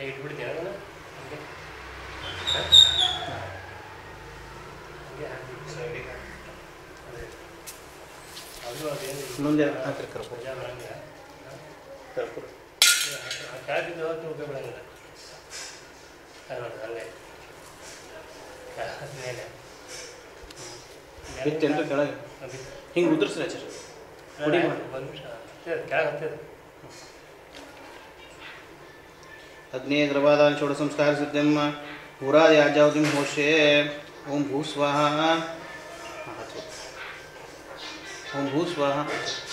ಇಟ್ಬಿಡ್ತೀಯ ಅದನ್ನು ಅದು ಅದೇನು ಮುಂದೆ ಹಾಕಿ ಕರ್ಕೊ ಮಜಾ ಬರಂಗಿಲ್ಲ ಕರ್ಕೊ ಕೆಳಗಿದ್ದು ಹೊತ್ತು ಉಪಯೋಗ ಬರಂಗಿಲ್ಲ ಅದು ನೋಡಿ ಹಂಗೆ ಮೇಲೆ ಬಿತ್ತೇನ್ರಿ ಕೆಳಗೆ ಹಿಂಗೆ ಉದುರಿಸ್ರಿ ಸರ್ ಪುಡಿ ಮಾಡಿ ಒಂದು ನಿಮಿಷ ಕೆಳಗೆ ಹತ್ತಿರ अग्नेय द्रवादान षोड़ संस्कार सिद्धम हुरादि आजावतिम होशे ओम भू स्वाहा ओम भू स्वाहा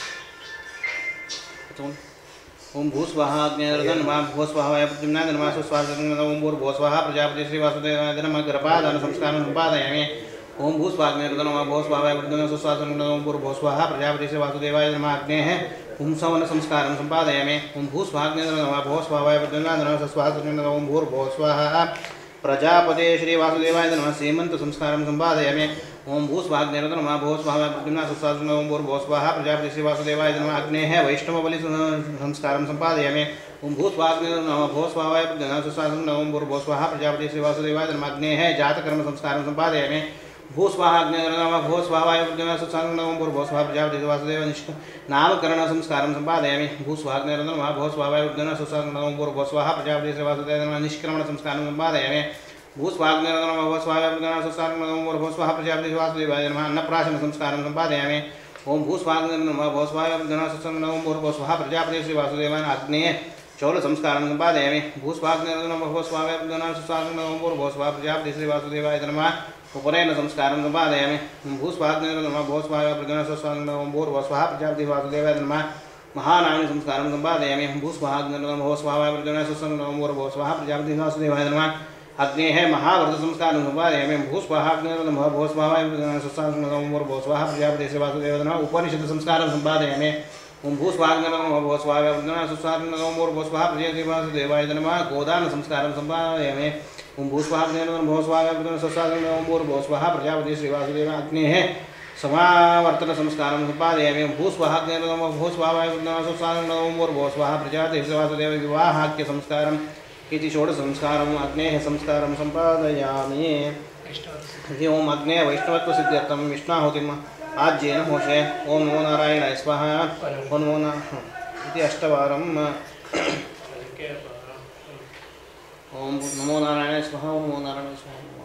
ओम भू स्वाहा अग्नेयर्धन नमः भू स्वाहा प्रद्युम्नाय नमः स्वाहा ओम भूर्भुवः स्वाहा प्रजापति श्री वासुदेवाय नमः गर्भाधान संस्कारं संपादयामि ओम भू स्वाहा अग्नेयर्धन नमः भू स्वाहा प्रद्युम्नाय स्वाहा ओम भूर्भुवः स्वाहा प्रजापति श्री वासुदेवाय नमः अग्नेः ओम सवन संस्कारं संपादयामि ओम भू स्वाहा नमः भू स्वाहा प्रद्युम्नाय नमः स्वाहा ओम भूर्भुवः स्वाहा प्रजापते श्री वासुदेवाय नमः सीमंत संस्कारं संपादयामि ओम भू स्वाहा नमः भू स्वाहा प्रद्युम्नाय स्वाहा ओम भूर्भुवः स्वाहा प्रजापति श्री वासुदेवाय नमः अग्नेः वैष्णव बलि संस्कारं संपादयामि ओम भू स्वाहा नमः भू स्वाहा प्रद्युम्नाय स्वाहा ओम भूर्भुवः स्वाहा प्रजापति श्री वासुदेवाय नमः अग्नेः जातकर्म संस्कारं संपादयामि भू स्वाहा नमः भू स्वाहा प्रद्युम्नाय स्वाहा ओम भूर्भुवः स्वाहा प्रजापति श्री वासुदेवाय नामकरण संस्कारं संपादयामि भू स्वाहा नमः भू स्वाहा प्रद्युम्नाय स्वाहा ओम भूर्भुवः स्वाहा प्रजापति श्री वासुदेवाय नमः निष्क्रमण संस्कारं संपादयामि भू स्वाहा नमः भू स्वाहा प्रद्युम्नाय स्वाहा ओम भूर्भुवः स्वाहा प्रजापति श्री वासुदेवाय नमः अन्नप्राशन संस्कारं संपादयामि ओम भू स्वाहा नमः भू स्वाहा प्रद्युम्नाय स्वाहा ओम भूर्भुवः स्वाहा प्रजापति श्री वासुदेवाय अग्नेय चौल संस्कारं संपादयामि भू स्वाहा नमः भू स्वाहा प्रद्युम्नाय स्वाहा ओम भूर्भुवः स्वाहा प्रजापति श्री वासुदेवाय नमः उपनयन संस्कारं संपादयामि भू स्वाहा नमः भू स्वाहा प्रद्युम्नाय स्वाहा ओम भूर्भुवः स्वाहा प्रजापति वासुदेवाय नमः महानामी संस्कारं संपादयामि भू स्वाहा नमः भू स्वाहा प्रद्युम्नाय स्वाहा ओम भूर्भुवः स्वाहा प्रजापति वासुदेवाय नमः अग्नेः महाव्रत संस्कारं संपादयामि भू स्वाहा नमः भू स्वाहा प्रद्युम्नाय स्वाहा ओम भूर्भुवः स्वाहा प्रजापति वासुदेवाय नमः उपनिषद संस्कारं संपादयामि ओम भू स्वाहा नमः भू स्वाहा प्रद्युम्नाय स्वाहा ओम भूर्भुवः स्वाहा प्रजापति वासुदेवाय नमः गोदान संस्कारं संपादयामि ओम भू स्वाहा नमः भू स्वाहा प्रद्युम्नाय स्वाहा ओम भूर्भुवः स्वाहा प्रजापति श्री वासुदेवाय अग्नेः समावर्तन संस्कारं संपादयामि भू स्वाहा नमः भू स्वाहा प्रद्युम्नाय स्वाहा ओम भूर्भुवः स्वाहा प्रजापति श्री वासुदेवाय विवाहाख्य संस्कारम् इति षोडश संस्कारम् अग्नेः संस्कारं संपादयामि हरि ओम अग्नेय वैष्णवत्व सिद्ध्यर्थं विष्णाहुतिम् आज्येन होशे ओम नमो नारायणाय स्वाहा ओम नमो इति अष्टवारं ओम नमो नारायणाय स्वाहा ओम नमो नारायणाय स्वाहा ओम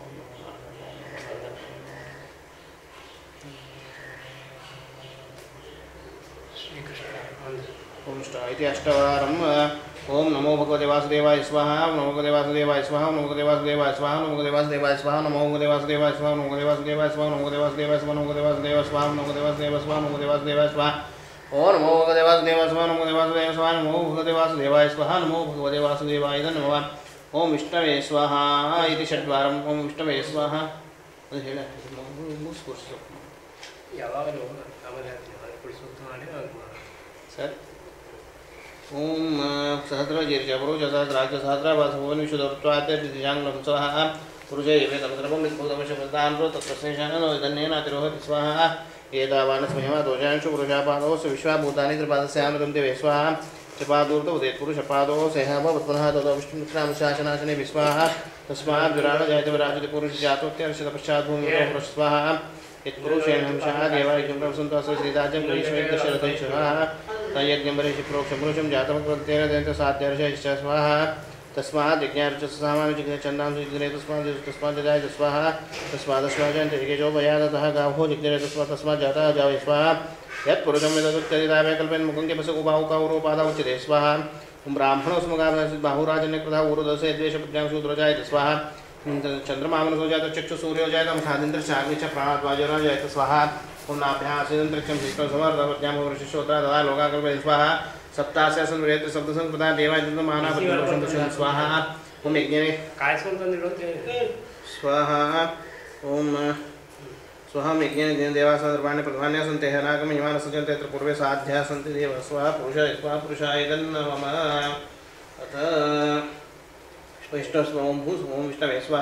ओम इति अष्टवारं ओम नमो भगवते वासुदेवाय स्वाहा नमो भगवते वासुदेवाय स्वाहा नमो भगवते वासुदेवाय स्वाहा नमो भगवते वासुदेवाय स्वाहा नमो भगवते वासुदेवाय स्वाहा नमो भगवते वासुदेवाय स्वाहा नमो भगवते वासुदेवाय स्वाहा नमो भगवते वासुदेवाय स्वाहा नमो भगवते वासुदेवाय स्वाहा नमो भगवते वासुदेवाय स्वाहा ओम नमो भगवते वासुदेवाय स्वाहा नमो भगवते वासुदेवाय स्वाहा नमो भगवते वासुदेवाय स्वाहा नमो भगवते वासुदेवाय नमः ओम विष्णवे स्वाहा इति षड्वारं ओम विष्णवे स्वाहा ಅದು ಹೇಳ ಮುಗಿಸ್ಕೊಡ್ಸು ಯಾವಾಗಲೂ ಆಮೇಲೆ ಕುಡಿಸುತ್ತ ಮಾಡಿ ಸರ್ ओम सहस्रजीर्ष पुरुष सहस्राक्ष सहस्राभास भुवन विशुद्धत्वादिजांगलं स्वाहा पुरुषैवे तमद्रवं विस्फुटमशब्दान्रो तत्प्रश्नेशानो धन्येनातिरोहति स्वाहा एतावानस्मयमा दोषांशु पुरुषापादोऽस्य विश्वाभूतानि त्रिपादस्यामृतं देवे स्वाहा त्रिपादूर्त उदेत् पुरुषपादो सेहभवत्पुनः ततो विष्णुमित्रांशासनाशने विस्वाहा तस्मात् विराट जयति विराजति पुरुषजातोऽत्यर्षतपश्चात् भूमितो पुरुष स्वाहा यत्पुरुषेण हंसः देवायुजं प्रवसन्तस्य श्रीराज्यं ग्रीष्मेन्दशरथैः स्वाहा तयज्ञं बर्हिषि प्रोक्षं पुरुषं जातमत्प्रत्येन दन्तसाध्यर्षैश्च स्वाहा तस्मात् यज्ञार्चसामानुजिग्ने छन्दांसि जिग्ने तस्मात् जजाय स्वाहा तस्मादस्माजन्ते एकेजो भयादतः गावो जिग्ने तस्मात् जातः जावै स्वाहा यत्पुरुषं विदधुत्यदितावे कल्पेन मुखं के पशुकुबाहुकाउरोपादा उच्यते स्वाहा ब्राह्मणोऽस्मगावनसिद् बाहुराजन्यकृतः ऊरुदशे द्वेषपुत्र्यां शूद्रो स्वाहा चंद्रमामनसो जात चक्षु सूर्यो जात खादिन्द्रचाग्नि च प्राणाद्वाजरो जात स्वाहा ओम नाभ्यासिदंतरिक्षं विष्णु समर्दवज्ञां वृषिश्रोत्रा ददा लोकाकल्पे स्वाहा सप्तास्यासन वेद शब्दसंकृता देवायजन्त मानापद्यं स्वाहा ओम यज्ञे काय संतंदिरोते स्वाहा ओम स्वाहा यज्ञे देवास निर्वाणे प्रधान्य सन्ते हनागम हिमान सजन्ते तत्र पूर्वे साध्या सन्ति देव स्वाहा पुरुषाय नमः अथ वैष्णव ओम भू ओम विष्णवे स्वाहा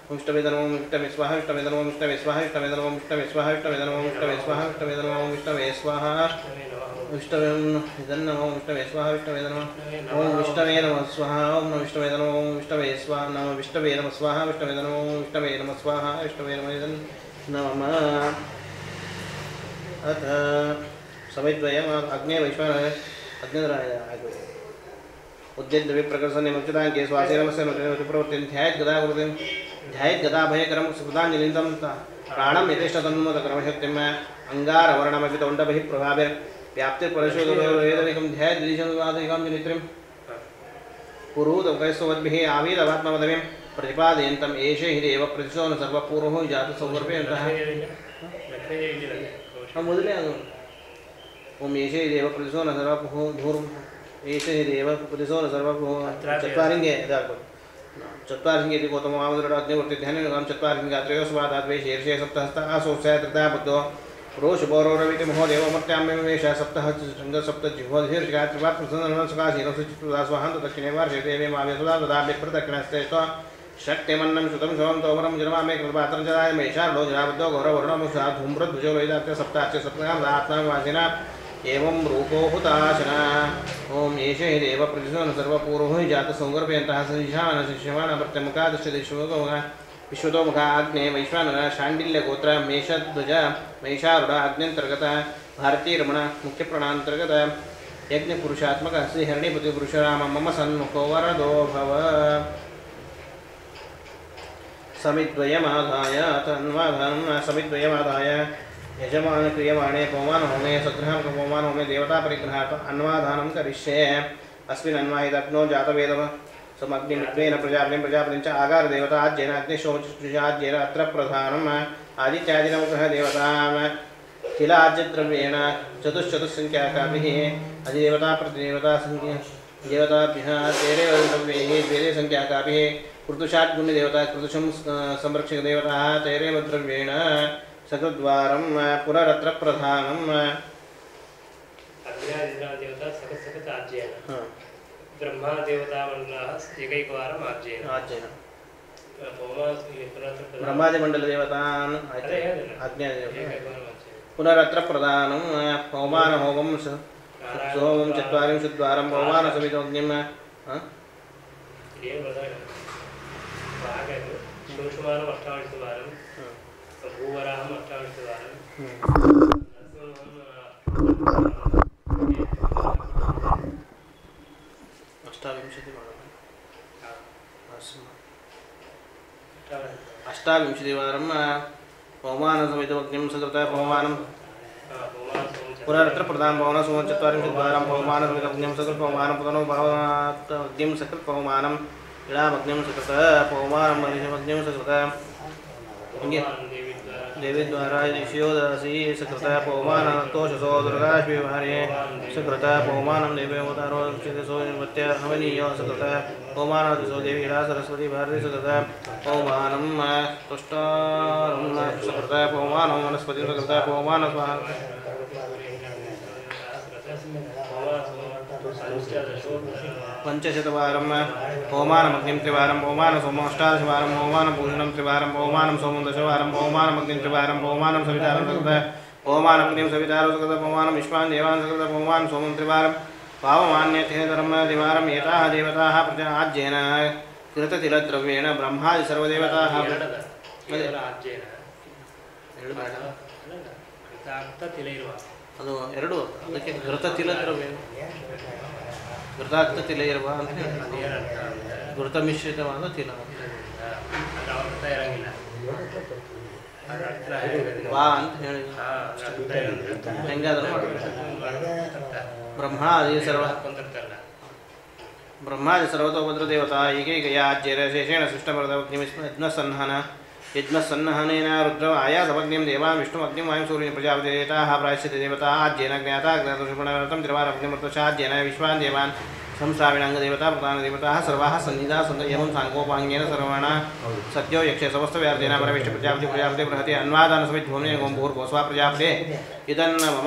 विष्णवे नमः विष्णवे स्वाहा विष्णवे नमः विष्णवे स्वाहा विष्णवे नमः विष्णवे स्वाहा विष्णवे नमः विष्णवे स्वाहा विष्णवे नमः विष्णवे स्वाहा विष्णवे नमः विष्णवे स्वाहा विष्णवे नमः ओम विष्णवे नमः स्वाहा ओम नमः विष्णवे नमः ओम विष्णवे स्वाहा नमः विष्णवे नमः स्वाहा विष्णवे नमः ओम विष्णवे नमः स्वाहा विष्णवे नमः अथ समिद्वयम् अग्ने वैश्वानर अग्निराय उद्यत विप्रकर्षण मुच्यतांके स्वासे नमस्य प्रवृत्तिं ध्यायेत् गदा गुरुतिं ध्यायेत् गदा भयकरं सुकृताञ्जलिं प्राणं यथेष्ट तन्मूलक्रमशक्तिम् अंगारवर्णमपि तोण्डबहिः प्रभावे व्याप्तिर्परशोदवेदनिकं ध्यायेत् दिशंवादिकां जनित्रिं पुरुहूतकैस्तवद्भिः आवीदवात्मवदमिं प्रतिपादयन्तम् एषे हि देव प्रतिशोन सर्वपूर्वो जातसौवर्पेऽन्तः ಮೊದಲೇ ಅದು ಓಂ ಏಷೇ ದೇವ ಪ್ರತಿಸೋನ ಸರ್ವಪುಃ ಧೂರ್ಮ ಏಷೇ ದೇವ ಪ್ರತಿಸೋನ ಸರ್ವಪುಃ ಚತ್ವಾರಿಂಗೆ ಇದಾಗ್ಬೋದು ಚತ್ವಾರಿಂಗೆ ಇತಿ ಗೌತಮ ಮಾಮದರ ಅಗ್ನಿವರ್ತಿ ಧ್ಯಾನ ಚತ್ವಾರಿಂಗೆ ತ್ರಯೋಸ್ವಾದಾದ್ವೇ ಶೀರ್ಷೇ ಸಪ್ತಹಸ್ತ ಆಸೋಸ್ಯ ತೃತೀಯ ಬುದ್ಧೋ ರೋಷ ಪೌರವರವಿತಿ ಮಹೋದೇವ ಮರ್ತ್ಯಾಮ್ಯಮೇಷ ಸಪ್ತಹ ಶೃಂಗ ಸಪ್ತ ಜಿಹ್ವಧೀರ್ಷ ತ್ರಿಪಾತ್ ಪ್ರಸನ್ನ ಸಕಾಶೀನ ಸುಚಿತ್ದಾಸ್ವಾಹಂತ ದಕ್ಷಿಣೇ ವಾರ್ಷೇ ದೇವೇ ಮಾವ್ಯ ಸದಾ ದದಾಭ್ಯ ಪ್ರದಕ್ಷಿಣಸ್ತೆ शक्तिमन्नं श्रुतं शोभं तोमरं जन्मामे कृपात्रं जनाय मेषार्लो जनाबद्धो गौरवर्णमुषा धूम्रध्वजो वैदात्य सप्ताच्य सप्तां आत्मावासिना एवं रूपो हुताशना ओम एषे हि देव प्रतिशोन सर्वपूर्वो हि जातसंवर्पयन्तः सशिशान शिष्यमाण प्रत्यमुखादश्चदिश्वगोगा विश्वतोमुखा अग्ने वैश्वानर शाण्डिल्यगोत्र मेषध्वज महिषारूढ अग्न्यन्तर्गत भारतीरमण मुख्यप्राणान्तर्गत यज्ञपुरुषात्मक श्रीहरणिपति पुरुषराम मम सन्मुखो वरदो भव समिद्वयमादाय तन्वाधनं समिद्वयमादाय यजमान क्रियमाणे पवमान होमे सग्रहं पवमान होमे देवता परिग्रहात् अन्वाधानं करिष्ये अस्मिन् अन्वाहितग्नो जातवेदः समग्निमित्वेन प्रजापतिं प्रजापतिं च आगार देवता आज्येन अग्निशोचिषाज्येन अत्र प्रधानम् आदित्यादिनवग्रह देवतां तिलाज्यद्रव्येण चतुश्चतुस्सङ्ख्याकाभिः अधिदेवता प्रतिदेवता संख्या देवताभ्यः तेरे द्रव्यैः द्वेरे सङ्ख्याकाभिः कृतुषात् गुण्यदेवता कृतुषं संरक्षक देवता तैरेव द्रव्येण सकद्वारं पुनरत्र प्रधानम् देवता सकत आज्येन ब्रह्मा देवता मंडलः एकैकवारम् आज्येन ब्रह्मादि मंडल देवतान् पुनरत्र प्रधानं पवमान होमं सोमं चत्वारिंशद्वारं पवमान समितोऽग्निं सूक्ष्मानं अष्टादशवारं भूवराहम् अष्टादशवारं अष्टाविंशतिवारं पवमानसमितमग्निं सकृत पवमानं पुनरत्र प्रधान पवन सोम चत्वारिंशद्वारं पवमानसमितमग्निं सकृत पवमानं पुनः अग्निं सकृत पवमानं इडामग्निं सकृत पवमानं मरीचमग्निं सकृत देवीद्वारा शिवदासी सकृत पवमानतोषसो दुर्गाश्विभार्ये सकृत पवमानं देवोतारो क्षितिसो हवनीयो सकृत पवमानदिशो देवी इडा सरस्वती भार्ये सकृत पवमानं तुष्टारं सकृत पवमानं वनस्पति सकृत पवमान पंचशतवारं पवमानमग्निं त्रिवारं पवमान सोमं अष्टादशवारं पवमानं पूषणं त्रिवारं पवमानं सोमं दशवारं पवमानमग्निं त्रिवारं पवमानं सवितारं सकृत पवमानमग्निं सवितारं सकृत पवमानं विश्वान् देवान् सकृत पवमानं सोमं त्रिवारं पावमान्यतिधर्म त्रिवारं एताः देवताः प्रजा आज्येन कृततिलद्रव्येण ब्रह्मादि सर्वदेवताः ಅದು ಎರಡು ಅದಕ್ಕೆ ಘೃತತಿಲ ದ್ರವ್ಯ ಘೃತಾಕ್ತ ತಿಲ ಇರುವ ಅಂತ ಘೃತ ಮಿಶ್ರಿತವಾದ ತಿಲ ವಾ ಅಂತ ಹೇಳಿ ಹೆಂಗಾದ್ರೂ ಬ್ರಹ್ಮಾದಿ ಸರ್ವತೋಭದ್ರ ದೇವತಾ ಏಕೈಕಯ ಆಜ್ಯರ ಶೇಷೇಣ यज्ञसन्नहनेन रुद्र आयासमग्निं देवान् विष्णुमग्निं वायुं सूर्यं प्रजापतिदेवताः प्रायश्चित् देवता आज्येन ज्ञाता ज्ञातुषुपणवर्तं त्रिवारग्निमृतशाज्येन विश्वान् देवान् संश्राविणाङ्गदेवता प्रधानदेवताः सर्वाः सन्निधा सन्त एवं साङ्गोपाङ्गेन सर्वाणा सत्यो यक्षे समस्तव्यार्तेन परमेष्ट प्रजापति बृहति अन्वादानसमिद्भूमि ओं भूर्भुवस्वा प्रजापते इदन्न मम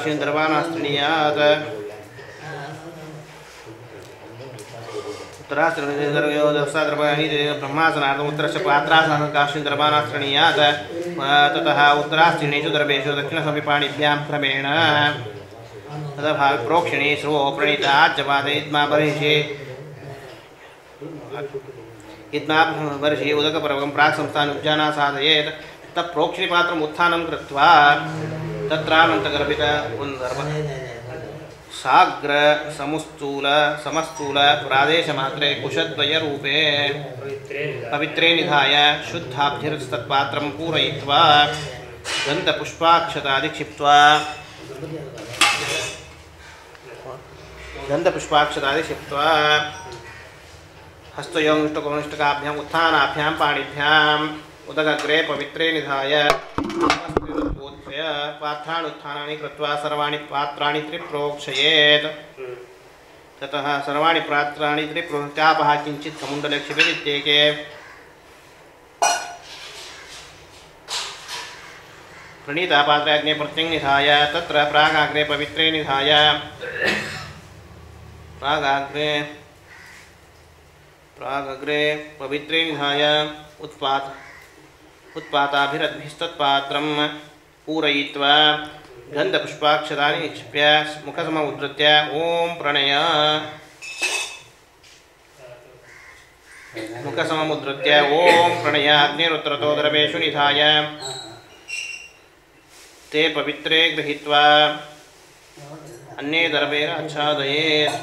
काशीन्द्रपानास्त्रणीयात् ब्रह्मासनार्थम् उत्तरस्य पात्रासनं काशीन्द्रपानास्त्रणीयात् ततः उत्तरास्त्रीणेषु दर्भेषु दक्षिणसमीपाणिभ्यां क्रमेण ततः प्रोक्षिणी श्रुवो प्रणीताज्यपादे इद्मापरिषे इद्मापरिषे उदकपर्वकं प्राक् संस्थानुज्जाना साधयेत् तत्प्रोक्षिणीपात्रम् उत्थानं कृत्वा तत्रानन्तगर्भित साग्र समुस्थूल समस्थूल प्रादेशमात्रे कुशद्वयरूपे पवित्रे निधाय शुद्धाब्धिरस्तत्पात्रं पूरयित्वा गन्धपुष्पाक्षतादिक्षिप्त्वा हस्तयोनिष्टकोनिष्टकाभ्याम् उत्थानाभ्यां पाणिभ्याम् उदगग्रे पवित्रे निधाय पात्राणुत्थानानि कृत्वा सर्वाणि पात्राणि त्रिप्रोक्षयेत् ततः सर्वाणि पात्राणि त्रिप्रोक्षापः किञ्चित् समुण्डले क्षिपेदित्येके प्रणीतापात्राग्ने प्रत्यङ् निधाय तत्र प्रागाग्रे पवित्रे निधाय प्रागाग्रे पवित्रे निधाय उत्पाताभिरद्भिस्तत्पात्रं पूरयित्वा गन्धपुष्पाक्षतानि निक्षिप्य मुखसमम् उद्धृत्य ॐ प्रणय मुखसमम् उद्धृत्य ॐ प्रणय अग्निरुत्रतो द्रवेषु निधाय ते पवित्रे गृहीत्वा अन्ये दर्भेण आच्छादयेत्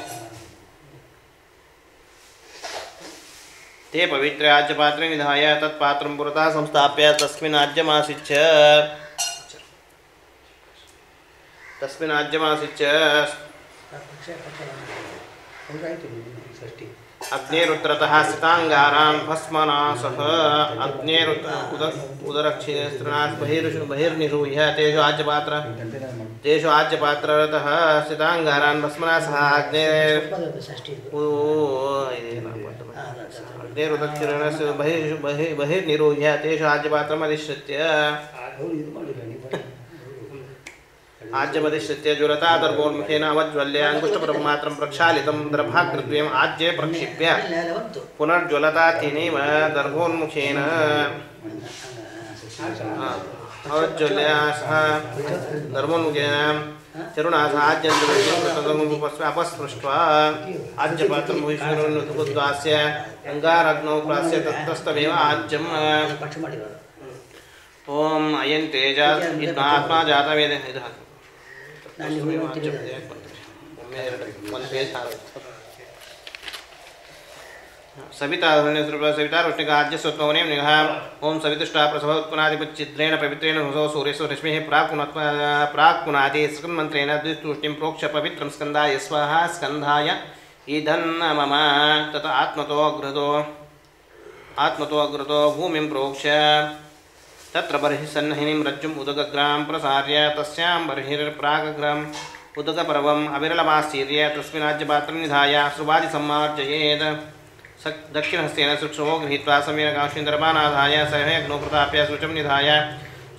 ते पवित्रे आज्यपात्रे निधाय तत्पात्रं पुरतः संस्थाप्य तस्मिन् आज्यमासिच्य अग्नेरुत्रतः स्थिताङ्गारान् भस्मनासः उदरक्षेत्रणात् बहिर्निरूह्य तेषु आज्यपात्रतः स्थिताङ्गारान् भस्मनासः अग्नेरुदक्षिणस्य बहिर्निरूह्य तेषु आज्यपात्रम् अधिश्रित्य आज्यमधिश्रित्य ज्वलता दर्भोन्मुखेन अवज्वल्य अङ्गुष्ठपर्वमात्रं प्रक्षालितं दर्भाकृत्वेम् आज्ये प्रक्षिप्य पुनर्ज्वलता तेनैव दर्भोन्मुखेन अवज्वल्य सह दर्भोन्मुखेन चरुणासः आज्यं अपस्पृष्ट्वा आज्यपात्रं भूषणोद्वास्य अङ्गारग्नौ प्रास्य ततस्तमेव आज्यम् ओम अयं तेज आत्मा जातवेद सवितारुष्णिकाज्यस्वत्वने निघा ओं सवितुष्टा प्रसव उत्पन्नादिपच्चिद्रेण पवित्रेण हुसो सूर्यसो रश्मिः प्राक्पुनाति स्कन्मन्त्रेण द्वितुष्टिं प्रोक्ष पवित्रं स्कन्धाय स्वाहा स्कन्धाय ईधन्न मम तत आत्मतो अग्रतो भूमिं प्रोक्ष तत्र बर्हिः सन्नहिनीं रज्जुम् उदगग्रां प्रसार्य तस्यां बर्हिर्प्रागग्रम् उदकपर्वम् अविरलमास्तीर्य तस्मिन्नाज्यपात्रं निधाय श्रुवादिसम्मार्जयेत् दक्षिणहस्तेन सुक्षमो गृहीत्वा सम्यक् काशीन्द्रपानाधाय सह अग्नौ प्रताप्य शुचं निधाय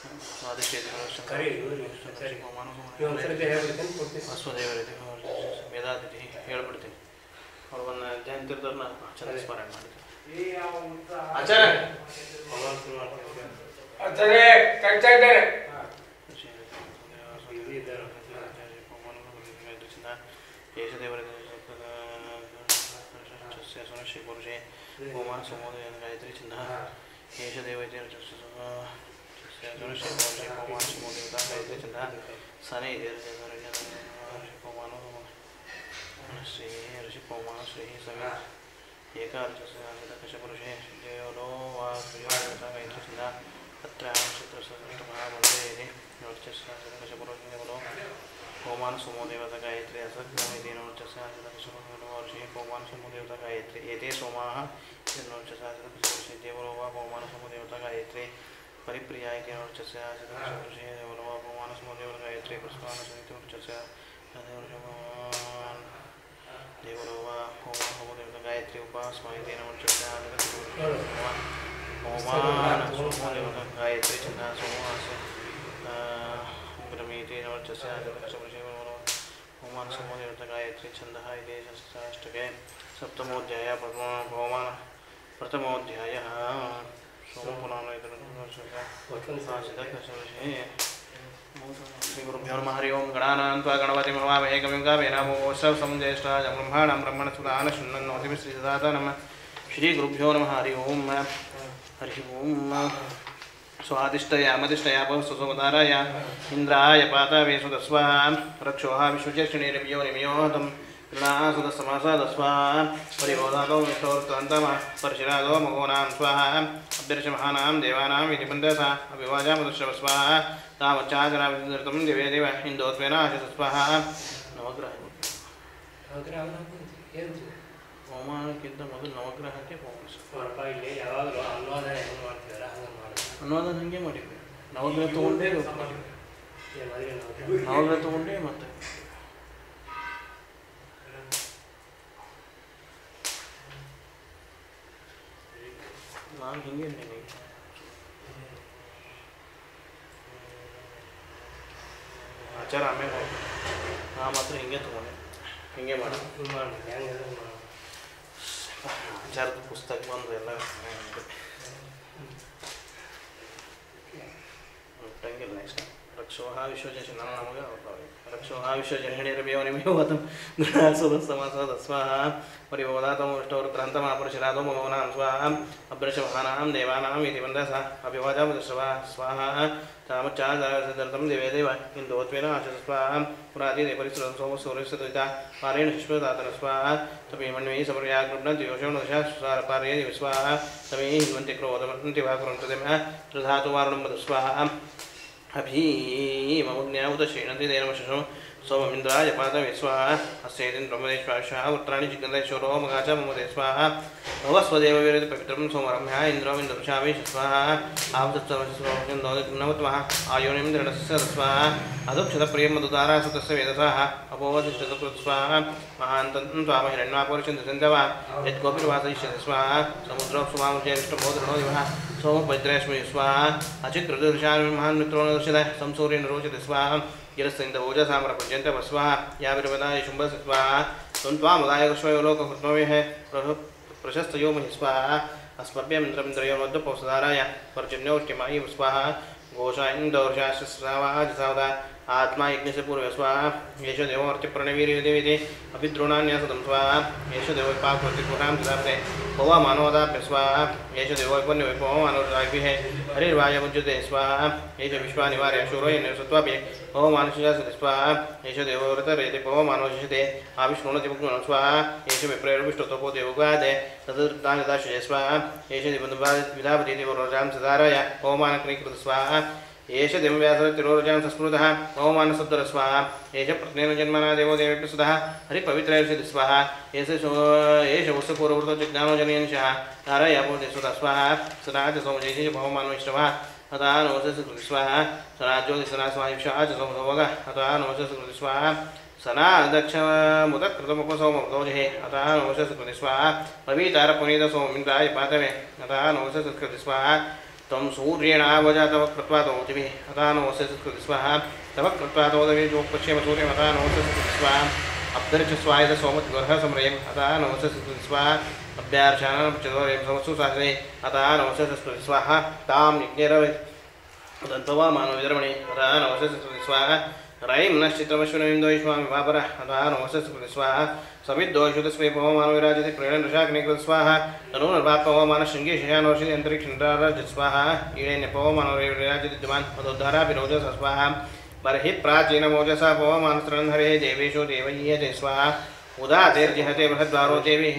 ಕರಿ ಸರಿ ಒಂದ್ಸರಿ ಹೇಳ್ಬಿಡ್ತೀನಿ ಕೊಡ್ತೀನಿ ವಸುದೇವರಿದೆ ವೇದಾತಿಥಿ ಹೇಳ್ಬಿಡ್ತೀನಿ ಅವ್ರು ಒಂದು ಜಯಂತಿರ್ದವ್ರನ್ನ ಚೆನ್ನಾಗಿ ಸ್ಮರಣೆ ಮಾಡಿದ್ರು ಆಚಾರ್ಯ ಆಚಾರ್ಯ ಕಟ್ತಾ ಇದ್ದಾರೆ ಪುರುಷೇ ಹೋಮಾನ ಸಮೋದಯ ಗಾಯತ್ರಿ ಚಿನ್ನ ಏಷ ದೇವತೆ ಹೋಮಾನ ಸಮೋದೇವತಾ ಗಾಯತ್ರಿ ಚಿನ್ನ ಸನೇ ಹೋಮಾನ ಶ್ರೀ ಋಷಿ ಹೋಮಾನ ಶ್ರೀ ಸಮೀ ಏಕಾರ್ಚಕಶಪುರುಷೇ ದೇವೋ ವಾ ದೇವತಾ ಗಾಯತ್ರಿ ಚಿನ್ನ ಅತ್ರ ಶತ್ರುಸಮಹಾಮಂತ್ರಿ ವರ್ಚಸ್ಕಶಪುರುಷೋ ಹೋಮಾನ ಸಮೋದೇವತಾ ಗಾಯತ್ರಿ असक्तमेतेनोर्चस्याचतकशपरुषे होमान समोदेवता गायत्री एते सोमाः एतेनोर्चस्याचतकशपरुषे देवलो वा होमान समोदेवता गायत्री परिप्रिया एतेनोर्चस्याचतकशपरुषे देवलो वा होमान समोदेवता गायत्री प्रस्वानसनितोर्चस्या देवलो वा होमान समोदेवता गायत्री उपासमा एतेनोर्चस्याचतकशपरुषे होमान समोदेवता गायत्री चिन्ता सोमास्य ब्रह्मेतेनोर्चस्याचतकशपरुषे होमान समोदेवता गायत्री छंदः इति शास्त्रके सप्तमोऽध्याय होमान प्रथमोऽध्यायः सोमपुराणे श्रीगुरुभ्यो नमः हरि ओं गणानां त्वा गणपतिं हवामहे कविं कवेन नमोऽस्तुं ज्येष्ठाय ब्रह्माणां ब्रह्मणस्पदान शृण्वन्नोतिभिः श्रीददाता नमः श्रीगुरुभ्यो नमः हरि ओं स्वादिष्टयामदिष्टया बहुसुसोदाराय इन्द्राय पातावे सुदस्वाहा रक्षोहा विश्वचक्षिणीर्भ्यो निमयोतं गृणासुदसमासादस्वाहा परिबोधातो विष्णोर्तन्तमः परशिरादो मघोनां स्वाहा अभ्यर्षमहानां देवानां इति बन्धसा अभिवाजामदुष्टवस्वाहा तावच्चाजराविदृतं दिवे दिव इन्दोत्वेनाशस स्वाहा नवग्रह ಹೋಮಾನಕ್ಕಿಂತ ಮೊದಲು ನವಗ್ರಹಕ್ಕೆ ಹೋಮಿಸ ಇಲ್ಲಿ ಯಾವಾಗಲೂ ಅನ್ನೋದನೆ ಹೆಂಗೆ ಮಾಡ್ತೀವಲ್ಲ ಹಂಗೆ ಮಾಡಿ ಅನ್ನೋದನ್ನ ಹಂಗೆ ಮಾಡಿದ್ವಿ ನವಗ್ರಹ ತೊಗೊಂಡೇ ನವಗ್ರಹ ತೊಗೊಂಡೇ ಮತ್ತೆ ನಾನು ಹಿಂಗೆ ನಿನಗೆ ಆಚಾರ ಆಮೇಲೆ ನಾ ಮಾತ್ರ ಹಿಂಗೆ ತೊಗೊಂಡೆ ಹಿಂಗೆ ಮಾಡಿ ಆಚಾರದ ಪುಸ್ತಕ ಬಂದು ಎಲ್ಲ ಒಟ್ಟಂಗಿಲ್ಲ ನೆಕ್ಸ್ಟ್ रक्षोः विश्वजन नमः रक्षोः विश्वजनहिणिर्भ्यो निमयोतं गृहासुदस्समासः स्वाहा परिबोधातमुष्टोरुक्रान्तमापुरुषराधो मघोनां स्वाहा अभ्रशमहानां देवानाम् इति वन्दसा अभिवाजामुदस्वा स्वाहा तामच्चादर्तं देवे देव इन्दोत्वेन आशस स्वाहा पुरादिदे परिसरं सोमसूर्यसुता पारेण शिष्मदातन स्वाहा तपीमण्वै समर्याग्नुब्नन्ति योषोणदशा सुसारपार्ये दिव स्वाहा तमे हिन्वन्ति क्रोधमन्ति वाकुरन्तदेमः त्रिधातु वारुणं वद स्वाहा अभीममुग्न्यावुत श्रीणन्ति देनमशो सोममिन्द्राय पादवे स्वाहा अस्येदिन् ब्रह्मदेश्वाशाः उत्तराणि जिगन्धेश्वरो मगाच ममदे स्वाहा भवस्वदेव विरति पवित्रं सोमरम्या इन्द्रो इन्द्रशावेश स्वाहा आवसत्सर्वस्वनवत्मः आयोनिं दृढस्य स्वाहा अधुक्षतप्रियं मधुदारा सुतस्य वेदसाः अपोवधिष्ठतकृत् स्वाहा महान्तं त्वामहिरण्वापरिषन्दसन्ध्यवा यत्कोपिर्वासयिष्यति स्वाहा समुद्रोऽप्सुमामुचेरिष्टबोधृणो दिवः सोमपवित्रस्मि स्वाहा अचित्रदर्शामि महान् मित्रो न दर्शय संसूर्येण रोचते स्वाहा गिरस्सिन्द ओजसाम्रपुज्यन्ते वस्वाहा याविर्वदाय शुम्भस्य स्वाहा त्वामुदाय कृष्णयो लोककृत्मवेः प्रशस्तयो महि स्वाहा अस्मभ्यमिन्द्रमिन्द्रयो मध्यपौसदाराय पर्जन्योष्टिमायि स्वाहा घोषाइन्दौर्षास्य स्वाहाजिसावदा आत्मा यज्ञस्य पूर्वे स्वाहा येष देवोऽर्चिप्रणवीर्यदेविते अभिद्रोणान्यासदं स्वाहा येष देवोपाकृतिपुरां ददाते पवमानोदाप्य स्वाहा येष देवोपन्यपवमानोदाभिः हरिर्वायमुज्यते स्वाहा येष विश्वानिवार्य शूरोयेन सत्त्वापि पवमानशिजासते स्वाहा येष देवव्रतरेति पवमानोशिषते आविष्णुनति मुग्नो स्वाहा येष विप्रेर्विष्टोतपो देवगादे तदृतानि दाशये स्वाहा येष विधापति देवरोजां सदाराय पवमानक्रीकृत स्वाहा येष देवव्यासतिरोरजां संस्मृतः पवमानसुद्धर स्वाहा येष प्रज्ञेन जन्मना देवो देवेभ्यः सुतः हरिपवित्रैषति स्वाहा येष वस्तुपूर्ववृतो ज्ञानो जनयंशः नारायणपूर्ति सुतः स्वाहा सदाच सोमजयति पवमानोष्टवः अतः नवसस्कृति स्वाहा सनाज्योतिसना स्वायुषः च सोमभोगः अतः नवसस्कृति स्वाहा सना दक्षमुदकृतमुपसोमोजहे अतः नवसस्कृति स्वाहा पवितारपुनीत सोमिन्द्राय पातवे अतः नवसस्कृति स्वाहा त्वं सूर्येण आवजा तव कृत्वा तवोतिभिः अथा नमोऽस्य संस्कृति स्वाहा तव कृत्वा तवोदवे जो पश्येम सूर्यम् अथा नमोऽस्य संस्कृति स्वाहा अब्दर्च स्वायद सोमद्वर्ह समरयम् अथा नमोऽस्य संस्कृति स्वाहा अभ्यार्चनं चतुर्यं समस्तु शास्त्रे अथा नमोऽस्य संस्कृति स्वाहा तां यज्ञेरव तन्त्वा मानवधर्मणे अथा नमोऽस्य संस्कृति स्वाहा रयिं नश्चित्रमश्विनविन्दो स्वामी वापरः अथा नमोऽस्य संस्कृति स्वाहा सविद्दोषुतस्वे पवमानो विराजते प्रेरण ऋषाग्निकृत स्वाहा तनूर्वात् पवमान शृंगे शयानोषिति अंतरिक्षराज स्वाहा ईड़ेन पवमानो विराजते विद्यमान मदोद्धारा विरोजस स्वाहा बर्हि प्राचीन मोजसा पवमान स्त्रंधरे देवेशो देवय्यते स्वाहा उदातेर्जिहते बृहद्वारो देवी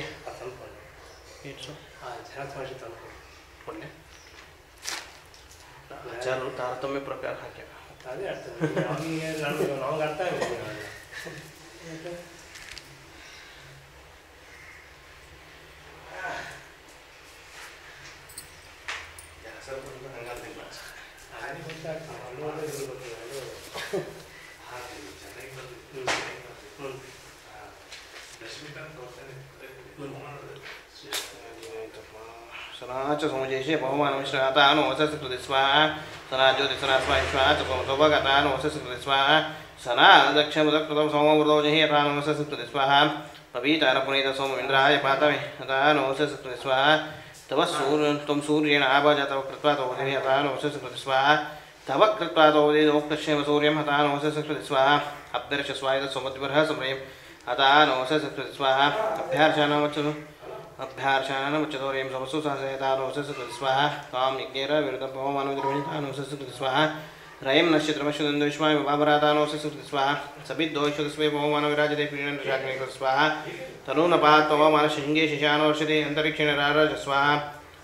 चारों तारतम्य प्रकार हाक्य अरे अर्थ ನಾವು ಅರ್ಥ ಆಗುತ್ತೆ सनाच समजेशे पवमान मिश्रातानो वसस्कृति स्वाहा सना ज्योतिषना स्वाहा सोभगतानो वसस्कृति स्वाहा सना दक्षमुदकृतं सोमवृतो जहितानो वसस्कृति स्वाहा पवीतार पुनीत सोम इंद्राय पातवे अतानो वसस्कृति स्वाहा तव सूर्य त्वं सूर्येण आभाजा तव कृत्वा तव जहितानो वसस्कृति स्वाहा तव कृत्वा तव देवोक्तश्येम सूर्यं हतानो वसस्कृति स्वाहा अब्दर्श स्वायद सोमद्वर्ह समरयम् अतानो वसस्कृति स्वाहा अभ्यार्चनं चतुर्यं समस्तु शास्त्रे संस्कृति स्वाहा तां यज्ञेर विरुद्धं पवमानोद्रवणितानो संस्कृति स्वाहा रयं नक्षत्रमश्वदन्दो विश्वामि वापरातानो संस्कृति स्वाहा सविद्दोषुतस्वे पवमानो विराजते प्रीणं ऋषाग्निकृत स्वाहा तनूनपात् पवमान शृंगे शिशानोर्षते अंतरिक्षेण रारज स्वाहा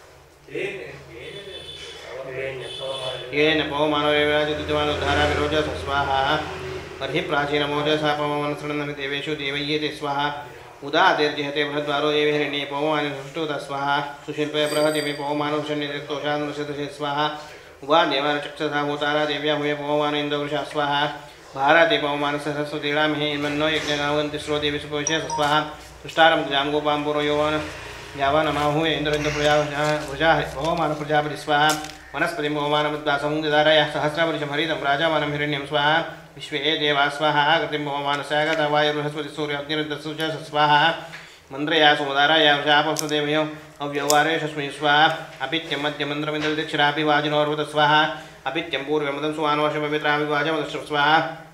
येन पवमानो विराजते विद्यमानोद्धारा विरोजस स्वाहा बर्हि प्राचीनमोजसा पवमान स्त्रंधरे देवेषु देवय्यते स्वाहा उदातेर्जिहते बृहद्वारो देवी हिरण्ये पवमान सुष्टुत स्वाहा सुशिल्पे बृहदिमे पवमानो शन्यतोषानुषदशे स्वाहा उभा देवान चक्षसा भूतारा देव्या हुये पवमान इन्द्रवृषा स्वाहा भारते पवमान सरस्वतीणामहे मन्नो यज्ञनावन्तिस्रो देवी सुपविशे स्वाहा तुष्टारं जाङ्गोपां पुरो यौवन यावानमाहुये इन्द्रविन्दप्रजा पवमान प्रजापति स्वाहा वनस्पतिं पवमानमुद्दासमुद्धारय सहस्रावृषं हरितं राजावनं हिरण्यं स्वाहा विश्वे देवा स्वाहा कृतिं पवमानस्यागता वायुर्बृहस्पति सूर्य अग्निरुद्रसुच स्वाहा मन्द्रया सोमदाराया शापस्वदेवयो अव्यवहारेशस्मै स्वाहा अपित्यं मध्यमन्द्रमिन्द्रदक्षिणाभिवाजिनोर्वत स्वाहा अपित्यं पूर्वमदं सुमानवशपवित्राभिवाजमदश्च स्वाहा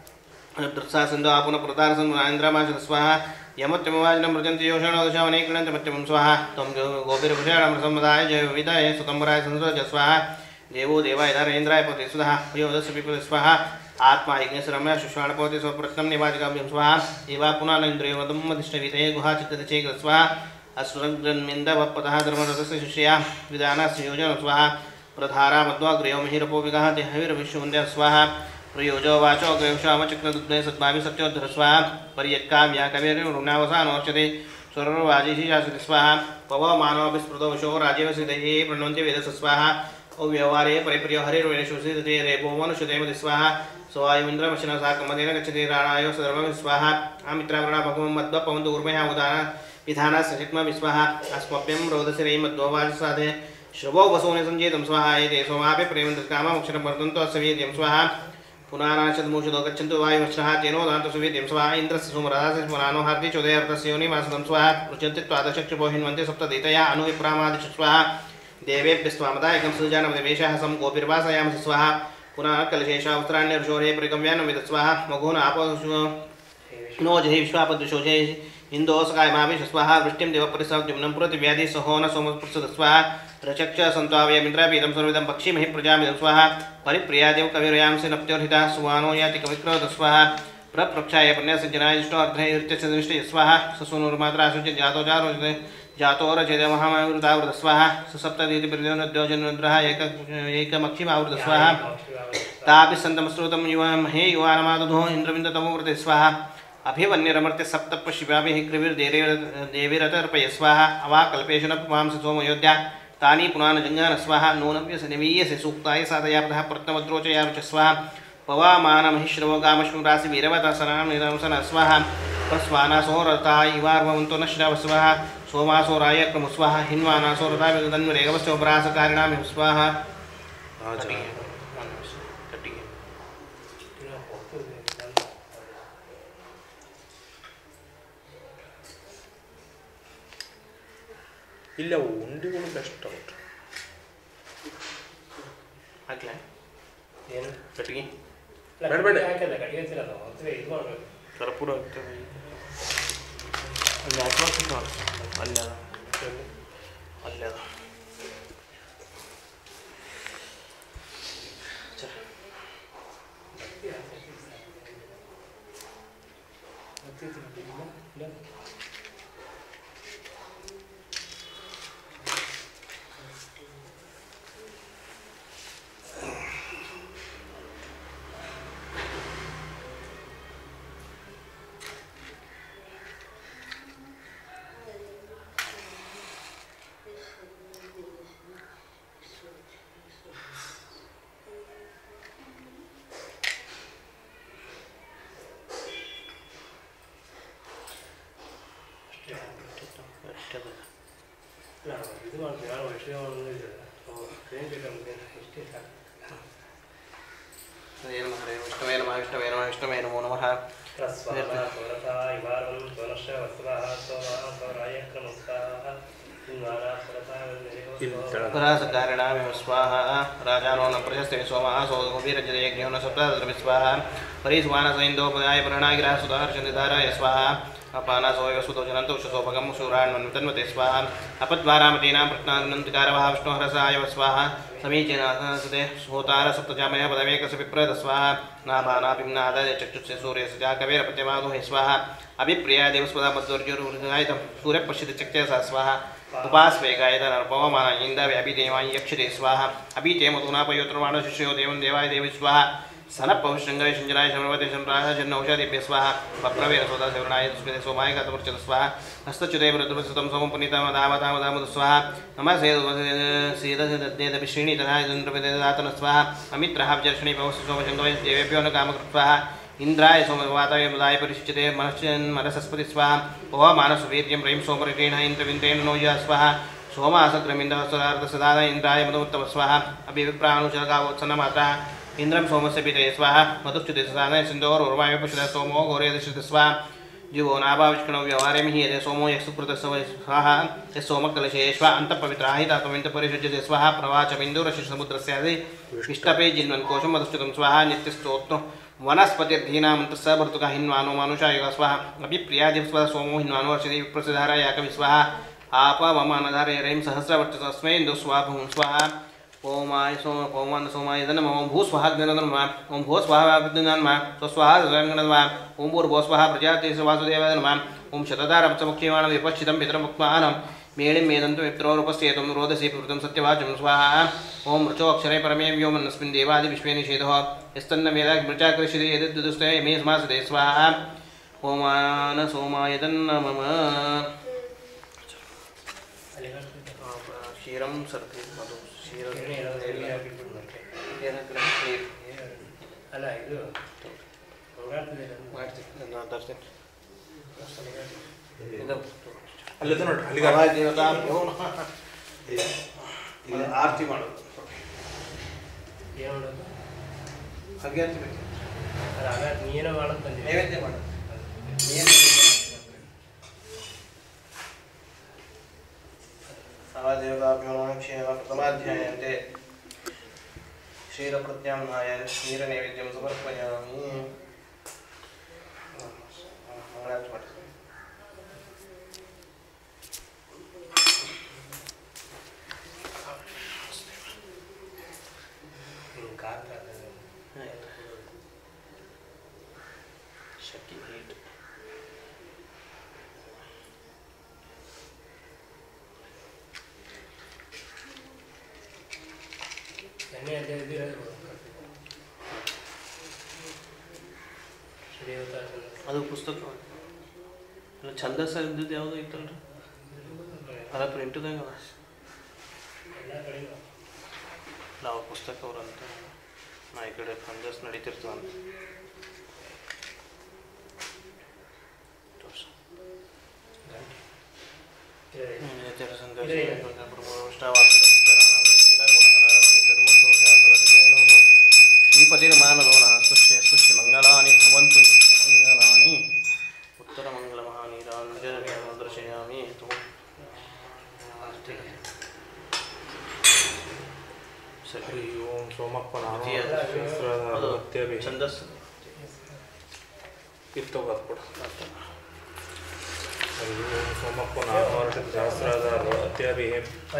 दृत्सा सिन्धु आपुन पुरतारसन्द्रामाच स्वाहा यमत्यमवाजिनं मृजन्ति योषणोदशावनेकृणन्तमत्यमं स्वाहा त्वं गोपिर्भुषाणमृसम्मदाय जय विदाय सुतम्बराय संसृज स्वाहा देवो देवाय धरेन्द्राय पते सुधा योदस्य पिपद स्वाहा आत्मा यज्ञश्रम्य शुष्वाणपवति स्वप्रत्नं निवाचकाभ्यं स्वाहा एवा पुनः इन्द्रियवदमधिष्ठवितये गुहाचित्तचेक स्वाहा अस्वग्रन्मिन्दवपतः धर्मरथस्य शिष्या विधानस्य योजन स्वाहा प्रधारा मध्वाग्रयो महिरपो विगाहते हविर्विश्ववन्द्य स्वाहा प्रयोजो वाचो अग्रयोषामचक्रदुग्धे सद्भावि सत्योद्धर स्वाहा पर्यत्काम्या कविर्रुणावसानोर्चते स्वरवाजिषि शासति स्वाहा पवमानोऽभिस्पृतो वशो राज्यवसितये प्रणवन्ति वेदस स्वाहा अव्यवहारे परिप्रियो हरिर्वेणशोषिते रेपो मनुष्यते मति स्वाहा स्वायुमिन्द्रमशिना साकमदेन गच्छति राणायो सर्वं स्वाहा आमित्रावृणा भगवं मद्वपवन्तु ऊर्मया उदाना विधानस्य चित्मा विस्वाहा अस्मभ्यं रोदस्य रयिमद्ववाजसाधे श्रवो वसोने संजेतं स्वाहा एते सोमापि प्रेमन्तकाममक्षरं वर्तन्तो अस्यवेद्यं स्वाहा पुनानाशद्मूषदो गच्छन्तु वायुवश्रः तेनो दान्तु सुवेद्यं स्वाहा इन्द्रस्य सोमराजस्य पुनानो हार्दि चोदयार्तस्य योनिमासदं स्वाहा रुचन्ति त्वादशक्षुभो हिन्वन्ति सप्तदैतया अनुविप्रामादिश स्वाहा देवेभ्यस्त्वामदायकं सृजानमदेवेशः सं गोपिर्वासयामसि स्वाहा पुनः कलशेषावस्त्राण्यर्षोरे परिगम्यानं विद स्वाहा मघोन आपो नो जहि विश्वापदुषोषे इन्दोसकायमाभिष स्वाहा वृष्टिं देवपरिसव्युम्नं प्रतिव्याधि सहोन सोमपुरुषद स्वाहा रचक्ष सन्त्वावयमिन्द्रापीतं सर्वविदं पक्षिमहि प्रजामिदं स्वाहा परिप्रियादेव कविरयांसि नप्त्योर्हिता सुवानो याति कविक्रोध स्वाहा प्रप्रक्षाय पुण्यसज्जनाय इष्टो अर्धैर्त्यस्य दृष्टि स्वाहा ससूनुर्मात्रा शुचि जातो जातो रचेते महामावृतावृत स्वाहा सप्तदीतिर्द्योजनुद्रः एकमक्षिमावृत स्वाहा तापि सन्तमश्रुतं युवामहे युवानमादधो इन्द्रविन्दतमोवृते स्वाहा अभिवन्यरमर्त्य सप्तप् शिवाभिः कृविर्देवीरतर्पय स्वाहा अवाकल्पेषु न पुमांसि सोमयोध्या तानि पुनान जङ्गान स्वाहा नूनव्यस निवीयसे सूक्ताय साधयापदः प्रत्नवद्रोचयारुच स्वाहा पवामानमहिश्रवो गामश्वं राशि वीरवता सनां निरंसन स्वाहा प्रस्वानासो रता इवार्वन्तो न श्रव स्वाहा सोमासो रायक्रम स्वाहा हिन्वानासो रता विदन्वरेगवस्योपरासकारिणां स्वाहा ಕಟ್ಟಿಗೆ ಕಟ್ಟಿಗೆ ಇಲ್ಲ ಉಂಡಿಗಳು ಬೆಸ್ಟ್ ಔಟ್ ಹಾಕ್ಲ ಏನು ಕಟ್ಟಿಗೆ ಬೇಡ ಹಾಕಲ್ಲ ಕಡಿಗೆ ಹಚ್ಚಿರಲ್ಲ ಹೊತ್ತಿಗೆ ಇದು ಮಾಡಬೇಕು ಕರ್ಪೂರ ಆಗ್ತದೆ ಅಲ್ಲಿ ಹಾಕಿ ಅಲ್ಲಿ ಅದ ಅಲ್ಲಿ ಅದ ಇದು ಮಾಡ್ತೀವಿ ನಾನು ವಿಷಯ ಟ್ರೈನ್ ಬೇಕಾಗುತ್ತೆ ಇಷ್ಟೇ ಸಾಕು ವಿಷ್ಣುವೇ ನಮಃ ವಿಷ್ಣುವೇ ನಮಃ ವಿಷ್ಣುವೇ ನಮೋ ನಮಃ ಪ್ರಸ್ವಾಹ ಸ್ವರಥಾ ಇವಾರಂ ಸ್ವನಶ್ಚ ವಸ್ವಃ ಸ್ವವಾಹ ಸ್ವರಾಯ ಕ್ರಮಸ್ತಾಹ ಇನ್ವಾರ ಸ್ವರಥಾ ಪರಾಸಕಾರಿಣಾಮೇವ ಸ್ವಾಹ ರಾಜಾನೋ ನ ಪ್ರಶಸ್ತೆ ಸೋಮಃ ಸೋಮವೀರಜತೆ ಯಜ್ಞೋ ನ ಸಪ್ತದ್ರವಿ ಸ್ವಾಹ ಪರಿಸ್ವಾನಸೈಂದೋಪದಾಯ ಪ್ರಣಾಗಿರಃ ಸುಧಾರ್ಷನಿಧಾರಾಯ ಸ್ವಾಹ ಅಪಾನಾಸೋಯವ ಸುತೋ ಜನಂತ ಉಷಸೋಪಗಂ ಶೂರಾಣ್ಮನ್ವಿತನ್ವತೆ ಸ್ವಾಹ ಅಪದ್ವಾರಾಮತೀನಾಂ ಪ್ರಜ್ಞಾನಂತಿಕಾರವಃ ವಿಷ್ಣುಹರಸಾಯವ ಸ್ವಾಹ ಸಮೀಚೀನಾಸತೆ ಹೋತಾರ ಸಪ್ತಜಾಮಯ ಪದಮೇಕಸ ವಿಪ್ರದ ಸ್ವಾಹ ನಾಭಾನಾಪಿಮ್ನಾದಾಯ ಚಕ್ಷುಷೆ ಸೂರ್ಯಸ ಜಾಕವೇರ ಪ್ರತ್ಯಮಾದೋ ಹೇ ಸ್ವಾಹ ಅಭಿಪ್ರಿಯ ದೇವಸ್ಪದ ಮಧ್ವರ್ಜುರುಗಾಯಿತಂ ಸೂರ್ಯ ಪಶ್ಯತಿ ಚಕ್ಷಸ ಸ್ವಾಹ ಉಪಾಸ್ವೆ ಗಾಯತ ನರಪವಮಾನ ಇಂದ ಅಭಿದೇವಾಯಿ ಯಕ್ಷತೆ ಸ್ವಾಹ ಅಭಿತೆ ಮಧುನಾಪಯೋತ್ರಮಾಣ ಶಿಷ್ಯೋ ದೇವಂ ದೇವಾಯ ದೇವಿ ಸ್ವಾಹ ಸನಪೌಷಂಗಾಯ ಶಂಜನಾಯ ಶಮನವತೆ ಶಂರಾಯ ಜನ್ನೌಷಧಿಭ್ಯ ಸ್ವಾಹ ವಪ್ರವೇರ ಸೋದಾ ಸೇವನಾಯ ಸ್ಮೃತಿ ಸೋಮಾಯ ಗತಮರ್ಚತ ಸ್ವಾಹ ಹಸ್ತಚ್ಯುತೇ ವೃದ್ಧಸುತಂ ಸೋಮಂ ಪುನೀತಮದಾಮದಾಮದಾಮದು ಸ್ವಾಹ ನಮ ಸೇದದೇದಪಿ ಶ್ರೀಣಿತನಾಯ ಚಂದ್ರಪೇದಾತನ ಸ್ವಾಹ ಅಮಿತ್ರಃ ವಿಜರ್ಷಣಿ ಪವಸ್ತು ಸೋಮಶಂಗವೈ ದೇವೇಭ್ಯೋ ನ ಕಾಮಕೃತ್ ಸ್ವಾಹ ಇಂದ್ರಾಯ ಸೋಮವಾತಾಯ ಮದಾಯ ಪರಿಶುಚ್ಯತೆ ಮನಸಸ್ಪತಿ ಸ್ವಾಹ ಪವಮಾನಸುವೀರ್ಯಂ ರೈಂ ಸೋಮರಿಣೇಣ ಇಂದ್ರವಿಂದ್ರೇಣ ನೋಯ ಸ್ವಾಹ ಸೋಮಾಸಗ್ರಮಿಂದ ಸದಾರ್ಥ ಸದಾನ ಇಂದ್ರಾಯ ಮಧುತ್ತಮ ಸ್ವಾಹ ಅಭಿಪ್ರಾಣುಚರಗಾವೋತ್ಸನ್ನ ಮಾತ್ರ ಇಂದ್ರಂ ಸೋಮಸ್ಯ ಪೀತಯೇ ಸ್ವಾಹ ಮಧುಶ್ಚುತೆ ಸದಾನ ಸಿಂಧೋರ್ವಾಯ ಪಶುಧ ಸೋಮೋ ಘೋರೇದಶ್ರುತ ಸ್ವಾಹ जीवो नाभाविष्कणो व्यवहारे मिहीयते सोमो यक्षुकृतस्व स्वाहा यस्सोमकलशे स्व अन्तःपवित्राहितात्मविन्तपरिषुज्यते स्वाहा प्रवाचमिन्दुरशिसमुद्रस्यादि इष्टपे जिन्वन् कोशं मधुष्टकं स्वाहा नित्यस्तोत्र वनस्पतिर्धीनामन्तः स भर्तुकः हिन्वानो मानुषायुगः स्वाहा अभिप्रियादिस्वः सोमो हिन्वानो वर्षति विप्रसिद्धारा याकवि स्वाहा आपवमानधारे रैं सहस्रवर्चस्मै इन्दुस्वाभुं स्वाहा ओमाय ओमान सोमाय नमः ओम भू स्वाहा नमः ओम भो स्वाहा नमः स्वस्वाहा नमः ओम भूर्भुवः स्वाहा प्रजापति वासुदेवाय नमः ओम शतधारपक्षमुख्यमाणं विपश्चितं पितरमुक्मानं मेळिं मेदन्तु मित्रोरुपस्येतुं रोदसी पूर्तं सत्यवाचं स्वाहा ओम ऋचो अक्षरे परमे व्योमन्नस्मिन् देवादि विश्वे निषेधः यस्तन्न वेद मृचाकृष्यते यद्दुदुस्ते मे समासते स्वाहा ओमान सोमाय नमः क्षीरं सर्पे मधु ಅಲ್ಲ ಇದು ಅಲ್ಲದ ನೋಡ್ರಿ ಅಲ್ಲಿಗೆ ಆರತಿ ಮಾಡೋದು ಏನು ಮಾಡೋದು ಹಾಗೆ ಆರತಿ ಬೇಕು ಅಲ್ಲ ಹಾಗಾದ್ರೆ ನೀಏನೋ ಮಾಡೋದು ಬಂದಿದೆ ನೈವೇದ್ಯ ಮಾಡೋದು प्रथमाध्यायन्ते क्षीरप्रत्याम्नाय क्षीरनैवेद्यं समर्पयामि शक्ति हीट ಅದು ಪುಸ್ತಕ ಛಂದಸ್ಸ ಇದ್ದದ್ದು ಯಾವುದೋ ಇತ್ತಲ್ರಿ ಅದ ಪ್ರಿಂಟ್ದಾಗ ನಾವು ಪುಸ್ತಕ ಅವ್ರಂತ ನಾ ಈ ಕಡೆ ಛಂದಸ್ ನಡೀತಿರ್ತೀವಂತ ಸಂದರ್ಶ श्रीपतिर्मानदो नः सुष्य मङ्गलानि भवन्तु नित्यमङ्गलानि उत्तरमङ्गलमहानीराञ्जनमेव दर्शयामि हरि ओम सोमप्पनानो ಛಂದಸ್ಸು ಇತ್ತೋಗತ್ಬಿಡ ಹರಿ ಓಂ ಸೋಮಪ್ಪನಾನೋ ಸಹಸ್ರಾಧಾರ ಅತ್ಯಭಿಹಿ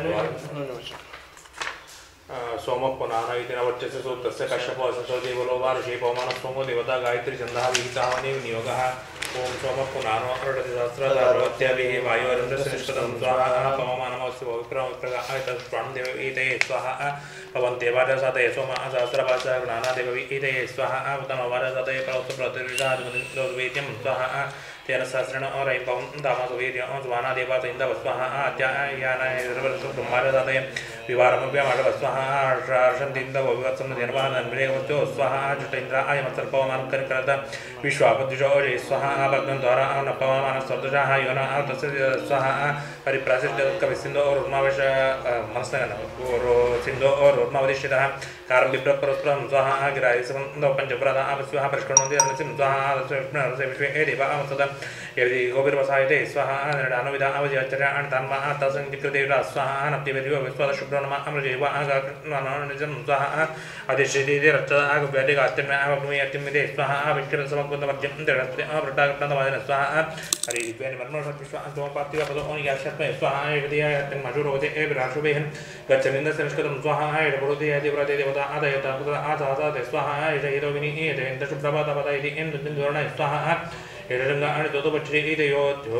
सोमप्पनान इति नवच्यस्य सूत्रस्य कश्यपो देवलो वा ऋषि पवमान सोमो देवता गायत्री छन्दः विहितः नियोगः ओम सोमप्पनानो अरडतिसहस्रदारोत्याभिः वायुरन्द्रस्य निष्पदं स्वाहा पवमानमस्य विक्रमविक्रगायतस्प्राणदेव ईतये स्वाहा पवन्तेवाजसतये सोमः सहस्रभाषा ज्ञानादेव ईतये स्वाहा उतमवाजसतये प्रौस्तप्रतिष्ठाद्वेद्यं स्वाहा तेन सहस्रेण औरयं पवं दामसुवीर्यं स्वानादेवात इन्दव स्वाहा आत्यायानाय ब्रह्माजसतये विवारमभ्यमाडव स्वाहा हर्षन्तीन्दव विवत्सं निर्वाहनन्विरेवचो स्वाहा जुटेन्द्र आयमत्सर्पवमानकनिकरद विश्वापद्युजो जय स्वाहा भग्नद्वारा नपवमानसदृशाः योनः तस्य स्वाहा परिप्रासिद्धकविसिन्धो और उर्मावेश मनस्तगन और सिन्धो और उर्मावदिष्टितः कारं विप्रपरस्परं स्वाहा गिरायसंदो पञ्चप्रदा स्वाहा परिष्करणोदि अर्नसिं स्वाहा रसे विश्वे देवा अमसद यदि गोविर्वसायते स्वाहा निर्णानुविधा अवजयचर्या अण्तान्मा तसंतिकृतेरा स्वाहा नप्तिवेदियो विश्वाद शुभ्रणमा अमृजेव आगाननिजं स्वाहा अधिष्ठिते रच्चदा आगव्यादिगात्यन्मे आवग्नुयतिमिदे स्वाहा विक्रमसमकुन्दमध्यं दृढस्ते अवृटागतवादिन स्वाहा हरि दिव्यानि मर्मणः विश्वान्तोपाप्तिव पदो ओनियाशत्मे स्वाहा यदियायतं मजुरोदे एविराशुभेहन् गच्छनिन्दस्य निष्कृतं स्वाहा एडपुरुदे यदिव्रते देवता आदयता पुत्र आसासाते स्वाहा एषहितो विनीयते इन्दशुभ्रपादपद इति इन्दुर्णय स्वाहा एडरंगा आणि दोतोपक्षे इदयो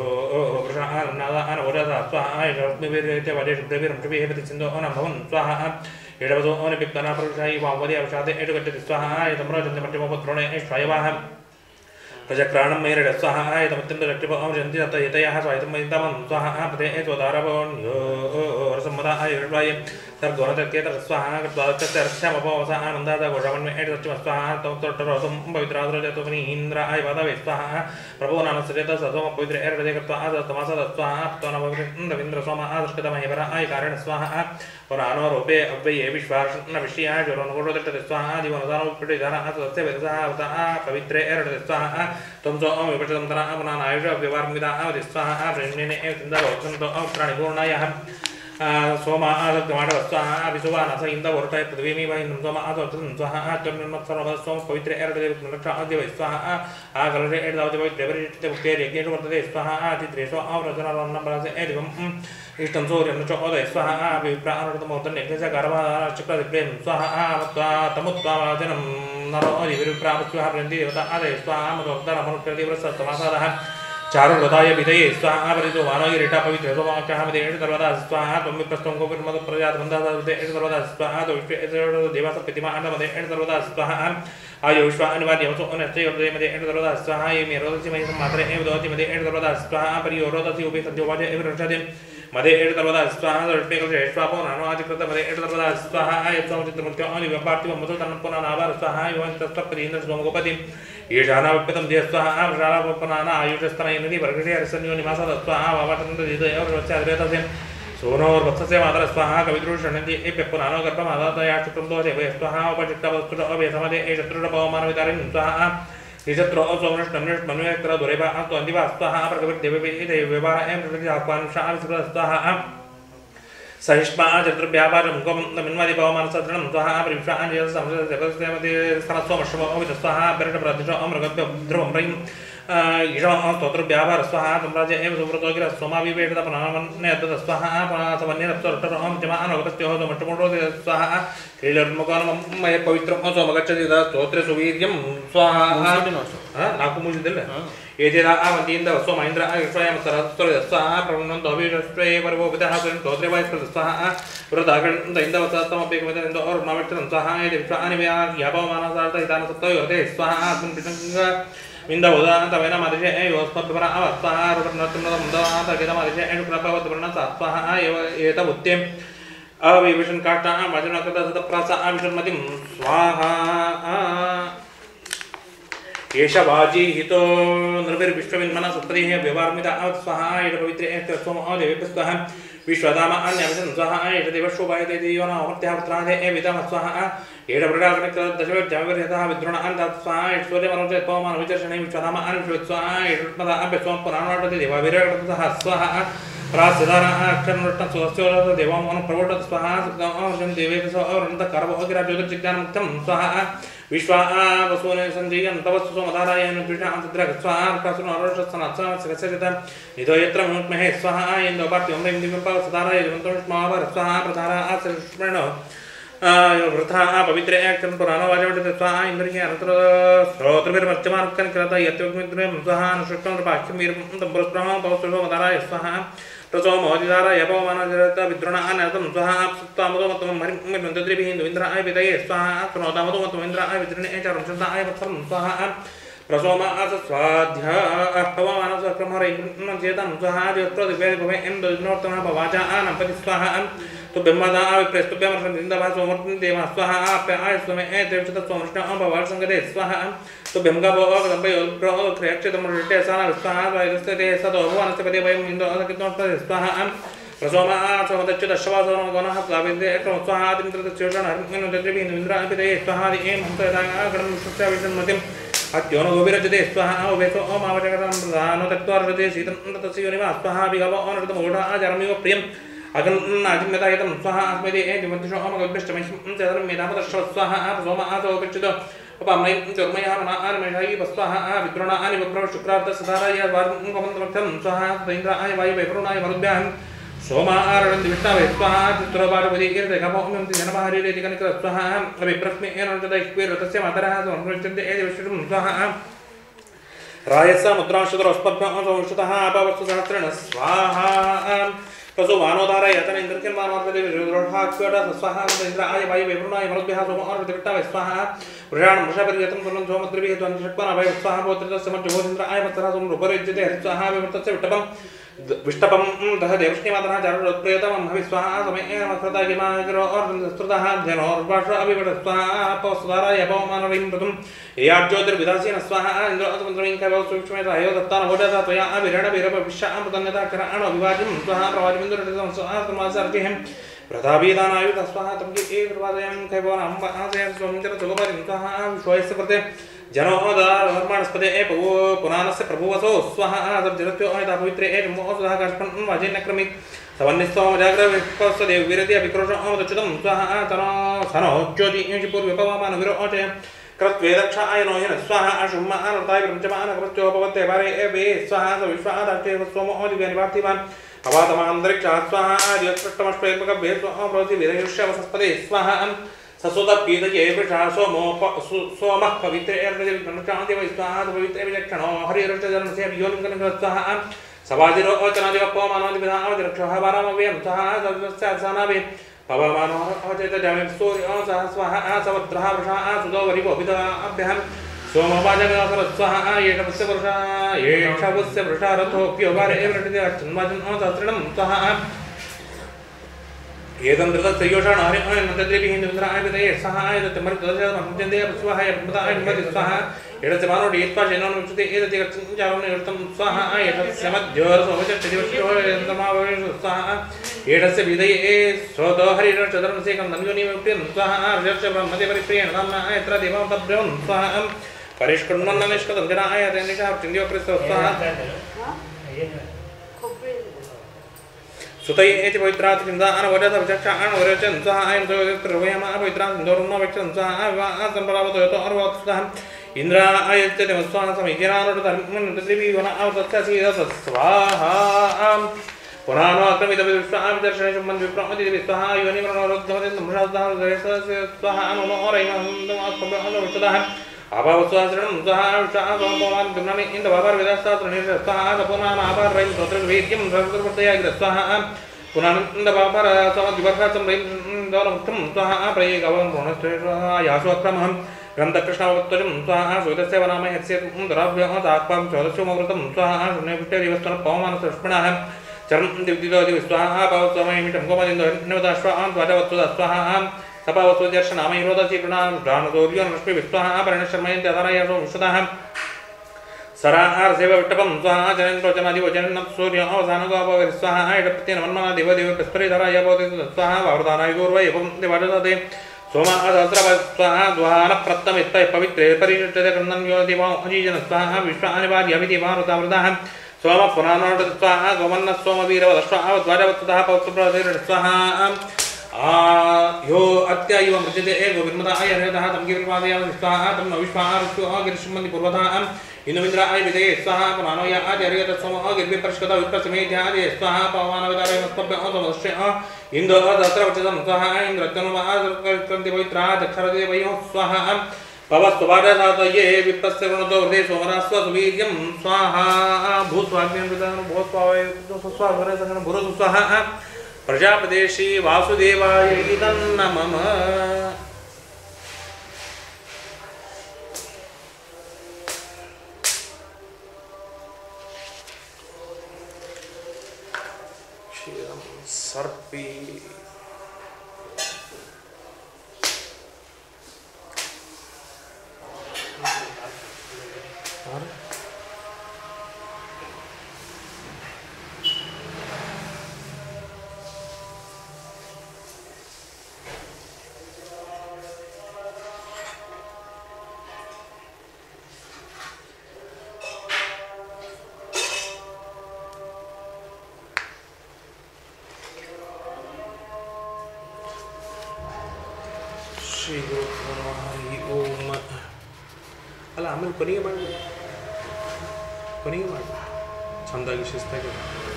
वृषानादा अनवरदा स्वाहा एषमिविरते वदे शुभ्रविरं शुभिहेपति सिन्धो अनभवन् स्वाहा एडवदो अनपिक्तना प्रविशायि वावदे अवशादे एडगच्छति स्वाहा एतम्रजन्यमट्टिमपुत्रोणे एष्वयवाह प्रजक्राणं मेरड स्वाहा एतमत्यन्तरक्षिप अमजन्ति ततयतयः स्वायतमयितमं स्वाहा पते एतोदारवन्यो रसम्मदा आयुर्वाय सर्गोणतर्केतर स्वाहा कृत्वादस्य रक्षामपवसा आनन्दाद घोषमन्मे एतच्चम स्वाहा तोट्टरोसं पवित्राद्रजतुमनि इन्द्र आयपदवे स्वाहा प्रभोनानसरेत ससोम पवित्र एरडे कृत्वा आदतमसद स्वाहा त्वनभविन्द्र सोम आदर्शकतमहेवर आयकारेण स्वाहा पुराणो रूपे अव्यये विश्वासन्न विषया जोरनगोडदट्टते स्वाहा दिवनदानोपटिधान आतस्य वेदसावता पवित्रे एरडे स्वाहा त्वंसो विपचतं तना अपनान आयुष व्यवहारमिदा आवदि स्वाहा प्रेम्येने सिन्धवसन्तो प्राणिपूर्णायः सोमा आदग्धमाडव स्वाहा विसुवानस इन्दवोर्टय पृथ्वीमि वहिन्दं सोम आदोत्तं स्वाहा त्वन्मत्सर्वः सोम पवित्र एरडे रक्षा आद्यव स्वाहा आकलरे एरदावति पवित्र परिचिते मुक्ते यज्ञेषु वर्तते स्वाहा आदित्रेषु आवरजनरन्नम्बरसे एदिवम् इष्टं सूर्यं च ओदय स्वाहा विप्राणतमोदन् यज्ञस्य गर्भचक्रदिप्रेम स्वाहा तमुत्वाजनं नरो अधिविप्राप स्वाहा प्रन्ति देवता आदय स्वाहा मदोक्तरमनुप्रतिव्रतसमासादः चारुरथाय विधये स्वाहा परितो वानोगिरिटा पवित्र सोमाख्यामदे सर्वदा स्वाहा त्वं विप्रस्थं गोविर्मद प्रजातमन्दादे सर्वदा स्वाहा तो विश्वे देवासप्तिमा अन्नमदे सर्वदा स्वाहा आयो विश्वा अनिवार्यमसो अनश्चयोदे मदे सर्वदा स्वाहा ये मेरोदसि महि मात्रे एव दोति मदे सर्वदा स्वाहा परियोरोदसि उपे सद्योवाजे एव रक्षते मदे सर्वदा स्वाहा दर्शनेकल श्वापो नानो आदिकृत मदे सर्वदा स्वाहा यत्समचित्रमुख्य अनिव्यपार्थिवं मधु तन्नपुनानाभार स्वाहा योऽन्तस्तपदीन्द्र सोमगोपति येषाना विप्पतं दे स्वाहा वृषालापनाना आयुषस्तनयनदि वर्गषे अरसन्यो निवासद स्वाहा वावाटन्ददिदय वृक्षाद्रेतसे सोनोर्वत्सस्य मातर स्वाहा कवितृषणन्ति एप्यपुनानो गर्भमादातया शुक्रं दोषे वै स्वाहा उपचित्तवस्तुष अभेसमदे एषत्रुडपवमानवितारिं स्वाहा निशत्रो सोमनष्टमनुष्मनुयत्र दुरेभा त्वन्दिवा स्वाहा प्रकविर्देवे इति व्यवहार एं प्रकृति आह्वानं शाविसुर स्वाहा सहिष्मा चतुर्भ्यापारं गोमन्दमिन्वादिपवमानसदृणं स्वाहा परिविश्वाञ्जयस संसदस्य स्तनस्वमश्वमोवित स्वाहा परिणप्रदिशो अमृगभ्य ध्रुवं रयिं ईशः स्तोत्रभ्यापार स्वाहा सम्राज्य एव सुव्रतो गिर सोमाविवेटतपनामन्यदत स्वाहा समन्यरप्तरं जमानोगतस्योः सोमष्टमुडोदि स्वाहा क्रीडोन्मुखानमय पवित्रं सोमगच्छति स्तोत्रे सुवीर्यं स्वाहा नाकु मुजिदिल्ल एतेदा आवन्तीन्दव सोमैन्द्र आयुष्वयं सरस्वती स्वाहा प्रवणन्तो अभिष्टे परवोपितः स्तोत्रे वैस्कृत स्वाहा वृदागण्ड इन्दव सत्तमपेकमिदन्दो और माविष्टं स्वाहा एते विश्वानिव्या यापवमानसार्थ हितानसत्तयोते स्वाहा कुंपितंग विन्दवदान्तवेन मदिशे एवस्मद्भरा स्वाहा रुपनत्तमदमदान्तकेतमदिशे एणुप्रपवद्वर्णसा स्वाहा एतवुत्ते अविविशन काष्टा वचनकृतसतप्रासा अविशन्मतिं स्वाहा एष वाजी हितो नृभिर्विश्वविन्मनः सत्पदेः व्यवहारमिदा स्वाहा एष पवित्रे सोम देवेभ्यः स्वाहा विश्वदामा अन्यमिदं स्वाहा एतदेवशोभायते देवना अमर्त्यः पुत्रादे एविदं स्वाहा एडप्रडाकटदशवर्जमवर्यतः विद्रोण अन्तात् स्वाहा एतसूर्यमनोजय पवमान विचर्षणे विश्वदामा अन्विश्वत् स्वाहा एतत्मदा अभ्यस्वं पुराणोटति देवाभिरगतः स्वाहा प्रासिदारा अक्षरनृष्टं स्वस्योरथ देवं अनुप्रवोटत स्वाहा सुक्तमर्षं देवेभ्यः अवरन्तकरवोगिराज्योतिर्ज्ञानमुक्तं स्वाहा विश्वा वसुने संजीयं तवस्तु सोमधारायण द्विषान्तद्रग स्वाहा प्रसुनरोषसनात्सनसकसरितं निधो यत्र मुक्महे स्वाहा इन्दोपार्त्यं दिव्यं स्वाहा प्रधारा आश्रष्मण वृथा पवित्र अक्षरं पुराणो वाजवटते स्वाहा इन्द्रिय अनंतर श्रोत्रभिर्मर्त्यमानकं कृता यत्योग्मिद्रं स्वाहा अनुष्टं पाक्ष्यं वीरं तम्बरस्प्रमं पवस्त्रसोमधाराय स्वाहा प्रसो मोदिदारा यपवमानजरत विद्रोणानतं स्वाहा सुत्तामदोमतं मरिमन्दद्रिभिः इन्द्राय विदये स्वाहा सुनोदामदोमतं इन्द्राय विद्रणे चारं चन्दाय वत्सं स्वाहा प्रसोमा स्वाध्या पवमानसक्रमहरं चेतं स्वाहा ज्योतिर्दिव्यभवे इन्द्रनोत्तमः भवाचा आनपति स्वाहा तो ब्रह्मदा विप्रेस्तुभ्यमर्षन्दिन्दभा सोमर्तं देवा स्वाहा आप्याय स्वमे देवचत सोमृष्ण भवाल संगते स्वाहा तो ब्रह्मगभोगदम्बयो क्रियक्षितमृष्टे साना स्वाहा वायुस्ते सतो भुवनस्य पदे वयम् इन्दो अदकितोष्टे स्वाहा प्रसोमा सोमदच्युतश्रवासोमगुणः स्वाविन्दे स्वाहा आदिन्द्रदच्युषण हरिन्द्रद्रिभिः इन्द्रापिते स्वाहा एं हंसदागणं शुष्याविषन्मतिम् अत्योनो गोभिरजते स्वाहा उभेसो ओमावचकतं प्रधानो तत्त्वार्जते शीतं तस्य योनिमा स्वाहा विगवो अनृतमूढा आचरमिव प्रियम् अगन्नाजिम्यतायतं स्वाहा अस्मदे दिवन्तिषो अमगभ्यष्टमहिं चतुर्ं मेधापदश्व स्वाहा सोम आसोपच्युत उपमयं चर्मयः मना आनमेषायि वस्वाहा विद्रोणानि वक्रम शुक्रार्थ सदाराय वार्मुखमन्त्रमर्थं स्वाहा तैन्द्राय वायुवैवरुणाय मरुद्भ्यां सोमा आरणन्ति विष्णवे स्वाहा चित्रपाठपदी कीर्तिकमोमिं जनमहारीरेति कनिकर स्वाहा अभिप्रस्मे एनञ्चदैक्वीरतस्य मातरः समृच्छन्ते एदिविष्णुं स्वाहा रायस्य मुद्रांशतरस्पभ्यं संश्रुतः अपवस्तुसहस्रेण स्वाहा प्रसो मानोधारा यतन इंद्रकिल मानवते विरोधाक्ष्योटा स्वाहा इंद्राय वायुवैवरुणाय मरुद्भ्यः सोम अर्वतिविट्टावै स्वाहा पुराण वृषपरियतं कुलं सोमद्रिभिः त्वञ्चक्पन अभय स्वाहा गोत्रस्य मध्यभोजिन्द्राय मत्सरः सोमरूपरिज्यते हरिस्वाहा विवर्तस्य विष्टपं दह देवष्णिमातरः चारुरोत्प्रियतमं हविस्वाहा समेन मत्सरता किमागिरो अर्धस्तृतः ध्यनोर्वाष अभिवट स्वाहा पवस्वधाराय पवमानवैं प्रथम याज्योतिर्विदासीन स्वाहा इन्द्र अतमन्त्रं कवौ सूक्ष्मेतायो दत्तान भोजता त्वया अभिरण वीरपविश्यां प्रतन्यता कराण अभिवाजिं स्वाहा प्रवाजिमिन्दुरटितं स्वाहा समासर्जिहं प्रतापीदानायुध स्वाहा तम्कि एकवादयं कैवोनां वासयं स्वमिन्द्र सुगपरिं स्वाहा विश्वस्य प्रते जनोदारमणस्पदे पुराणस्य प्रभुवसो स्वाहा सब्जरत्यो अमिता पवित्रे मोहसुधा काष्पन् वाजिन्यक्रमिक सवन्निस्तोमजाग्रविष्पस्य देववीरति अभिक्रोश अमदच्युतं स्वाहा तनो सनो ज्योति पूर्वपवमान विरोचय कृत्वेदक्षाय नो हिन स्वाहा अशुम्मा अनर्ताय प्रपञ्चमान कृत्योपवत्ते वारे एवे स्वाहा सविश्वादाष्टे सोमो दिव्यनिवार्तिवान् अवातमान्तरिक्षाः स्वाहा आदियत्कृष्टमष्टैकभ्ये स्वाहा प्रवृत्ति वीरयुष्यवसस्पदे स्वाहा ससुदपीतये वृषा सोमः पवित्रेर्नचान्ति वै स्वाहा पवित्रे विचक्षणो हरिरक्षजनस्य योनिं कनकः स्वाहा सवाजिरो अचनादिवपमानादिविधावतिरक्षः वारामव्यं स्वाहा सविस्यासानाभि पवमानो अचेतजामिं सूर्यो सह स्वाहा सवद्रः वृषा सुदोवरिवोभिदाभ्यहं सोमवाजगसर स्वाहा येषवस्य वृषा रथोऽप्यो वारे वृणिते अर्चन्वाजन् सहस्रणं स्वाहा एदं दृतस्य योषाण हरिन्द्रद्रिभिः इन्द्राय विदये सहाय दत्तमरितदशमहंजन्दे स्वाहाय ब्रह्मदाय निमति स्वाहा एतस्य मानोडि यत्पाशेनो विच्यते एतस्य गच्छारोण निवृत्तं स्वाहा एतस्य मध्योरसोमचट्टिदिवश्योरन्दमाववेश स्वाहा एतस्य विदये स्वतो हरिरक्षधर्मसेकं धन्योनिमप्रियं स्वाहा रजस्य ब्रह्मदे परिप्रियेण नाम्ना यत्र देवं तब्रवं स्वाहा परिष्कृण्वन्ननिष्कृतं जनाय तेनिषा चिन्त्योऽप्रियः स्वाहा सुतये एति पवित्रात् चिन्तान वजत विचक्षाण वरचन स्वाहा अयं सोयत्रवयमा पवित्रात् सिन्दूरं वक्षं स्वाहा विवाहात् सम्प्राप्तो यतो अर्वत्सुतः इन्द्रा आयत्यते स्वाहा समीचरानुटधर्मन्त्रिभिः आवतस्य स्वाहा पुराणो अक्रमितविश्वाहा विदर्शनेषु मन्विप्रामति स्वाहा योनिमरणोरुद्धमते नमृषाद्धारस्य स्वाहा नमोरयमहन्दमात्मभ्यः आभावस्वासरणं स्वाहा विश्वाहा सोमपवान् दुम्नानि इन्दवाभारविदास्तात्रनिर् स्वाहा सपुनान् आभारवैं स्तोत्रवेद्यं सर्वप्रत्ययागिर स्वाहा पुनानन्दवाभार समद्विवर्गाचं वैं दौलमुक्तं स्वाहा प्रयेगवं पुनश्चयासोऽक्रमहं ग्रन्थकृष्णावत्वजं स्वाहा सुविदस्य वनामय हस्येन्द्राभ्यः ताक्पां चौदस्योमवृतं स्वाहा शून्यपुष्टरिवस्तुनः पवमानसष्पणाः चरं दिव्दिदोदिवि स्वाहा पावस्वामयमिटं गोमदिन्दोन्नवदाश्वान् ध्वजवत्सुदा स्वाहा सपावस्वदर्शनामयरोदसी प्रणाम प्राणदोर्योन्नष्टि विश्वाहा परिणशर्मयन्ति अधारयासो विश्वतः सरार सेव विट्टपम स्वाहा जनेन्द्रोचनादिवो जन्नत् सूर्य अवसानगोपविः स्वाहा इडप्रत्येन मन्मना देवदेव प्रस्परिधराय भवति स्वाहा वावृतानाय गौरवै एवं देवादते सोमा असहस्रव स्वाहा द्वाहान प्रत्तमित्तै पवित्रे परिषट्यते क्रन्दन् योदिवो अजीजन स्वाहा विश्वानिवार्यमिति भारुतावृताः सोम पुराणोट स्वाहा गोमन्न सोमवीरवद स्वाहा द्वारवत्तः पौत्रप्रतिरः स्वाहा यो अत्यायव मृत्यते एको विन्मताय हृदः तम गिरिवादय स्वाहा तम विश्वाहारुष्यो गिरिशुमन्ति पूर्वतः इन्द्राय विदये स्वाहा पुराणो या आचार्यत सोम गिरिभि परिष्कृत विप्रसमेध्यादि स्वाहा पवमानवतारय मस्तभ्य अतमश्य इन्द्र दत्रवचनं स्वाहा इन्द्रत्यनुमादक्रन्ति पवित्रा दक्षरदेवयो स्वाहा पवस्वभारसातये विप्रस्य गुणतो हृदे सोमरास्व सुवीर्यं स्वाहा भूस्वाग्नेन विदानं भूस्वावय स्वाहा सगन भूरु स्वाहा प्रजापदेशी वासुदेवाय इदं नमः सर्पी ಶ್ರೀ ಗುರು ಹರಿ ಓಂ ಅಲ್ಲ ಆಮೇಲೆ ಕೊನೆಗೆ ಮಾಡಿ ಚಂದಾಗಿ ಶಿಸ್ತಾಗಿ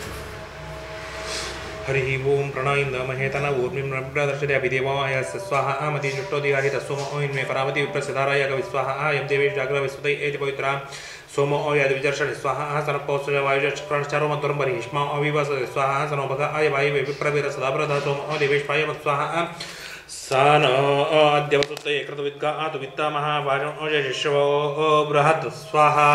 ಹರಿ ಓಂ ಪ್ರಣಾಯಿಂದ ಮಹೇತನ ಊರ್ಮಿಂ ನಬ್ರದರ್ಶದೆ ಅಭಿದೇವಾಯ ಸ್ವಾಹ ಮತಿ ಜುಟ್ಟೋದಿಗಾಹಿ ತಸ್ವಮ ಓನ್ಮೇ ಪರಾಮತಿ ವಿಪ್ರಸಿಧಾರಾಯ ಕವಿಸ್ವಾಹ ಯಂ ದೇವೇಶ್ ಜಾಗ್ರ ವಿಸ್ವತೈ ಏತಿ ಪವಿತ್ರ सोमो यद विचर्षण स्वाहा सनपौष वायुचारो मधुरम बहिष्मा अविवास स्वाहा सनोभग आय वायु विप्रवीर सदाब्रध सोमो देवेश्वाय स्वाहा सन अद्यवसुते कृतविद्गा आतु वित्ता महावाजो शिशवो बृहत् स्वाहा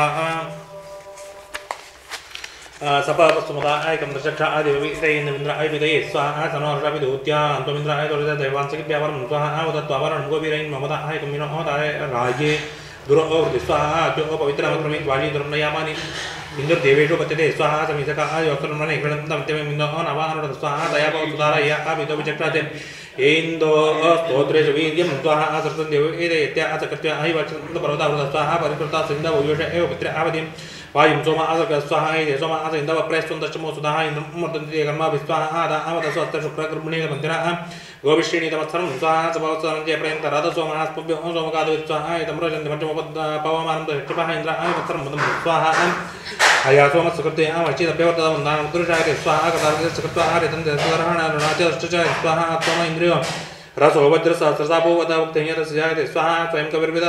सपवसुमदायकं दशक्षा आदिविन्द्र आयुधये स्वाहा सनोर्षाभिदूत्या त्वमिन्द्र आयुधे दैवांसकिव्यावरं स्वाहा उदत्वावरणं गोवीरैन् ममदायकं विनो राजे दुरो स्वाहा जो पवित्रमक्रमित वाजी दुर्नयामानि इंद्र देवेशो पत्यते स्वाहा समीसका आयोत्रमने गणन्तमत्यमिन्दो नवानर स्वाहा दयापो सुधारय आपितो विचक्रते इंदो स्तोत्रेषु वीर्यं स्वाहा सर्वं देव एतया अचकृत्य आहिवचन्त पर्वतावृत स्वाहा परिकृता सिन्धव योष एव पुत्र आवधिं वायुं सोमा आसक स्वाहा एते सोमा आस इन्दव प्रेष्टुन्दश्चमो सुधाः इन्द्रं मूर्तन्ति कर्मा विस्वाहा आदा आवदस्वत्र शुक्रगर्भिणी मन्दिरः गोविश्रेणीतमत्सरं स्वाहा सभवत्सरञ्जय पर्यन्त राधसोमहास्पभ्यो सोमकादो स्वाहा इदमरोचन्ति पञ्चमपद पवमानं दक्षिपः इन्द्र आयुवत्सरं मदं स्वाहा हया सोमस्कृते आमचिदप्यवर्तदवन्दानं पुरुषायते स्वाहा कथाकृत्वा आर्यतं सुदर्हणारुणाचश्च स्वाहा सोम इन्द्रियो रसो वज्रसहस्रसापो वदावक्तयतस्यायते स्वाहा स्वयं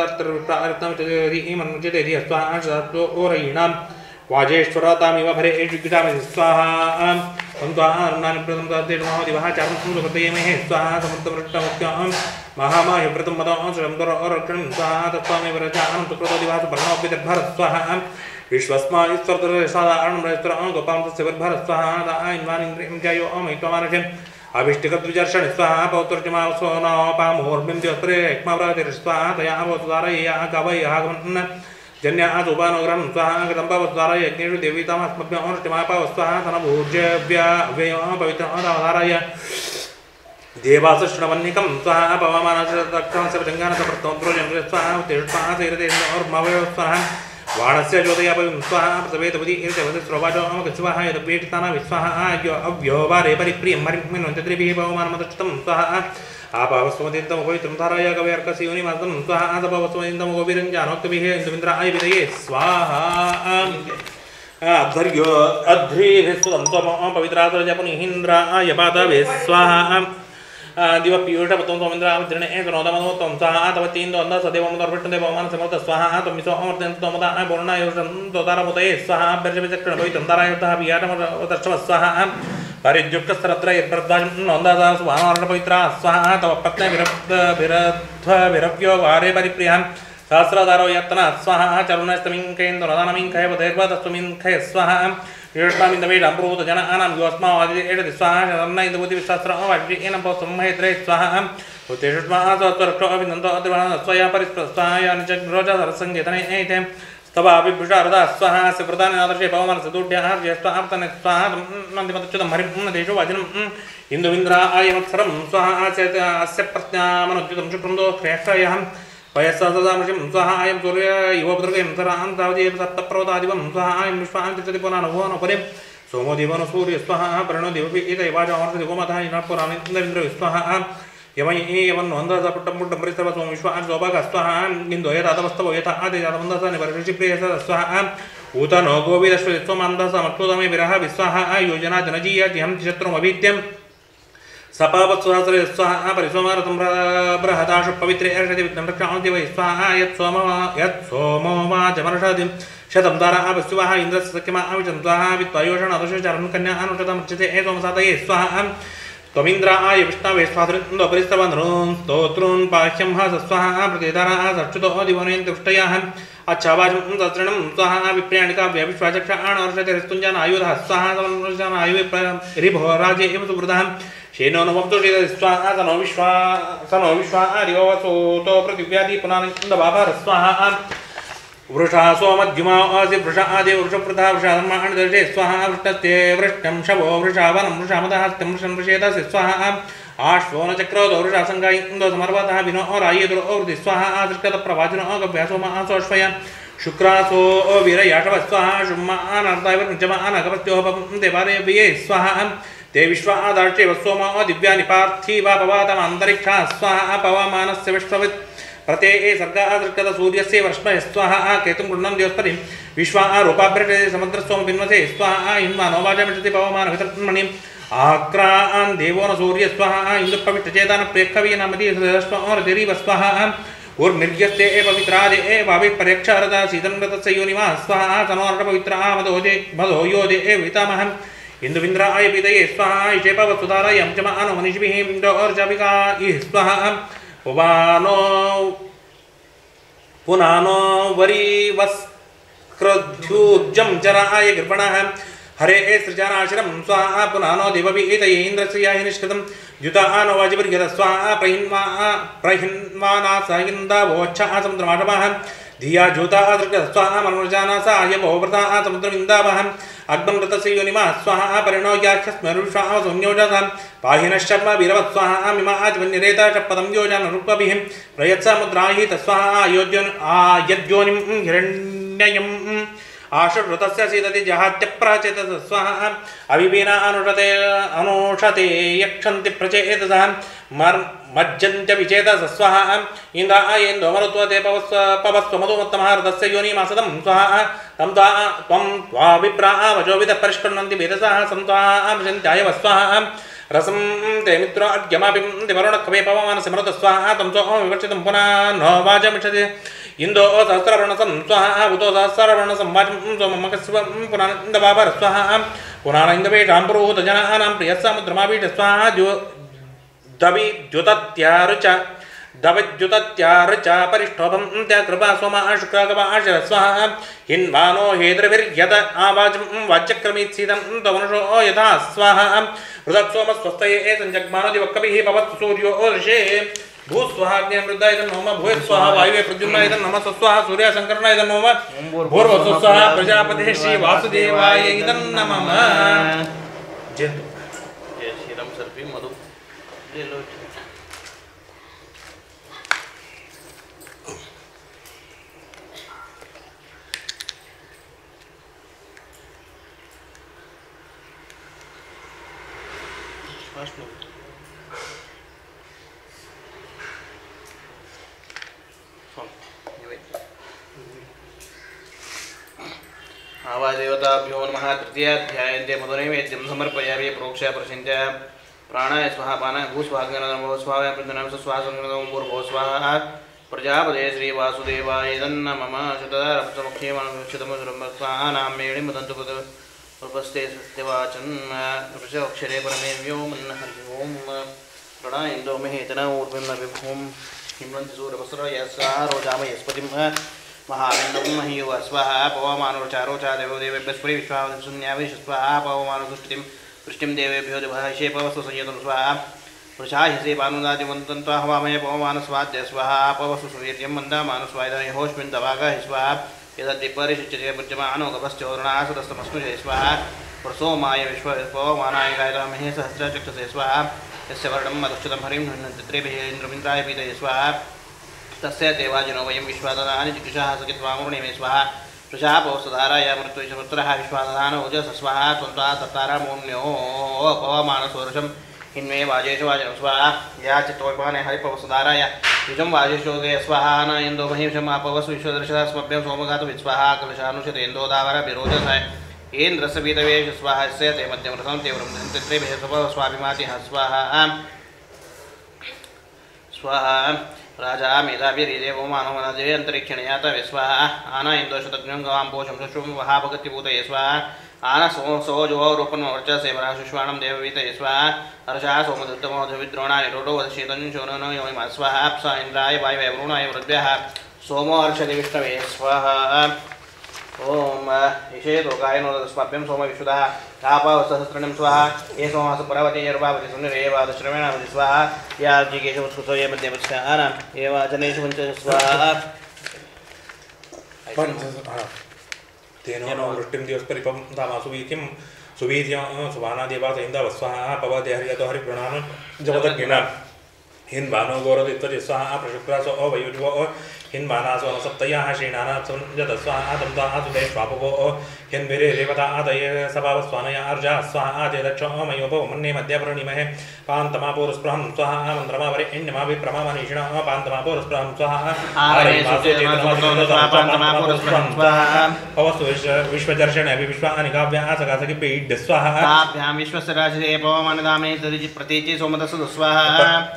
कविर्विदार्तृप्रार्थमचितेति स्वाहा शतोरयीणां वाजेश्वरतामिव भरे एषुगितामि स्वाहा स्वाहारुणानि प्रथम दिवः चारं सूर्यकृतयेमहे स्वाहा समृद्धमृष्टमुख्यं महामाह्यव्रतं मदं रक्षणं स्वाहा तत्त्वामेव रचानं सुकृतो दिवः सुपर्णोऽप्यतिर्भरत् स्वाहा विश्वस्मा ईश्वरसाधारणं रजत्रं गोपां तस्य वर्भरत् स्वाहा दायिन्वानिन्द्रियं जयो अमयित्वमानशम् अभिष्टिकृतविचर्षण स्वाहा पौत्रजमासोनापामोर्मिं द्योत्रे एक्माव्रतिर् स्वाहा तया अवसुधारय्या कवय आगमन् जन्या आसुपानोग्रहं स्वाहा कदम्बवसुधारय यज्ञेषु देवीतामस्मभ्यो अनुष्टिमापव स्वाहा तनभूर्जव्यव्ययो पवित्रमधारय देवासृष्णवन्निकं स्वाहा पवमानसदक्षं सर्वजङ्गानसप्रत्तोद्रोजं स्वाहा स्वाहा सेरतेर्मवयो स्वाहा वाणस्य ज्योतयापविं स्वाहा प्रसवेतपति इरचवतिस्रोवाचो अमकस्वाहा यदभ्येष्टाना विस्वाहा अव्योवारे परिप्रियं हरिमिन्वन्तत्रिभिः पवमानमदक्षितं स्वाहा आपावस्वमदिन्तं पवित्रं धाराय कवयर्कस्योनिमासं स्वाहा आसपावस्वमदिन्तं गोविरञ्जानोक्तभिः इन्दुमिन्द्राय विदये स्वाहा अध्वर्यो अध्रीभिः सुतं त्वं पवित्रासुरजपुनिहीन्द्राय पादभिः स्वाहा दिवपीयूषपतं सोमिन्द्रावतीर्णे एकनोदमनोत्तं स्वाहा तवतीन्दो अन्ध सदेवमदर्पट्टते पवमानसमोत स्वाहा त्वमिसो अमर्त्यन्त त्वमदाय पूर्णायुषन्तो तारमुदये स्वाहा बर्जविचक्षण पवित्रं तारायुक्तः पियाटमदर्शव स्वाहा परिजुक्तस्तरत्रयर्प्रद्वाजं नोन्दादा स्वाहार्णपवित्रा स्वाहा तव पत्नविरब्धविरभ्यो वारे परिप्रियः सहस्रधारो यत्तना स्वाहा चरुणस्तमिङ्कयेन्दो नदानमिङ्कय पदैर्वतस्त्वमिङ्कय स्वाहा वीरस्वामिन्दवेदाम्प्रोत जनानां योऽस्मावादिते स्वाहा शरण्यैन्दभूतिविशास्त्रं पोत्संहेत्रे स्वाहा उत्तेषुष्मासोत्तरक्षो अभिनन्दो अतिवाहन स्वया परिस्पृष्टाय निचग्रोजसरसङ्गीतने एते तव अभिभुषारदा स्वाहा से प्रधान आदर्शे पवमानस्य दोढ्यार्य स्वाहार्तने स्वाहा नन्दिमतच्युतं हरिं देशो वाजिनं इन्दुविन्द्रायमत्सरं स्वाहा अस्य प्रज्ञामनुच्युतं शुक्रं दोक्षयः वयस्सदामृषिं स्वाहा अयं सूर्य युवपुत्रगं सरान्तावदेव सप्तपर्वतादिवं स्वाहा अयं विश्वान्तिचति पुनः सोमो देवनो सूर्य स्वाहा प्रणो देवपि एतैवाचामर्षदिवोमतः इन्द्रपुराणेन्द्रविन्द्र स्वाहा यवन्वन्दसपुट्टं परिस्तव सोम विश्वान् स्वाहा इन्दो यथातमस्तव यथा आदि जातवन्दस निवर्षिप्रियस स्वाहा ऊतनो गोविदश्वमन्दसमक्षुतमे विरह विस्वाहा योजना जनजीयतिहं शत्रुमभीत्यं सपावत्सहस्रे स्वाहा परिसोमरतं बृहदाशु पवित्रे अर्षति विघ्नं रक्षांति वै स्वाहा यत्सोमो वाचमर्षति शतं दारा वस्तुवाः इन्द्रस्य सख्यमा आविचं स्वाहा वित्वायोषण अदुषचरणं कन्या अनुषतमर्चते ए सोमसातये स्वाहा त्वमिन्द्राय विष्णवे स्वातृन्दो परिस्तवनृन् स्तोतॄन् पाह्यं हस स्वाहा प्रतिधारा सच्युतो दिवनेन तुष्टयाः अच्छावाचं सत्रणं स्वाहा विप्रियाणिकाव्य विश्वाचक्षाण अर्षतिरस्तुञ्जान आयुधः स्वाहा समनुजान आयुरिभो राजे एव सुवृतः शेनो नवप्तुषित स्वाहा सनो विश्वा आदिवसोतो पृथिव्यादि पुनानन्दबाभार स्वाहा वृषा सोमद्युमा आसि वृषा आदि वृषप्रथा वृषाधर्माणिदर्शे स्वाहा वृष्टस्ते वृष्टं शवो वृषावनं वृषामदहस्तं वृषं वृषेतस्य स्वाहा आश्वो न चक्रोदो वृषासङ्गाय इन्दो समर्वतः विनो रायेदुरो वृद्धि स्वाहा आदृष्टप्रवाचिनो गव्यासो मासोऽश्वय शुक्रासो वीरयाषव स्वाहा शुम्मानर्दायवर्जमानगपत्योपं देवादेव्ये स्वाहा ते विश्वादार्चे वस्सोमा दिव्यानि पार्थिवा पवातमान्तरिक्षा स्वाहा पवमानस्य विश्ववित् प्रते सर्गादृष्कत सूर्यस्य वर्ष्मः स्वाहा केतुं गृह्णं द्योस्पतिं विश्वा रूपाभ्रटे समुद्रस्वं पिन्वसे स्वाहा इन्वानो वाचमिषति पवमानवितर्मणिम् आक्रान् देवो न सूर्य स्वाहा इन्दुपविष्टचेतान प्रेक्षवीनमतिरिव स्वाहा उर्निर्यस्ते पवित्रादे वाविपर्यक्षारदा शीतन्मृतस्य योनिमा स्वाहा तनोर्पवित्रामदो योदे वितामहम् इन्दुविन्द्राय पीतये स्वाहा इषेपवत्सुधारयं च मानो मनीषिभिः इन्दोर्जापिका स्वाहा पुनानो वरीवस्क्रध्यूर्जं चराय कृपणः हरे सृजानाशिरं स्वाहा पुनानो देववीतये इन्द्रस्य निष्कृतं द्युतानो वाजिवर्यद स्वाहा प्रहिन्वानासायिन्दावोच्छा समुद्रमाटवः धिया ज्योता स्वाहा मनोजानासा यवोव्रता समुद्रविन्दावः अग्नमृतस्य योनिमा स्वाहा परिणोयाख्यस्मरुषा संयोजसा पाहिनश्चर्म वीरवत् स्वाहा मिमाज्वन्यरेता शपदं योजन रूपभिः प्रयत्समुद्राहि तस्वाहा आयद्योनिं हिरण्ययम् आशुऋतस्य सीदति जहात्यप्रचेतस स्वाहा अविवीना अनुषते यक्षन्ति प्रचेतसः मज्जन्त्य विचेतस स्वाहा इन्द्रायेन्दो मरुत्वते पवस्व मधुमत्तमः रथस्य योनिमासदं स्वाहा तं त्वं त्वाभिप्रावचोविदः परिष्कृण्वन्ति वेदसः सं त्वामृजन्त्यायव स्वाहा रसं ते मित्रो अद्यमापिं वरुणकवे पवमानसिमृत स्वाहा तं सोमविवर्षितं पुनः न वाचमिषति इंदो सहस्रवर्णसं स्वाहा उतो सहस्रवर्णसं वाचं सोममकस्वं पुनानन्दबाभर स्वाहा पुनानन्दवेषां पुरोहतजनानां प्रियस्समुद्रमाभीष स्वाहा दविद्युतत्यारुच परिष्ठोभं त्या कृपा सोमा शुक्रागवाश स्वाहा हिन्वानो हेद्रभिर्यद आवाचं वाच्यक्रमीत्सीदं तवनुषो यथा स्वाहा हृदत्सोमस्वस्तये संजग्मानो दिवक्कभिः भवत्सु सूर्यो ऋषे भूस्वाहाग्ने मृदा इदं नमः भूय स्वाहा वायुवे प्रद्युम्न इदं नमः स्वाहा सूर्यशंकरन इदं नमः भूर्भुवः स्वाहा प्रजापतिः श्री वासुदेवाय इदं नमः जय श्रीराम सर्पी मधु ले लो आवादेवताभ्यो नमः तृतीयाध्याये मधुनैवेद्यं समर्पयामि प्रोक्ष्य प्रचिन्त्य प्राणाय स्वाहा पानाय भूस्वाहाय नमो स्वाहाय प्रजननं स्वासं भूर्भुवः स्वाहा प्रजापते श्रीवासुदेवाय नमः शतदारब्धमुख्यमनुक्षितमुद्रं स्वाहा नाम्येणि मदन्तु उपस्थे सत्यवाचन अक्षरे परमे व्योमन् हरि ओं प्रणयन्दो महेतन ऊर्मिं हिमन्ति सूर्यवस्त्र यस्वाहा रोजामयस्पतिं महानन्दं महीव स्वाहा पवमानोचारोचा देवदेवेभ्यस्परि विश्वावशून्यावेश स्वाहा पवमानसुष्टिं वृष्टिं देवेभ्यो देवहाशे पवस्व संयतं स्वाहा वृषाहिसे पानुदादिवन्तं त्वा हवामय पवमानस्वाद्य स्वाहा पवस्व सुवीर्यं मन्दामानस्वायधने होष्मिन् तवागः स्वाहा यदद्विपरिशिच्यते पञ्चमानो गपश्चोरणासुतस्तमस्नुषे स्वाहा प्रसोमाय विश्वपवमानाय गायतामहे सहस्रचक्षुषे स्वाहा यस्य वर्णं मदक्षुतं हरिं हृन्नत्रेभिः इन्द्रमिन्द्राय पीतये स्वाहा तस्य देवाजनो वयं विश्वाददानि जिगुषाः सकित्वामुर्णिमे स्वाहा प्रजापवसुधाराय मृत्युषमुत्रः विश्वाददान ओजस स्वाहा त्वन्त्वा तत्तारामोऽन्यो पवमानसोरशं हिन्मे वाजेषु वाजनं स्वाहा या चित्तोपाने हरिपवसुधाराय युजं वाजेषोगे स्वाहा न इन्दो महिषमापवसु विश्वदर्शदास्मभ्यं सोमगातु विस्वाहा कलशानुषतेन्दो दावर विरोजसाय इन्द्रस्य वीतवेश स्वाहा यस्य ते मध्यमरथं तीव्रं दन्त्रेभिः स्वाभिमातिः स्वाहा स्वाहा राजा मेधाभिदेवो मानवनादेवी अंतरिक्षणयात स्वाहा आना इंदोषतज्ञं गवां पोषं शुश्रुं वहाभगतिभूतये स्वाहा आना सोजो रोपणवर्चसे वराशुष्वाणं देववीतये स्वाहा हर्षः सोमदत्तमोधविद्रोणा निरोडो वदशीतं शोनो योमिमा स्वाहा अप्सा इन्द्राय वायवे वरुणाय वृद्भ्यः सोमो हर्षति विष्णवे स्वाहा ओम ईशेतोकाय नोदस्माभ्यं सोम विशुद्धः तापावसहस्रणं स्वाहा ये सोमास परावती यर्वावती सुनिरेवादश्रमेणावती स्वाहा या जिगेषु उत्कुतो ये मध्यमस्यानां ये वाचनेषु पञ्च स्वाहा तेनो वृष्टिं दिवसपरिपं धामासु वीतिं सुवीर्यं सुवाना देवास इन्दव स्वाहा पवते हरियतो हरिप्रणानं जगदग्निना हिन्बानो गौरवित्वति स्वाहा प्रशुक्रासो अवयुजो हिन्बानासो सप्तयाः श्रीनाना संजत स्वाहा दम्दा आसुदे स्वापको हिन्भिरे रेवता आदये सभाव स्वानया अर्जा स्वाहा आदे दक्षो मयोपो मन्ये मध्यप्रणिमहे पान्तमापोरस्प्रहं स्वाहा मन्त्रमावरे इण्यमाभिप्रमामनीषिण पान्तमापोरस्प्रहं स्वाहा पवस्तु विश्वदर्शने अपि विश्वानि काव्यासकासकिपीड् स्वाहा ताभ्यां विश्वस्य राशिरे पवमानदामे प्रतीचि सोमदस्सु स्वाहा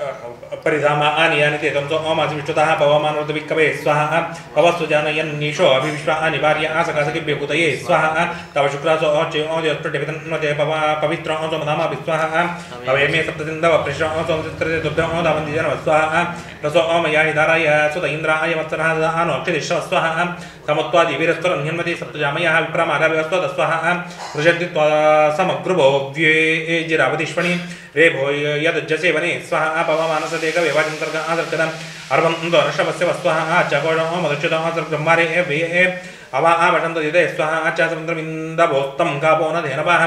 परिधामा आनि यानि ते तंसो ओमासि विष्णुतः पवमानोर्धविक्कवे स्वाहा पवस्तु जानयन्नीशो अभिविश्वा अनिवार्य आसकासकिभ्यो भूतये स्वाहा तव शुक्रासो ओचे ओजस्पृटिपितन्वते पवित्र ओसो मदामा विस्वाहा पवेमे सप्तसिन्धव प्रश्र ओसो चित्रते तुभ्यो ओदावन्ति जनव स्वाहा रसो ओम याहि दाराय सुत इन्द्राय वत्सरः आनो अक्षिदिश्व स्वाहा समुत्वादि वीरस्तरं हिन्मति सप्तजामयः विप्रमादाव्यवस्वत स्वाहा वृषन्ति समग्रुभो व्युजिरावतिष्वणि रेभो यदज्जसे वने स्वाहा पवमानसदेकवे वाचन्तर्ग आदर्कदम् अर्वन्तो नशवस्य स्वाहा चकोषो मदच्युतो आदर्गम्मारे वे अवा आवटन्त दिदे स्वाहा आचासमुद्रमिन्दभोस्तं कापो न धेनवः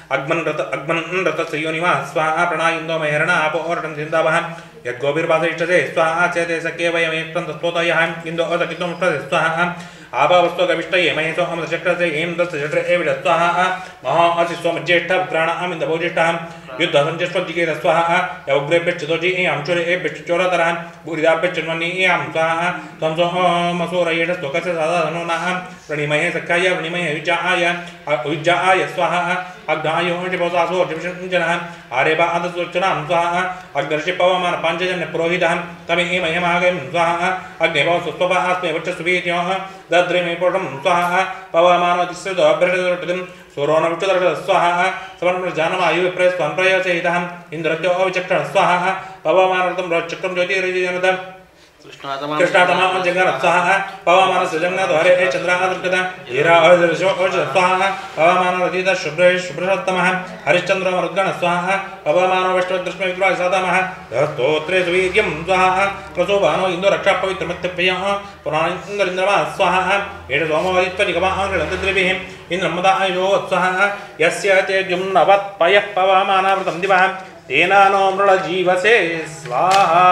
अग्मन्रतस्योनिवा स्वाहा प्रणायुन्दो महेरणा आपो ओरटं सिन्दावः यद्गोभिर्वासयिष्ठते स्वाहा चेते सखे वयमेक्तं तत्त्वतयः इन्दो अदकितुमुष्टते स्वाहा आभावस्तोगविष्टये महेशो अमृतचक्रसे हेमदस्तचक्रे एविड स्वाहा महा असि सोमज्येष्ठ पुत्राणामिन्दभोज्येष्ठः युद्धसञ्चस्वजिकेत स्वाहा यौग्रेभ्यश्चतोजि अंशुरेभ्यश्चोरतरः भूरिदाभ्यश्चन्वन्नीयां स्वाहा तंसो मसूरयेषस्तोकस्य साधानो नाः प्रणिमहे सखाय प्रणिमहे विज्जाय स्वाहा अग्नायोषिपोसासोर्जनः आरेवा आदसोचनां स्वाहा अग्नर्षि पवमान पाञ्चजन्य पुरोहितः तमे मह्यमागं स्वाहा अग्निभव सुस्वपा आस्मे वक्षसुवीर्योः दद्रेमे पुरुषं स्वाहा पवमानोतिस्रदो अभ्यर्थितं सूरोन विष्णुदर्श स्वाहा समर्पणजानमायु प्रयसहितः इन्द्रज्ञो अविचक्षण स्वाहा पवमानर्तं चक्रं ज्योतिरजनद कृष्णातमा जगन स्वाहा पवमान सृजन्नाथ हरे चंद्रादृगत हीरा अजरशो स्वाहा पवमान रतिद शुभ्रशुभ्रसत्तमः हरिश्चंद्र मरुद्गण स्वाहा पवमान वैष्णवदृष्टि विद्वान् साधमः स्तोत्रे सुवीर्यं स्वाहा प्रसोभानो इन्दो रक्षा पवित्रमत्यभ्यः पुराणेन्द्रन्द्रमा स्वाहा एष सोमवादित्वनिगमाङ्गलन्तद्रिभिः इन्द्रमदायो स्वाहा यस्य तेजं नवत्पयः पवमानावृतं दिवः तेनानो मृळजीवसे स्वाहा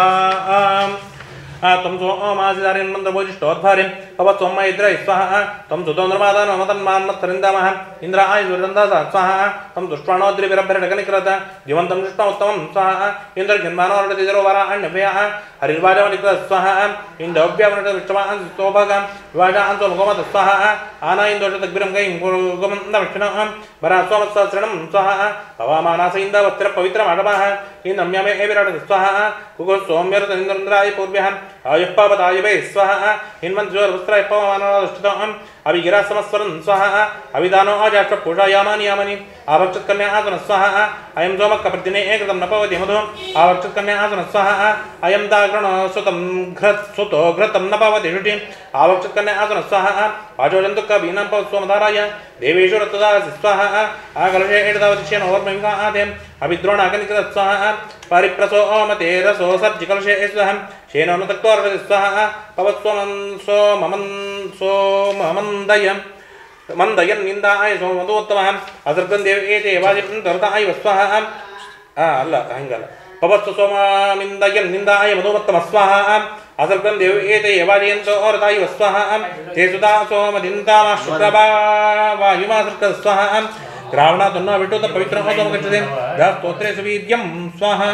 तम सो ओमासिदारिं मंत्रभोजिष्ठोद्भारिं पवत्सोमयद्रय स्वाहा तम सुतोन्द्रमादानमतन्मान्मत्तरिन्दामः इन्द्राय सूर्यनन्दास स्वाहा तम दुष्टाणोद्रिभिरभ्यर्डगनिकृत जीवन्तं कृष्णोत्तमं स्वाहा इन्द्रजन्मानोर्डतिजरो वराण्यभयः हरिर्वाजमनिकृत स्वाहा इन्दोभ्यावनटविष्टमान् विवाजान्तो मुखमत स्वाहा आनायन्दोषदग्भिरं गैं गोमन्दविष्णुः वरासोमत्सहस्रणं स्वाहा पवमानास इन्दवस्त्र पवित्रमाटमः इन्द्रम्यमे विराट स्वाहा कुको सौम्यरतनिन्द्राय पूर्व्यः आयुष्पावतायुवे स्वाहा हिन्मन्त्योर्वस्त्राय पवमानादुष्टितम् अभिगिरासमस्वरं स्वाहा अभिदानो अजाष्ट पूषायामानि यामनि आवक्षत्कन्या आसन स्वाहा अयं सोमकप्रतिने एकृतं न पवति मधु आवक्षत्कन्या आसन स्वाहा अयं दाग्रण सुतं घृत सुतो घृतं न पवति शुचि आवक्षकन्या आसन स्वाहा वाचोजन्तुक बीनां पवस्वमधाराय देवेषु रत्तदा स्वाहा आकलशे एडदावतिष्येन ओर्मविका आदेम अभिद्रोण अगनिकत स्वाहा परिप्रसो ओमते रसो सर्जिकलशे स्वाहा शेनोनुतक्तोर्वति स्वाहा पवस्वमं सोममन्दयं मंदयन् निंदाय सोमदोत्तमः असर्गं देव एते वाजिं तरताय स्वाहा अल्ल हंगल पवस्व सोममिन्दयन् निंदाय मधुमत्तम स्वाहा असर्गं देव एते वाजयन्तो औरताय स्वाहा ते सुदा सोमदिन्तामा शुक्रभा वायुमासर्ग स्वाहा ग्रावणा तन्नो विटुत पवित्रं होमं गच्छते दास्तोत्रे सुवीर्यं स्वाहा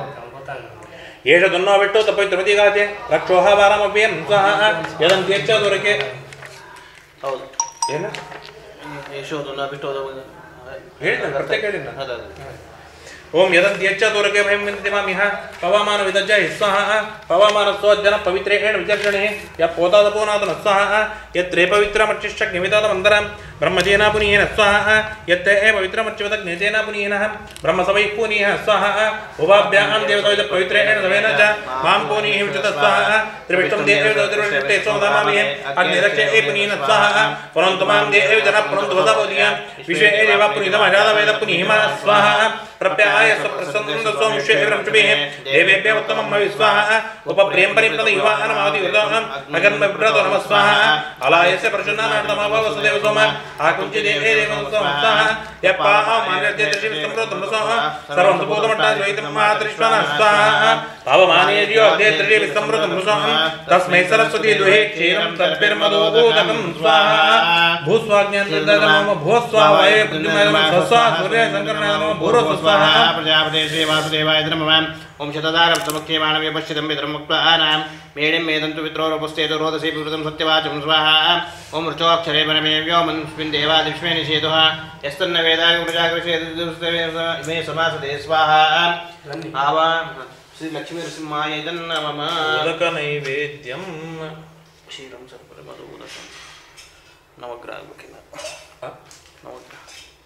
येष तन्नो विटुत पवित्रमति गाते रक्षोः वारमव्यं स्वाहा यदन्त्यच्च दुरके ಹೌದು ಏನು ಯಶೋದನ್ನ ಬಿಟ್ಟೋದ ಹೇಳಿದ ಪ್ರತ್ಯೇಕ ಹೇಳಿದ ಅದ ओम यदन्त्यच्च दुर्गे भयं विन्दिमामिह पवमान विदज्जय स्वाहा पवमान स्वजन पवित्रेण विचर्षणे य पोतादपोनादन स्वाहा यत्रे पवित्रमर्चिष्टग्निमिताद मन्दरं ब्रह्मजेना पुनीहेन स्वाहा यत्ते पवित्रमर्चिवदग्निजेना पुनीहेन ब्रह्मसवैः पुनीः स्वाहा उभाभ्यां देवताविद पवित्रेण सवेन च मां पुनीः विचत स्वाहा त्रिविष्टं देवताविदे सोमदामामिहे अग्निरक्षे पुनीहेन स्वाहा पुनन्तु मां देव जना पुनन्तु वदावदियां विश्वे देव पुनीतमजादवेद पुनीहिमा स्वाहा प्रप्याय सप्रसन्नन्द सोमश्वेवरं चुभिः देवेभ्य उत्तमं भविस्वाहा उपप्रियं परिप्तद युवानमादि उदोहं अगन्म विभ्रतो नमः स्वाहा अलायस्य प्रसन्नानार्दमाभवसदेव सोम आकुञ्चि देवे देवं स्वाहा यप्पाः मानर्य त्रिशिविस्तम्रोतं सोहा सर्वं सुबोधमट्टाद्वैतं महात्रिश्वनः स्वाहा पावमानेर्यो अग्ने त्रिशिविस्तम्रोतं सोहं तस्मै सरस्वती दुहे क्षीरं तद्भिर्मधुबोधकं स्वाहा भूस्वाज्ञानन्दनमो भूस्वाहा वाये पुण्यमयं स्वस्वाहा सूर्य शङ्करनामो भूरो स्वाहा प्रजापते श्री वासुदेवाय नमः ओम शतदारं समख्ये मानवे पश्यतं पितरं मुक्तानां मेडिं मेदन्तु पित्रोरुपस्तेतु रोदसी पितृतं सत्यवाचं स्वाहा ओम ऋचोऽक्षरे परमे व्योमन्स्मिन् देवादिश्वे निषेधः यस्तन्न वेदाय उपजागविषेदुस्तमे समासते स्वाहा आवा श्री लक्ष्मी नरसिंहाय नमः उदक नैवेद्यं क्षीरं सर्वमधुदकं नवग्रह मुखिना नवग्रह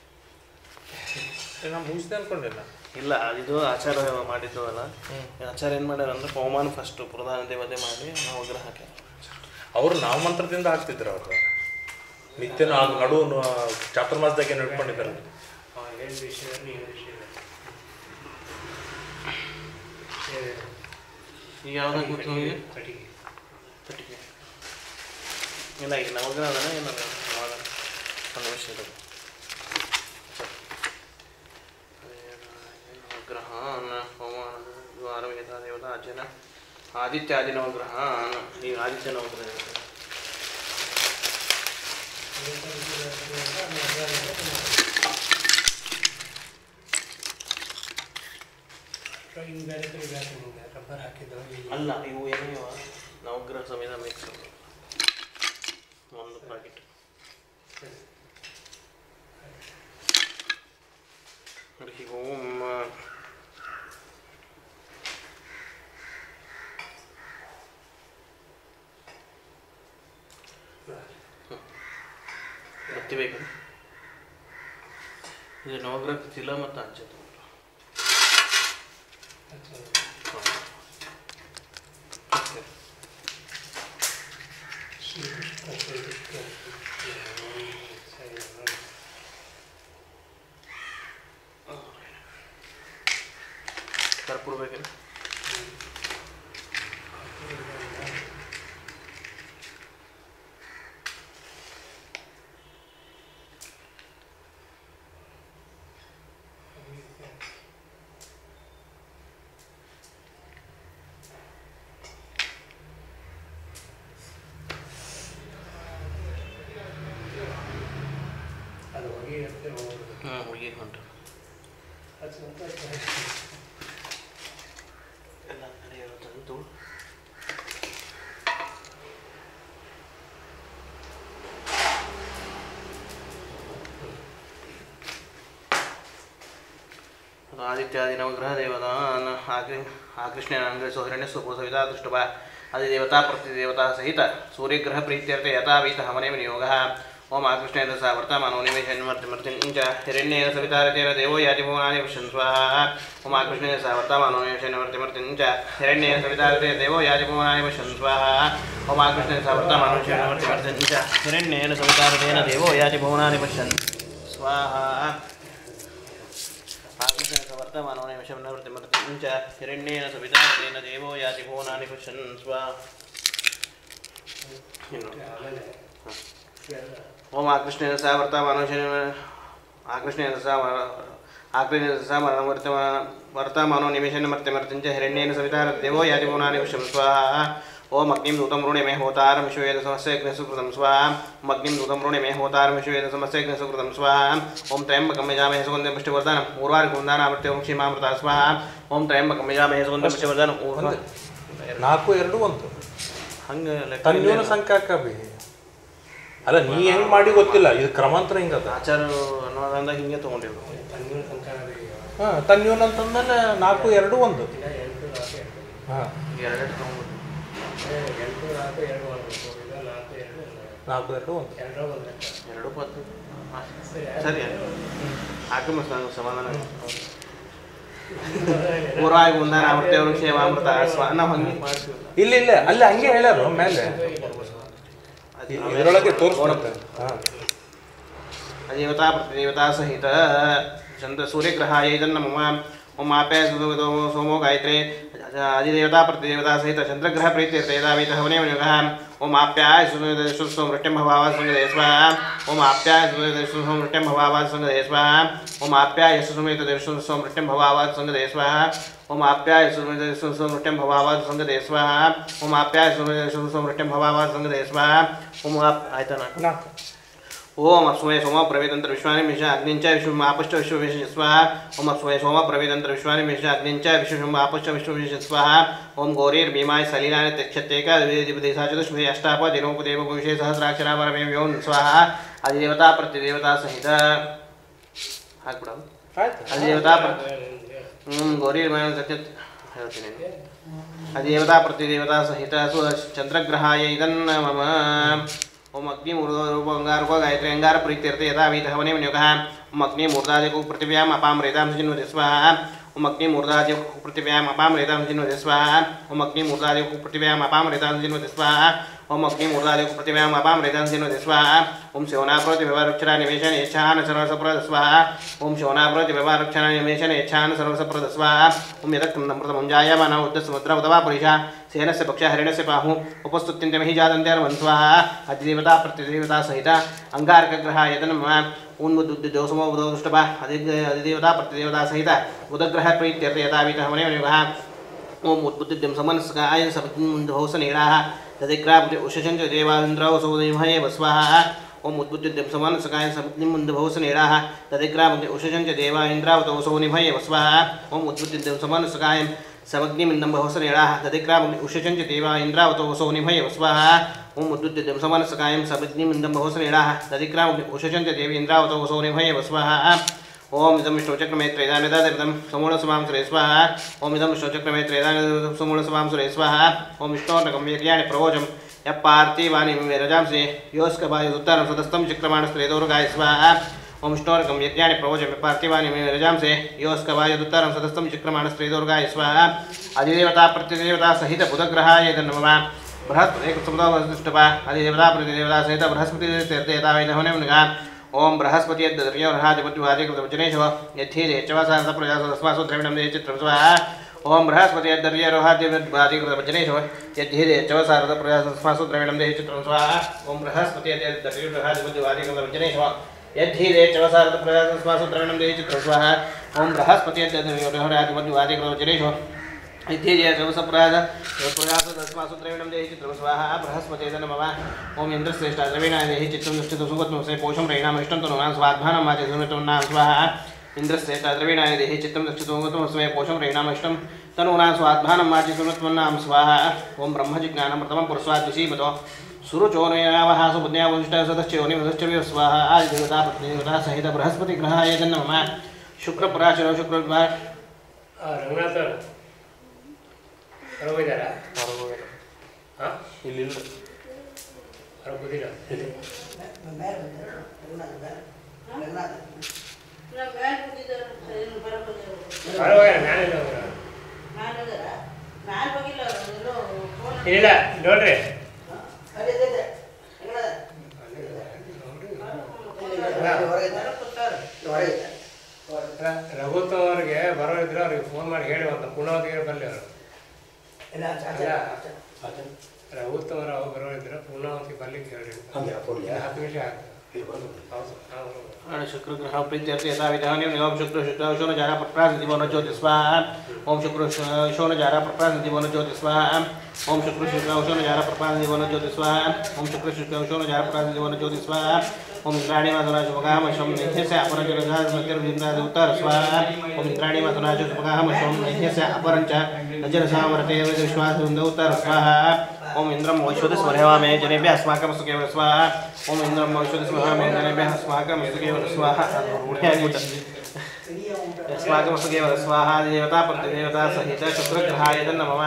ನಾನು ಮುಗಿಸ್ದೆ ಅನ್ಕೊಂಡಿಲ್ಲ ಇಲ್ಲ ಇದು ಆಚಾರ ಮಾಡಿದ್ದು ಅಲ್ಲ ಆಚಾರ ಏನು ಮಾಡ್ಯಾರ ಅಂದ್ರೆ ಪವಮಾನ ಫಸ್ಟು ಪ್ರಧಾನ ದೇವತೆ ಮಾಡಿ ನವಗ್ರಹ ಹಾಕ್ಯಾರ ಅವರು ನಾವು ಮಂತ್ರದಿಂದ ಹಾಕ್ತಿದ್ರು ಅವರು ನಿತ್ಯ ನಡು ಚಾತುರ್ಮಾಸದಾಗೆ ನಡ್ಕೊಂಡಿದ್ದಾರೆ ಈಗ ಯಾವ್ದಾಗ ಗೊತ್ತು ಕಟ್ಟಿಗೆ ಇಲ್ಲ ಈಗ ನವಗ್ರಹ ಅದನ್ನ ಏನದ ಒಂದು ವಿಷಯ ಇದೆ ग्रहान होमान द्वार वेदा देवता अजन आदित्यादि नवग्रहान ये आदित्य नवग्रह ಅಲ್ಲ ಇವು ಏನಿವ ನವಗ್ರಹ ಸಮೇತ ಮಿಕ್ಸ್ ಒಂದು ಪ್ಯಾಕೆಟ್ ಹರಿ ಓಂ ಗೊತ್ತಿಬೇಕು ಇದು ನವಗ್ರಹ ತಿಲ ಮತ್ತು ಅಂಚೆ ಕರ್ಪೂರ ಬೇಕೇನು ಹುಡುಗಿ ಹೊಂಟು ಎಲ್ಲ ನಡೆಯೋದಂತೂ आदित्यादि नवग्रह देवता आकृष्ण सोहरण्य सुपोसविता दृष्टवा आदिदेवता प्रतिदेवता सहित सूर्यग्रह प्रीत्यर्थे यथावीत हवने विनियोगः ओम आकृष्णेन सा वर्तमानो निमेषन्मर्तिमर्तिं च हिरण्येन सवितारतेन देवो याति भुवनानि पश्यन् स्वाहा ओम आकृष्णेन सा वर्तमानो निमेषन्मर्तिमर्तिं च हिरण्येन सवितारतेन देवो याति भुवनानि पश्यन् स्वाहा ओम आकृष्णेन सा वर्तमानो निमेषन्मर्तिमर्तिं च हिरण्येन सवितारतेन देवो याति भुवनानि पश्यन् स्वाहा आकृष्णेन सा वर्तमानो निमेषन्मर्तिमर्तिं च हिरण्येन सवितारतेन देवो याति भुवनानि पश्यन् स्वाहा ओम आकृष्णेन सा वर्तमानो वर्तमानो निमेषन्मर्तिमर्तिं च हिरण्येन सवितारतेन याति भुवनानि पश्यन् स्वाहा ओम अग्निं दूतं वृणीमहे होतारं विश्ववेदसमस्य अग्निसुकृतं स्वाहा ओम अग्निं दूतं वृणीमहे होतारं विश्ववेदसमस्य अग्निसुकृतं स्वाहा ओम त्र्यम्बकं यजामहे सुगन्धिं पुष्टिवर्धनम् उर्वारुकं क्षीमामृता स्वाहा ओम त्र्यम्बकं यजामहे सुगन्धिं पुष्टिवर्धनम् ನಾಲ್ಕು ಎರಡು ಒಂದು ಹಂಗೆ ತನ್ಯೂನ ಸಂಖ್ಯಾಕಿ ಅಲ್ಲ ನೀ ಹೆಂಗೆ ಮಾಡಿ ಗೊತ್ತಿಲ್ಲ ಇದು ಕ್ರಮಾಂತರ ಹಿಂಗದ ಆಚಾರ್ಯರು ಅನ್ನೋದ್ರಿಂದ ಹಿಂಗೆ ತೊಗೊಂಡಿರು ಹಾಂ ತನ್ಯೂನ ಅಂತಂದ್ರೆ 4 2 1 ಹಾಂ ಎರಡು ತೊಗೊಂಡು 4 2 1 ಎರಡು ಪತ್ತು ಸರಿ ಹಾಕಿ ಸಮಾಧಾನ ಪೂರ್ವಾಗಿ ಮುಂದಾನ ಅಮೃತೇವರು ಕ್ಷೇಮಾಮೃತ ನಾವು ಹಂಗೆ ಮಾಡ್ತೀವಿ ಇಲ್ಲ ಇಲ್ಲ ಅಲ್ಲಿ ಹಂಗೆ ಹೇಳ್ಯಾರು ಮೇಲೆ ಇದರೊಳಗೆ ತೋರಿಸ್ಕೊಡುತ್ತೆ ಹಾಂ ದೇವತಾ ಪ್ರತಿದೇವತಾ ಸಹಿತ ಚಂದ್ರ ಸೂರ್ಯಗ್ರಹಾಯ ಇದನ್ನು ಮಮ ओम आप्याय सोमो गायत्रे अधिदेवता प्रतिदेवता सहित चंद्रग्रह प्रीत्यर्थे यदावीत हवने विनियोगः ओम आप्याय सुसो मृत्यं भवावास संगदे स्वाहा ओम आप्याय सुसो मृत्यं भवावास संगदे स्वाहा ओम आप्याय सुसुमेत सुसो मृत्यं भवावास संगदे स्वाहा ओम आप्याय सुसो मृत्यं भवावास संगदे स्वाहा ओम आप्याय सुसो मृत्यं भवावास संगदे स्वाहा ओम आप आयता ना ओम अप्सुमे सोम प्रवेदंत्र विश्वानि मिष अग्निंच विश्वमापश्च विश्वविश स्वाहा ओम अप्सुमे सोम प्रवेदंत्र विश्वानि मिष अग्निंच विश्वमापश्च विश्वविश स्वाहा ओम गौरीर् भीमाय सलीलानि त्यक्षत्येक दिवदेशा चतुष्भुजे अष्टाप दिनोपदेव भविष्ये सहस्राक्षरावरमे व्योम स्वाहा अधिदेवता प्रतिदेवता सहित हाक्बिಡು अधिदेवता गौरीर् ಹೇಳ್ತೀನಿ अधिदेवता प्रतिदेवता सहित चंद्रग्रहाय इदन्न मम ओम अग्नि मूर्धरूप अंगारको गायत्री अंगार प्रीत्यर्थे यथावीत हवने विनियोगः ओम अग्नि मूर्धादिको पृथिव्याम् अपां रेतां जिन्वते स्वाहा ओम अग्नि मूर्धादिको पृथिव्याम् अपां रेतां जिन्वते स्वाहा ओम अग्नि मूर्धादिको पृथिव्याम् अपां रेतां जिन्वते स्वाहा ओम अग्नि मूर्धादिको पृथिव्याम् अपां रेतां जिन्वते स्वाहा ओम शोनाप्रति व्यवहारक्षरा निवेशन यच्छान सर्वसप्रद स्वाहा ओम शोनाप्रति व्यवहारक्षरा निवेशन यच्छान सर्वसप्रद स्वाहा ओम यदक्तमृतमुञ्जायमाना उद्धसमुद्र उदवा पुरुषा सेनस्य पक्ष हरिणस्य बाहु उपस्तुत्यन्त्यमहि जातन्त्यर्वन् स्वाहा अधिदेवता प्रतिदेवता सहित अंगारकग्रहाय यदनम उन्मुद्दोषमो बुधोष्टपा अधिदेवता प्रतिदेवता सहित बुधग्रह प्रीत्यर्थे यथावीत हवने विनियोगः ओम उद्बुद्धिं समनस्काय सपत्मुन्दोषनेडाः तदिक्राप्ति उषशञ्च देवान्द्रौ सौदेमहे स्वाहा ओम उद्बुद्धिं समनस्काय सपत्मुन्दोषनेडाः तदिक्राप्ति उषशञ्च देवान्द्रौ सौदेमहे स्वाहा ओम उद्बुद्धिं समनस्काय समग्निमिन्दं बहुसनेडाः तदिक्राप्ति उषशञ्च देवान्द्रौ सौदेमहे स्वाहा ओम उद्बुद्धिं समनस्काय सपत्मुन्दं बहुसनेडाः तदिक्राप्ति उषशञ्च देवेन्द्रौ सौदेमहे स्वाहा ओम इदं विष्णुचक्रमेत्रैदानिदादितं समूलसमांसुरे स्वाहा ओम इदं विष्णुचक्रमेत्रैदानिदादितं समूलसमांसुरे स्वाहा ओम विष्णोर्नकं वीर्याणि प्रवोचं यः पार्थिवानि रजांसि योऽस्कवायुदुत्तरं सदस्तं चक्रमाणस्त्रेदोर्गाय स्वाहा ओम विष्णोर्नकं वीर्याणि प्रवोचं यः पार्थिवानि रजांसि योऽस्कवायुदुत्तरं सदस्तं चक्रमाणस्त्रेदोर्गाय स्वाहा अधिदेवता प्रतिदेवता सहित बुधग्रहाय नमः बृहस्पति सप्तमस्तुष्टपा अधिदेवता प्रतिदेवता सहित बृहस्पति तीर्थयतावैनहवने मुनिगा ओम बृहस्पति यद्दर्योर्हादिपत्युवादिकृतवचनेषु यथेदे चवासारसप्रजासदस्मासु द्रविणं देचित्रं स्वाहा ओम बृहस्पति यद्दर्योर्हादिपत्युवादिकृतवचनेषु यथेदे चवासारसप्रजासदस्मासु द्रविणं देचित्रं स्वाहा ओम बृहस्पति यद्दर्योर्हादिपत्युवादिकृतवचनेषु यथेदे चवासारसप्रजासदस्मासु द्रविणं देचित्रं स्वाहा ओम बृहस्पति यद्दर्योर्हादिपत्युवादिकृतवचनेषु इत्येजे सर्वसप्राज प्रयासदस्मासु द्रविणं देहि चित्रं स्वाहा बृहस्पते नमः ओम इन्द्रश्रेष्ठ द्रविणाय देहि चित्रं दृष्टितो सुगतं से पोषं रैणाम इष्टं तनुनां स्वाध्मानं माचे सुनतोन्नां स्वाहा इन्द्रश्रेष्ठ द्रविणाय देहि चित्रं दृष्टितो सुगतं से पोषं रैणाम इष्टं तनुनां स्वाध्मानं माचे सुनतोन्नां स्वाहा ओम ब्रह्मजिज्ञानं प्रथमं पुरुषाद्विषीमतो सुरुचोनयावः सुपुण्यावशिष्ट सदश्चयोनिवदश्च स्वाहा आदिदेवता प्रतिदेवता सहित बृहस्पति ग्रहाय नमः शुक्रपराशरो शुक्रवार रंगनाथ ಹೊರಗೋಗಿದ್ದಾರಾ? ಇಲ್ಲಿ ಬರೋದಿಲ್ಲ ಇಲ್ಲ ನೋಡ್ರಿ ರಘುತ್ ಅವ್ರಿಗೆ ಬರೋ ಇದ್ರೆ ಅವ್ರಿಗೆ ಫೋನ್ ಮಾಡಿ ಹೇಳಿ ಅಂತ ಪುಣ್ಯಾವತಿಗೆ ಬರಲಿ ಅವರು ರಘುತ್ ಅವರು ಬರೋ ಇದ್ರೆ ಪುಣ್ಯಾವತಿಗೆ ಬರ್ಲಿಕ್ಕೆ ಹೇಳಿ 10 ನಿಮಿಷ शुक्र ग्रह प्रीत्यर्थ यथा विधान ओम शुक्र शोन जारा प्रप्रास दिवो ज्योति स्वाहा ओम शुक्र शोन जारा प्रप्रास दिवो ज्योति स्वाहा ओम शुक्र शोन जारा प्रप्रास दिवो ज्योति स्वाहा ओम शुक्र शोन जारा प्रप्रास दिवो ज्योति स्वाहा ओम इंद्राणी माधुना शुभगाम शम निह्यस्य अपरंच नजर उत्तर स्वाहा ओम इंद्राणी माधुना शुभगाम शम निह्यस्य अपरंच नजर सामरते विश्वास उत्तर स्वाहा ओम इंद्रम वैश्वद स्मरयामे जनेभ्यः अस्माकं सुखेव स्वाहा ओम इंद्रम वैश्वद स्मरयामे जनेभ्यः अस्माकं सुखेव स्वाहा अस्माकं सुखेव स्वाहा देवता प्रतिदेवता सहित शुक्रग्रहाय नमः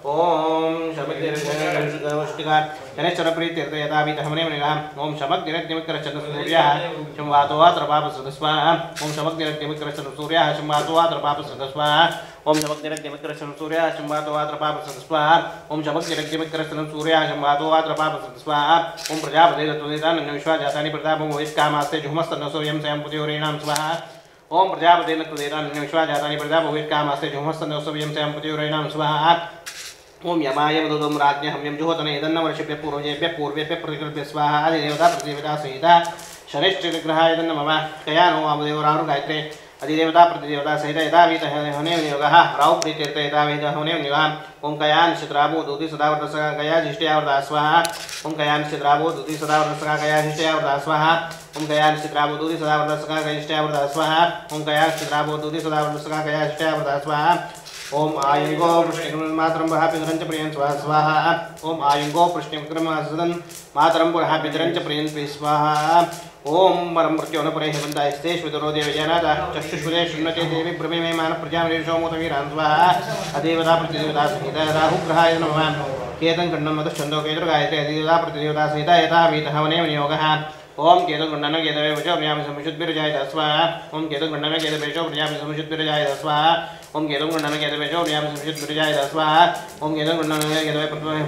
ओम शमग्निरष्टिका शनैश्चर प्रीत्यर्थ यथा विधमने मनिगाम ओम शमग्निरग्निमिक्रचन सूर्यः शंवातो वात्र पापसद स्वाहा ओम शमग्निरग्निमिक्रचन सूर्यः शंवातो वात्र पापसद स्वाहा ओम शमग्निरग्निमिक्रचन सूर्यः शंवातो वात्र पापसद स्वाहा ओम शमग्निरग्निमिक्रचन सूर्यः शंवातो वात्र पापसद स्वाहा ओम प्रजापते तत्वेदान विश्वाजातानि प्रतापं वैष्कामास्ते जुहमस्तनो सूर्यं स्वयं पुत्योरेणां स्वाहा ओम प्रजापते तत्वेदान विश्वाजातानि प्रतापं वैष्कामास्ते जुहमस्तनो सूर्यं स्वयं पुत्योरेणां स्वाहा ओम यमाय वदोदम राज्ञ हम्यं जुहोतने इदन्न वर्षेभ्यः पूर्वजेभ्यः पूर्वेभ्यः प्रतिकल्प्य स्वाहा आदिदेवता प्रतिदेवता सहित शनैश्चरग्रहाय नमः कयानो वामदेवराहु गायत्रे अधिदेवता प्रतिदेवता सहित यथा वीतः हने नियोगः राहु प्रीत्यर्थ यथा वेद हने नियोगः ओम कयान चित्राभो दूति सदावर्तसका कया जिष्टयावर्ता स्वाहा ओम कयान चित्राभो दूति सदावर्तसका कया जिष्टयावर्ता स्वाहा ओम कयान चित्राभो दूति सदावर्तसका कया जिष्टयावर्ता स्वाहा ओम कयान चित्राभो दूति सदावर्तसका कया जिष्टयावर्ता स्वाहा ओम आयुंगो पृष्ठिमात्रं बहापितरं च प्रियं स्वाहा ओम आयुंगो पृष्ठिमात्रं मातरं बहापितरं च प्रियं स्वाहा ओम परम मृत्योन परे हेमंतास्ते श्वेतरो देवजानाता चक्षुष्वदे शृण्वते देवी ब्रह्मे मान प्रजामरीषोमोत वीरान् स्वाहा अदेवता प्रतिदेवता सहित राहु ग्रहाय नमः केतं गण्डं मधुश्चन्दो केतुर् गायत्रे अधिदेवता प्रतिदेवता सहित यथा वीतः वने विनियोगः ओम केतु गण्डन केतवे वचो व्यामि समुषुद्भिर्जायत स्वाहा ओम केतु गण्डन केतवेचो व्यामि समुषुद्भिर्जायत स्वाहा ओम केतु गण्डन केतवेचो व्यामि समुषुद्भिर्जायत स्वाहा ओम केतु गण्डन केतवे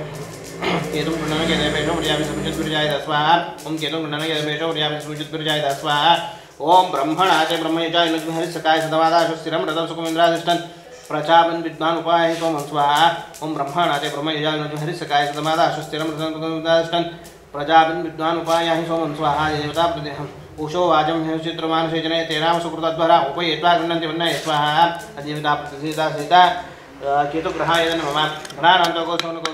केतुं गण्डन केतवेचो व्यामि समुषुद्भिर्जायत स्वाहा ओम केतुं गण्डन केतवेचो व्यामि समुषुद्भिर्जायत स्वाहा ओम ब्रह्मणाते ब्रह्मयजाय नुग्महरि सकाय सदवादाशु स्थिरं रतं सुखमिन्द्राधिष्ठन् प्रचापन विद्वान उपाय सोम स्वाहा ओम ब्रह्मणाते ब्रह्मयजाय नुग्महरि सकाय सदवादाशु स्थिरं रतं सुखमिन्द्राधिष्ठन् प्रजापन विद्वान उपाय सोम स्वाहा देवता प्रतिदेहम् उषो वाजं चित्रमानसे जने तेराम सुकृतद्वारा उपयेत्वा गृह्णन्ति वन्नये स्वाहा देवता प्रतिदेवता सहिता केतुग्रहाय नमः गणानान्तो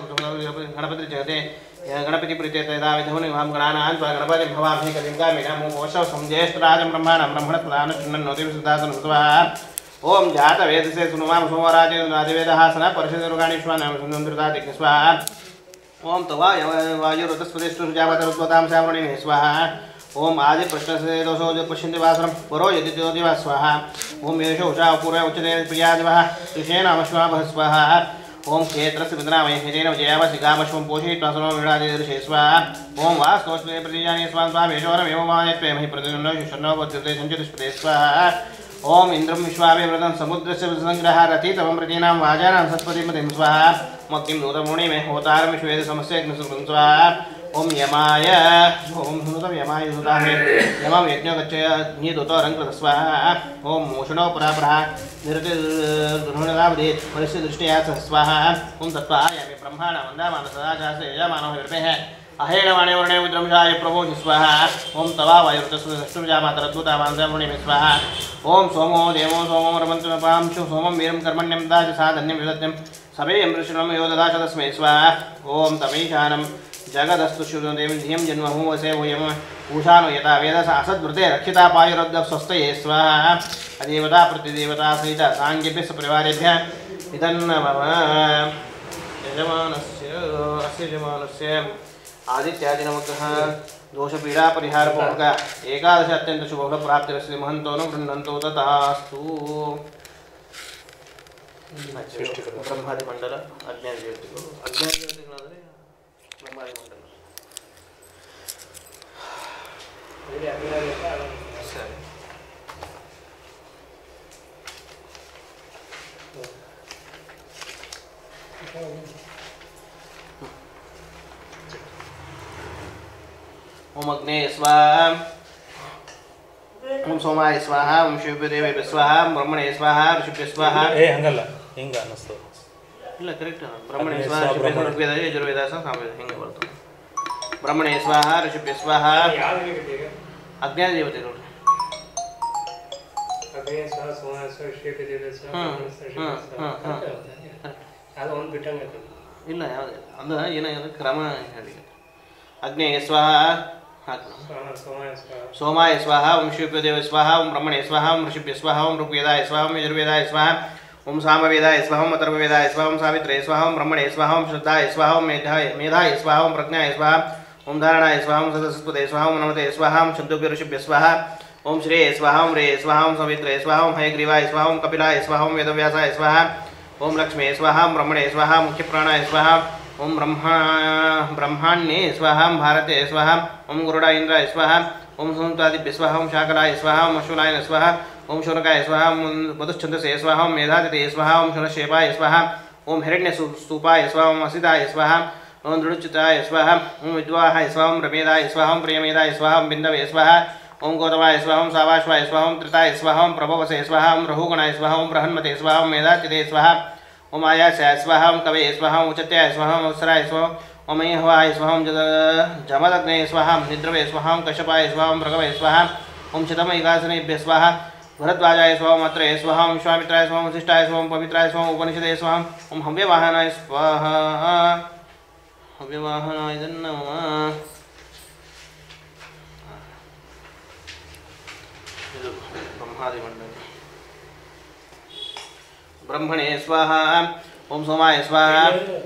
गणपति जगते गणपति प्रीत्यर्थ विधमुनि गणानान् गणपति भवामहे कलिङ्गामिनां ओषौ संज्येष्ठराजं ब्रह्माणं ब्रह्मणस्पदान चिन्नन्नोति विसुदासनं स्वाहा ओम जातवेदसे सुनुमां सोमराजे आदिवेदहासन परिषदरुगाणीश्वानां सुन्दृताति स्वाहा ओम तवा वायुरुतस्पदेष्टु सुजावतरुत्वतां सावरणिमे स्वाहा ओम आदि प्रश्नसे दोषो पश्यन्ति वासरं परो यदि ज्योतिवा स्वाहा ओम येषो उषा पूर्व उच्यते प्रियादिवः ऋषेणामश्वाभः स्वाहा ओम क्षेत्रस्य विद्रामये हितेन विजयावसिकामश्वं पोषयित्वा सर्वं विडादिदृशे स्वाहा ओम वास्तोष्णे प्रतिजाने स्वामेश्वरमेव मायत्वे महि प्रतिनो शन्नो बध्यते सञ्चितस्पदे स्वाहा ओम इंद्रं विश्वावे व्रतं समुद्रस्य संग्रहारथितमं प्रतीनां वाजानां सत्पतिमतिं स्वाहा मक्तिं दूतमुनिमे होतारं विश्वेद समस्यग्नसुकृतं स्वाहा ओम यमाय ओम सुनुतं यमाय सुताहे यमं यज्ञगच्छय अग्निदूतोरङ्कृत स्वाहा ओम मोषणो परापरः निरतिर्धनुरावदेत् परस्य दृष्ट्या सह स्वाहा ओम तत्त्वायामि ब्रह्माण वन्दामान सदा चासे यजमानो विर्पेः अहेणवाणे वर्णे विद्रंशाय प्रभोहि स्वाहा ओम तवा वायुर्तस्वजामातरद्भुतामांसमुनिमे स्वाहा ओम सोमो देवो सोमो रमन्तपांशु सोमं वीरं कर्मण्यं दाच साधन्यं विदत्यं सभेयं ऋषिणं यो ददाश तस्मै स्वाहा ओम तमीशानं जगदस्तु शुभदेवीं धियं जन्मभूमसे वयम् पूषानो यथा वेदसा असद्वृते रक्षिता पायुरद्ध स्वस्तये स्वाहा अदेवता प्रतिदेवता सहित साङ्गेभ्यः सपरिवारेभ्यः इदं नमः यजमानस्य अस्य यजमानस्य आदित्यादिनमग्रह दोषपीडा परिहारपूर्वक एकादश अत्यंत शुभफल प्राप्तिरस्ति महन्तो न गृह्णन्तो तथास्तु ब्रह्मादि मंडल अज्ञान ज्योतिಗಳು ಬ್ರಹ್ಮಾದಿ ಮಂಡಲ ಇಲ್ಲಿ ಅಭಿನಯಕ್ಕೆ ಆಗೋದು. ಸರಿ. ओम अग्ने स्वाहा ओम सोमाय स्वाहा ओम शिवदेवे स्वाहा ब्रह्मणे स्वाहा ऋषिभ्य स्वाहा ಏ ಹಂಗಲ್ಲ ಹಿಂಗ ಅನ್ನಿಸ್ತು ಇಲ್ಲ ಕರೆಕ್ಟ್ ಬ್ರಹ್ಮಣೇ ಸ್ವಾಹ ಋಷಿಭ್ಯ ಯಜುರ್ವೇದ ಸಾಮವೇದ ಹಿಂಗೆ ಬರ್ತದೆ ಬ್ರಹ್ಮಣೇ ಸ್ವಾಹ ಋಷಿಭ್ಯ ಸ್ವಾಹ ಯಾವ್ದು ಬೇಕಿದೆ ಈಗ? ಅಜ್ಞಾನ ದೇವತೆ ನೋಡ್ರಿ ಅಗ್ನಿ ಸ್ವಾಹ, ಸೋಮ ಸ್ವಾಹ, ಶ್ರೀಪತಿದೇವ ಸ್ವಾಹ, ಬ್ರಹ್ಮ ಸ್ವಾಹ, ಶಿವ ಸ್ವಾಹ. ಅದು ಒಂದು ಬಿಟ್ಟಂಗೆ ಆಗ್ತದೆ. ಇಲ್ಲ ಯಾವ್ದು ಅದು ಏನಾಗಿದೆ ಕ್ರಮ ಹೇಳಿ ಅಗ್ನೇ ಸ್ವಾಹ ಸೋಮ ಸ್ವಾಹ. सोमाय स्वाहा ओम शिवदेव स्वाहा ओम ब्रह्मणे स्वाहा ओम ऋषिभ्य स्वाहा ओम ऋग्वेदाय स्वाहा ओम यजुर्वेदाय स्वाहा ओम सामवेदाय स्वाहा ओम अथर्ववेदाय स्वाहा ओम सावित्रे स्वाहा ओम ब्रह्मणे स्वाहा ओम श्रद्धाय स्वाहा ओम मेधाय स्वाहा ओम प्रज्ञाय स्वाहा ओम धारणाय स्वाहा ओम सदस्पते स्वाहा ओम नमते स्वाहा ओम छन्दोभ्य ऋषिभ्य स्वाहा ओम श्रेय स्वाहा ओम रे स्वाहा ओम सवित्रे स्वाहा ओम हयग्रीवाय स्वाहा ओम कपिलाय स्वाहा ओम वेदव्यासाय स्वाहा ओम लक्ष्मे स्वाहा ओम ब्रह्मणे स्वाहा मुख्यप्राणाय स्वाहा ओम ब्रह्माण्ये स्वाहा ओम भारते स्वाहा ओम गुरुडा इंद्राय स्वाहा ओम संतादिभ्य स्वाहा ओम शाकलाय स्वाहा ओम अश्वनाय स्वाहा ओम शौनकाय स्वाहा ओम वधुश्छन्दसे स्वाहा ओम मेधातिथे स्वाहा ओम शनशेपाय स्वाहा ओम हिरण्यस्तूपाय स्वाहा ओम असिताय स्वाहा ओम दृढच्युताय स्वाहा ओम विद्वाहाय स्वाहा ओम रमेदाय स्वाहा ओम प्रियमेदाय स्वाहा ओम बिन्दवे स्वाहा ओम गौतमाय स्वाहा ओम सावाश्वाय स्वाहा ओम त्रिताय स्वाहा ओम प्रभवसे स्वाहा ओम रहुगणाय स्वाहा ओम बृहन्मते स्वाहा ओम मेधातिथे स्वाहा ओम आयास्याय स्वाहा ओम कवे स्वाहा ओम उचत्याय स्वाहा ओम अवसराय स्वाहा ओम मह्यवाय स्वाहा ओम जमदग्ने स्वाहा ओम निद्रवे स्वाहा ओम कश्यपाय स्वाहा ओम भृगवे स्वाहा ओम शतमैकासनेभ्य स्वाहा भरद्वाजाय स्वाहा ओम अत्रेय स्वाहा ओम विश्वामित्राय स्वाहा ओम वसिष्ठाय स्वाहा ओम पवित्राय स्वाहा ओम उपनिषदे स्वाहा ओम हव्यवाहनाय स्वाहा हव्यवाहनाय नमः ब्रह्मादिमंडल ब्रह्मणे स्वाहा ओम सोमाय स्वाहा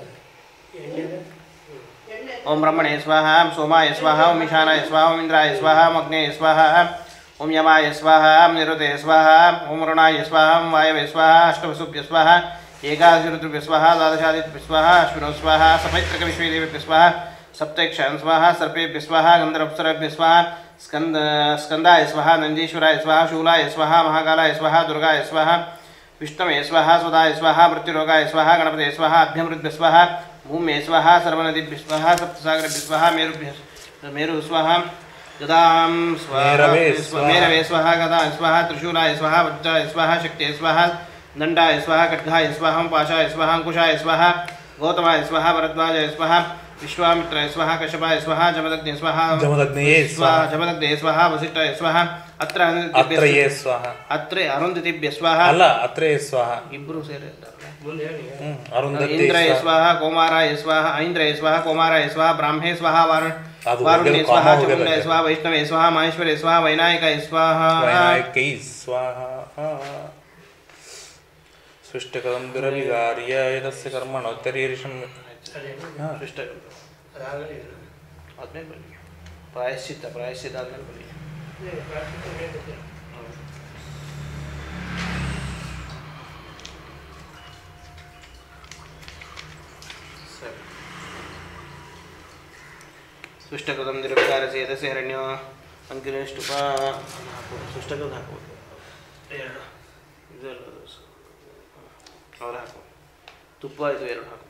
ओम ब्रह्मणे स्वाहा ओम सोमाय स्वाहा ओम ईशानाय स्वाहा ओम इंद्राय स्वाहा ओम अग्ने स्वाहा ओम यमाय स्वाहा ओम निरुते स्वाहा ओम वरुणाय स्वाहा ओम वायवे स्वाहा अष्टवसुभ्य स्वाहा एकादशऋतुभ्य स्वाहा द्वादशादिभ्य स्वाहा अश्विनो स्वाहा सपैत्रकविश्वेदेभ्य स्वाहा सप्तैक्षान् स्वाहा सर्पेभ्य स्वाहा गन्धर्वप्सरेभ्य स्वाहा स्कंदाय स्वाहा नंदीश्वराय स्वाहा शूलाय स्वाहा महाकालाय स्वाहा दुर्गाय स्वाहा विष्णवे स्वाहा स्वदाय स्वाहा मृत्युरोगाय स्वाहा गणपते स्वाहा अभ्यमृद्भ्य स्वाहा भूमे स्वाहा सर्वनदीभ्य स्वाहा सप्तसागरेभ्य स्वाहा मेरु स्वाहा गदां स्वाहा मेरवे स्वाहा गदा स्वाहा त्रिशूलाय स्वाहा वज्राय स्वाहा शक्ते स्वाहा दंडाय स्वाहा खड्गाय स्वाहा पाशाय स्वाहा अंकुशाय स्वाहा गौतमाय स्वाहा भरद्वाजाय स्वाहा विश्वामित्राय स्वाहा कश्यपाय स्वाहा जमदग्ने स्वाहा जमदग्ने स्वाहा वसिष्ठाय स्वाहा अत्रये स्वाहा अत्रे अरुंधतिभ्य स्वाहा ಅಲ್ಲ ಅತ್ರೇಯ ಸ್ವಾಹ इब्रू सेरे ಮುಂದೆ ಹೇಳಿ. ಅರುಂಧತಿ इंद्राय स्वाहा कोमाराय स्वाहा ऐन्द्राय स्वाहा कोमाराय स्वाहा ब्राह्मे स्वाहा वारुण्ये स्वाहा चमुण्डाय स्वाहा वैष्णवे स्वाहा माहेश्वरे स्वाहा वैनायकाय स्वाहा वैनायकै स्वाहा सृष्टकदम्बिरविगार्य एतस्य कर्मणोत्तरीर्षं सृष्ट ಅದಾಗಲಿ ಇದು. आदमें बलि प्रायश्चित आदमें बलि ಇದು ಪ್ರಾರ್ಥನೆ ಬೇಕಿದೆ. सुष्टकृतं निरुक्कारस्य यदस्य हिरण्यो अंकिरेष्टुपा सुष्टकृत ಹಾಕಬಹುದು ಇದೆಲ್ಲ ಅವರ ಹಾಕಬಹುದು ತುಪ್ಪ ಇದು ಎರಡು ಹಾಕಬಹುದು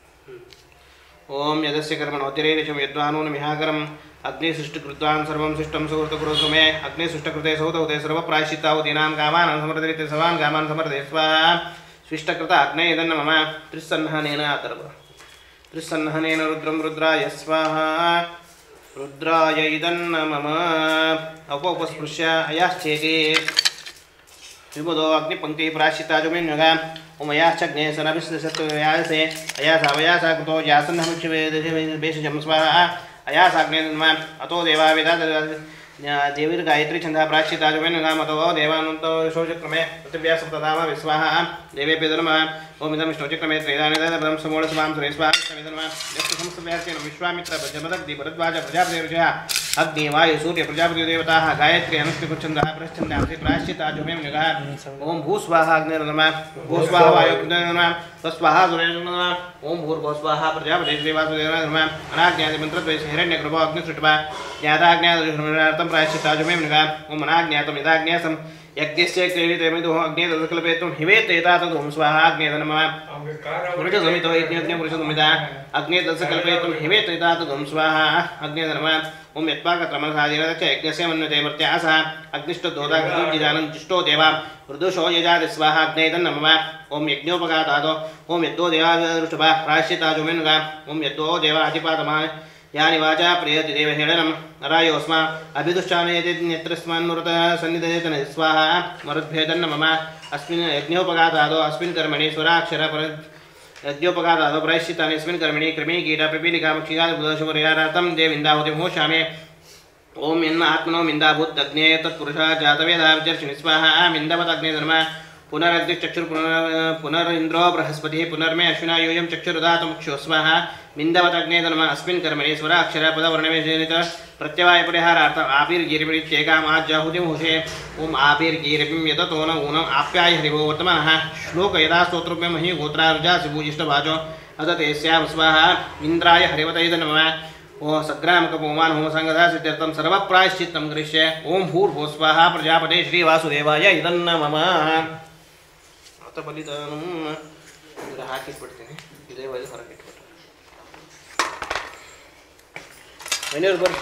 ओम यदस्य कर्मणोतिरेरिषं यद्वानून मिहाकरम् अग्निसृष्टिकृत्वान् सर्वं सृष्टं सुहृतकुरुतु मे अग्निसृष्टकृते सौतहुते सर्वप्रायश्चित्ताहुतीनां कामानां समर्दयते सर्वान् कामान् समर्दय स्वाहा सृष्टकृत अग्ने इदन्न मम त्रिसन्नहनेन अथर्व त्रिसन्नहनेन रुद्रं रुद्राय स्वाहा रुद्राय इदन्न मम उपस्पृश्य अयाश्चेति विबुधो अग्निपंक्ति प्राश्चिता जुमिन्युगा उमयाश्चग्ने सनभिस्सत्वयासे अयासावयासा कृतो यासन्नमुच्यवेदशं स्वाहा अयासाग्ने अतो देवा वेदा देवीर्गायत्री छन्दः प्राश्चिता जुमिन्युगा मतो देवानन्तो शोचक्रमे पृथिव्या सप्तधाम विस्वाहा देवेभ्यो नमः ओम इदं विष्णुचक्रमे त्रैदानिदं समूलसमां सुरे स्वाहा विष्णुमिदं नमः यस्य संस्तव्यासेन विश्वामित्र जमदग्नि भरद्वाज प्रजापति ऋषयः अग्नि वायु सूर्य प्रजापति देवताः गायत्री अनुष्टुप्छन्दः प्रच्छन्दांसि प्रायश्चित्ताजुमेव निगः ओम भूस्वाहा अग्निर् नमः भूस्वाहा वायुर् नमः तस्वाहा सूर्याय नमः ओम भूर्भुवस्वाहा प्रजापति श्रीवासुदेवाय नमः अनाज्ञाति मंत्रद्वयस्य हिरण्यगर्भो अग्निसृष्टवा ज्ञाताज्ञातजुष्णुरार्थं प्रायश्चित्ताजुमेव निगः ओम अनाज्ञातं यदाज्ञासं यज्ञस्य क्रीडिते मिदुः अग्नेतदकल्पेतुं हिवेत्तेतातदुं स्वाहा अग्नेत नमः पुरुषसमितो यज्ञज्ञं पुरुषसमिता अग्नेतदकल्पेतुं हिवेत्तेतातदुं स्वाहा अग्नेत नमः ओम यत्पाकक्रमसादिरच यज्ञस्य मन्यते मर्त्यासः अग्निष्टोदोदाग्निजानं जिष्टो देवा मृदुषो यजाति स्वाहा अग्नेतं नमः ओम यज्ञोपगातादो ओम यद्दो देवाऋषभा प्रायश्चित्ताजुमेनुगा ओम यद्दो देवाधिपातमा यानि वाचा प्रियति देवहेळनं नरायोऽस्मा अभिदुश्चानयति नेत्रस्मान्मरुतः सन्निधेतन स्वाहा मरुद्भेदं नमः अस्मिन् यज्ञोपगातादो अस्मिन् कर्मणि स्वराक्षर यज्ञोपगातादो प्रायश्चित्तानि अस्मिन् कर्मणि कृमि कीट पिपीलिका मक्षिकादिशुपरिहारार्थं देविन्दाहुतिं होष्यामि ओम यन्म आत्मनो मिन्दाभूत् अग्ने तत्पुरुषः जातवेदः विचर्षणि स्वाहा मिन्दवदग्ने नमः पुनरग्निश्चक्षुर् पुनरिन्द्रो बृहस्पतिः पुनर्मे अश्विना यूयं चक्षुरुदातमुक्षो स्वाहा मिन्दवदग्ने नमः अस्मिन् कर्मणि स्वराक्षर पदवर्णमेजनित प्रत्यवायपरिहारार्थम् आभिर्गिरिमित्येकाम् आज्याहुतिं हुषे ओम आभिर्गिरिं यततो न ऊनम् आप्याय हरिवो वर्तमानः श्लोक यदा स्तोत्रभ्यं मही गोत्रार्जासि भूयिष्ठभाजो अदतेस्यां स्वाहा इन्द्राय हरिवतये नमः ओ सग्रामकपोमान होमसंगदा सिद्ध्यर्थं सर्वप्रायश्चित्तं करिष्ये ओम भूर्भुवः स्वाहा प्रजापते श्रीवासुदेवाय इदं नमः अत बलिदानं ಇದರ ಹಾಕಿಸ್ಬಿಡ್ತೀನಿ ಇದೇ ಒಳ್ಳೆ ಹೊರಗೆ ಇಟ್ಬಿಟ್ಟು ಮನೆಯವ್ರು ಬರ್ರಿ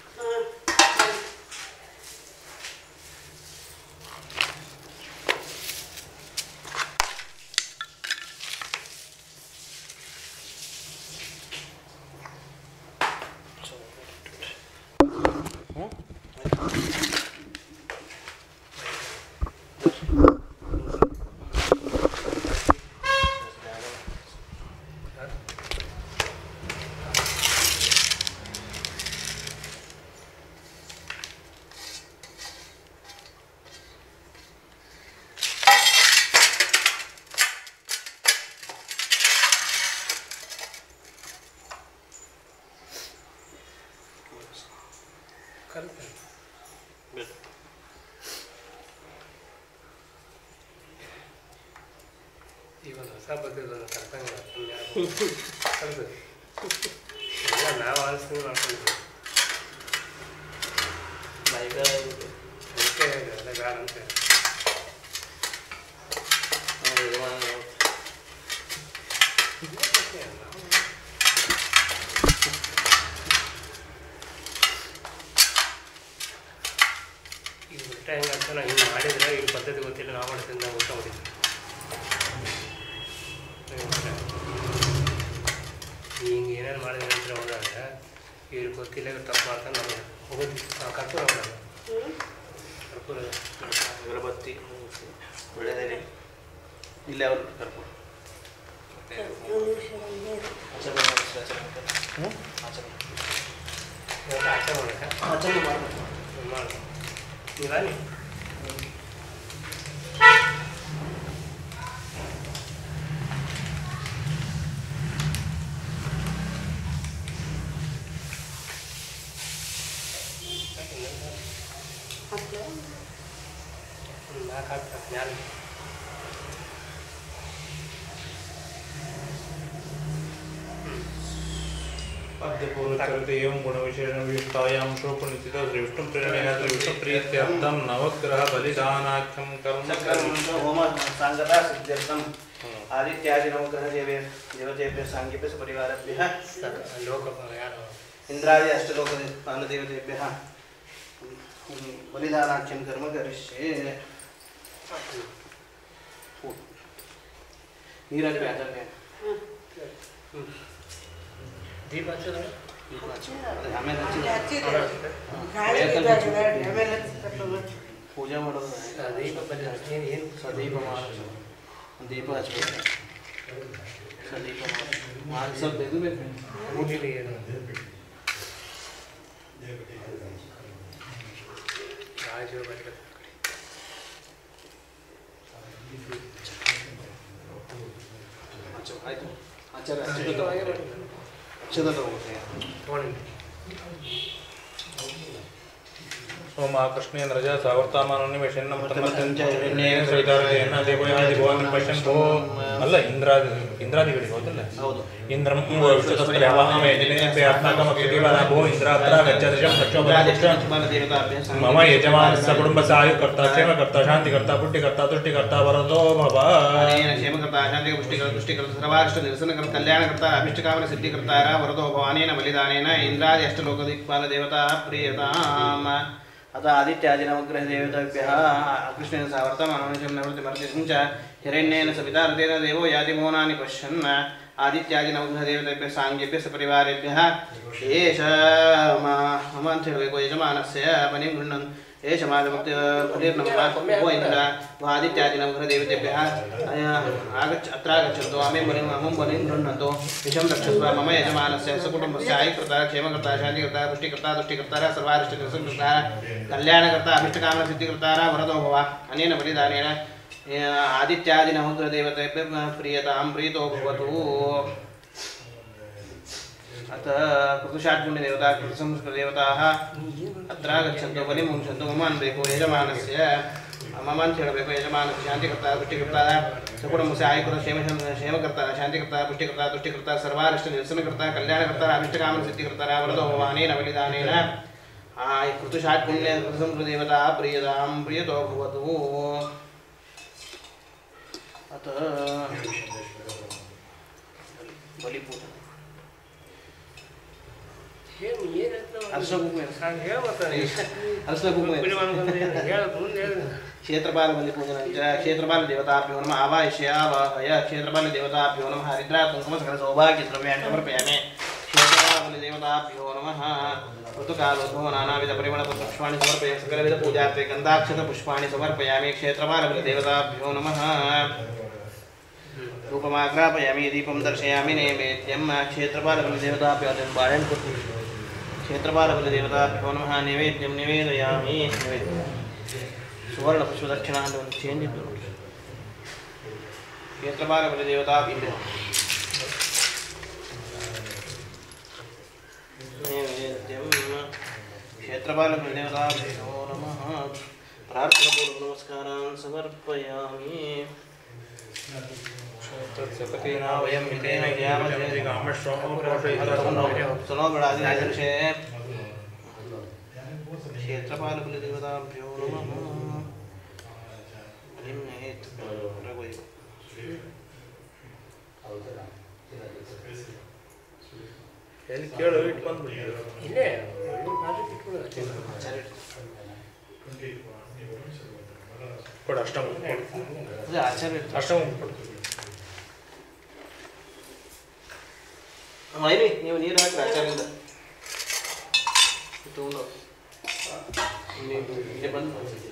ಇವನು ಹೊಸ ಬದುಕನ್ನು ಕರ್ತಂಗ ಎಲ್ಲ ನಾವು ಆಲಿಸ್ತೀವಿ ಮಾಡ್ಕೊಂಡಿದ್ವಿ ಅದಕ್ಕೆ ಎಲ್ಲ ಬೇಡ ಅಂತ ಈಗ ಊಟ ಹೆಂಗಂತ ನಾವು ಹಿಂಗೆ ಮಾಡಿದ್ರೆ ಈ ಪದ್ಧತಿ ಗೊತ್ತಿಲ್ಲ ನಾವು ಮಾಡ್ತೀನಿ ನಾವು ಊಟ ಮಾಡಿದ್ವಿ ಹಿಂಗೆ ಏನೇನು ಮಾಡಿದ್ರೆ ಅಂತ ಹೋದಾಗ ಇವ್ರಿಗೆ ಗೊತ್ತಿಲ್ಲ ಇವ್ರು ತಪ್ಪು ಮಾಡ್ತಾರೆ ನಮಗೆ ಹೋಗೋದು ಕರ್ಪೂರ ಮಾಡೋದು ಕರ್ಪೂರ ಅಗರಬತ್ತಿ ಒಳ್ಳೆಯದೇನೆ ಇಲ್ಲೇ ಅವರು ಕರ್ಪೂರ ಆಚೆ ಮಾಡಬೇಕಾ ಮಾಡಿ ನೀವಾಗಿ अद्यपूर्वचरितेयं गुणविशेषणविशिष्टायां शोकनिश्चितो श्रीविष्णुप्रेरणया श्रीविष्णुप्रीत्यर्थं नवग्रहबलिदानाख्यं कर्म होम सांगता सिद्ध्यर्थम आदित्यादि नवग्रह देवतेभ्यः सांख्येभ्यः परिवारेभ्यः इंद्रादि अष्टलोक देवतेभ्यः बलिदानाख्यं कर्म करिष्ये नीरज पे आजा दीप हಚ್ಚೋದು ಆಮೇಲೆ ಪೂಜೆ ಮಾಡೋದು ದೀಪ ಏನು ಸದೀಪ ಮಾಡೋದು ದೀಪ ಹಚ್ಬೇಕು ಸದೀಪ ಮಾಡಿ ಸ್ವಲ್ಪ ಇದು ಬೇಕು ಮೂಗಿಲಿ ಏನು ರಾಜು ಬರ್ತದೆ ಆಯ್ತು ಆಚಾರ ಅಕ್ಷತ ತಗೋಬೇಕು ತೊಗೊಂಡು ಓಂ ಕೃಷ್ಣೇಂದ್ರ ರಜ ಸಾವರ್ತಾಮಾನಿವೇಶನ್ ಸವಿತಾರದೇನ ದೇವಯಾದಿ ಭುವನ ಪಶ್ಯಂತೋ ಅಲ್ಲ ಇಂದ್ರಾದಿಗಳಿಗೆ ಹೌದಲ್ಲ ಹೌದು ಇಂದ್ರಂ ವಿಶ್ವತಸ್ತ್ರಯಾವಾಹಮೇ ದಿನೇಭ್ಯ ಆತ್ಮಾಕಮಕ್ಷಿದೇವನಾಭೋ ಇಂದ್ರ ಅತ್ರ ಗಚ್ಚದಶಂ ಮಮ ಯಜಮಾನಸ್ಯ ಕುಟುಂಬಸ್ಯ ಆಯುಕರ್ತ ಕ್ಷೇಮಕರ್ತ ಶಾಂತಿಕರ್ತ ಪುಟ್ಟಿಕರ್ತ ತುಷ್ಟಿಕರ್ತ ವರದೋ ಭವ ಕ್ಷೇಮಕರ್ತ ಶಾಂತಿ ಪುಷ್ಟಿಕರ್ತ ಸರ್ವಾರಿಷ್ಟ ನಿರಸನಕರ್ತ ಕಲ್ಯಾಣಕರ್ತ ಅಭಿಷ್ಟಕಾಮನ ಸಿದ್ಧಿಕರ್ತಾರ ವರದೋ ಭವಾನೇನ ಬಲಿದಾನೇನ ಇಂದ್ರಾದಿ ಅಷ್ಟಲೋಕದಿಕ್ಪಾಲ ದೇವತಾ ಪ್ರಿಯತಾಮ अतः आदित्यादि नवग्रह देवताभ्यः कृष्णेन सह वर्तमानमनुजं निवृत्तिमर्जितं च हिरण्येन सविता रतेन देवो याति मोहनानि पश्यन् आदित्यादि नवग्रह देवताभ्यः साङ्गेभ्यः सपरिवारेभ्यः एष मम अंशको यजमानस्य बलिं गृह्णन् एष माधवक्तिर्नमो इन्द्र आदित्यादि नवग्रह देवतेभ्यः अत्र आगच्छन्तु अहं बलिं गृह्णन्तु विषं रक्षस्व मम यजमानस्य सकुटुम्बस्य आयुकर्ता क्षेमकर्ता शान्तिकर्ता पुष्टिकर्ता तुष्टिकर्ता सर्वारिष्टनिरसनकर्ता कल्याणकर्ता अभिष्टकामसिद्धिकर्ता वरदो भव अनेन बलिदानेन आदित्यादि नवग्रह देवतेभ्यः प्रियतां प्रीतो भवतु अतः कृतुषाट्पुण्यदेवता कृतसंस्कृतदेवताः अत्र गच्छन्तु बलिं मुञ्चन्तु मम अन्वेको यजमानस्य मम ಅಂತ ಹೇಳಬೇಕು ಯಜಮಾನस्य ಶಾಂತಿಕರ್ತ ಪುಷ್ಟಿಕರ್ತ ಸಕುಟುಂಬಸ್ಯ ಆಯುಕರ್ತ ಕ್ಷೇಮಕರ್ತ ಶಾಂತಿಕರ್ತ ಪುಷ್ಟಿಕರ್ತ ತುಷ್ಟಿಕರ್ತ ಸರ್ವಾರಿಷ್ಟ ನಿರಸನಕರ್ತ ಕಲ್ಯಾಣಕರ್ತ ಅಭಿಷ್ಟಕಾಮನ ಸಿದ್ಧಿಕರ್ತ ವರದೋ ಭವ ಅನೇನ ಬಲಿದಾನೇನ कृतुषाट्पुण्य कृतसंस्कृतदेवता प्रियतां प्रियतो भवतु अतः बलिपूजन क्षेत्रपाल बलिपूजन क्षेत्रपाल देवताभ्यो नमः आवाहय क्षेत्रपाल देवताभ्यो नमः हरिद्रा कुंकुम सकल सौभाग्य द्रव्याणि समर्पयामि क्षेत्रपाल देवताभ्यो नमः ऋतुकालोद्भव नानाविध परिमल पुष्पाणि समर्पयामि सकलविध पूजार्थे गन्धाक्षत पुष्पाणि समर्पयामि क्षेत्रपाल देवताभ्यो नमः रूपमाग्रापयामि दीपं दर्शयामि नैवेद्यं क्षेत्रपाल देवताभ्यो क्षेत्रपाल देवताभ्यो नमः नैवेद्यं निवेदयामि सुवर्ण पुष्पदक्षिणा चेंज क्षेत्रपाल देवताभ्यो नैवेद्यं क्षेत्रपाल देवताभ्यो नमः प्रार्थनापूर्वक नमस्कारान् समर्पयामि तत्सपतेना वयं मितेन सनोगणादिशे क्षेत्रपाल देवताभ्यो नमः ಎಲ್ಲಿ ಕೇಳು ಇಟ್ಟು ಬಂದ್ಬಿಟ್ಟು ಇಲ್ಲೇ ಕೊಡು ಅಷ್ಟಮ ಕೊಡು ಮೈನಿ ನೀವು ನೀರು ಹಾಕಿ ಆಚಾರ್ಯದಿಂದ ತಗೊಂಡು ಇಲ್ಲಿ ಬಂದು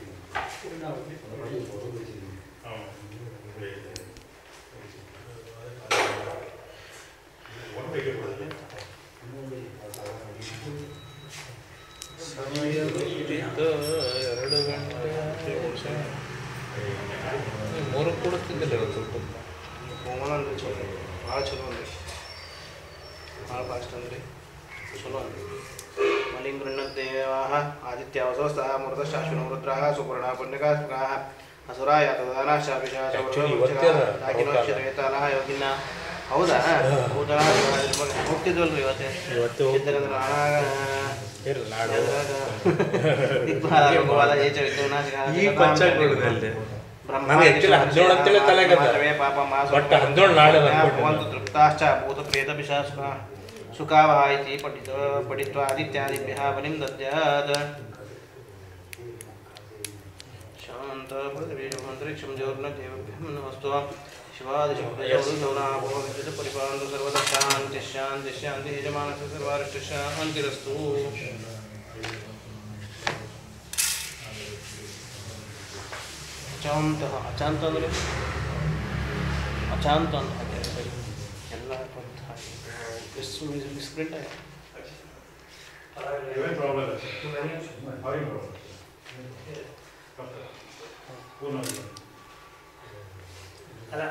ಸಮಯ 2 ಗಂಟೆ 3 ಕೊಡುತ್ತಿದ್ದಿಲ್ಲ ಸ್ವಲ್ಪ ಹೋಗೋಣ ಅಂದ್ರೆ ಚಲೋ ಭಾಳ ಚಲೋ ಅಂದ್ರಿ ಭಾಳ ಫಾಸ್ಟ್ ಅಂದ್ರಿ ಚಲೋ ಅಂದ್ರಿ ಮಲಿಂ ಗೃಹ್ಣದ್ದೇವಾಃ ಆದಿತ್ಯಾವಸೋಸ್ತಃ ಮೂರ್ಧಶ್ಚಾಶ್ವಿನೋ ರುದ್ರಾಃ ಸುಪರ್ಣಾ ಪುಣ್ಯಕಾಸ್ಪಕಾಃ ಅಸುರಾಯ ತದಾನಾಶಾಭಿಷಾಚೇತಾಲಃ ಯೋಗಿನ ಹೌದಾ ಹೋಗ್ತಿದ್ವಲ್ರಿ ಇವತ್ತು तृप्ताश्च भूतप्रेतपिशाचुः सुखावः इति पठित्वा आदित्यादिभ्यः बलिं दद्यात् शान्तपृथिवीशमन्तरिक्षं ज्योर्नदेवभ्यं नमस्तु शिवादिशब्दजौनाभोगविद्युत परिपालन्तु सर्वदा शान्तिः शान्तिः शान्तिः यजमानस्य सर्वारिष्टः शान्तिरस्तु अचांत ಅಂದರೆ ಅಚಾಂತ ಅಂತ ಹಾಕಿದ್ದಾರೆ ಎಲ್ಲ ಮಿಸ್ಪ್ರಿಂಟ್ ಆಗಿದೆ ಅಲ್ಲ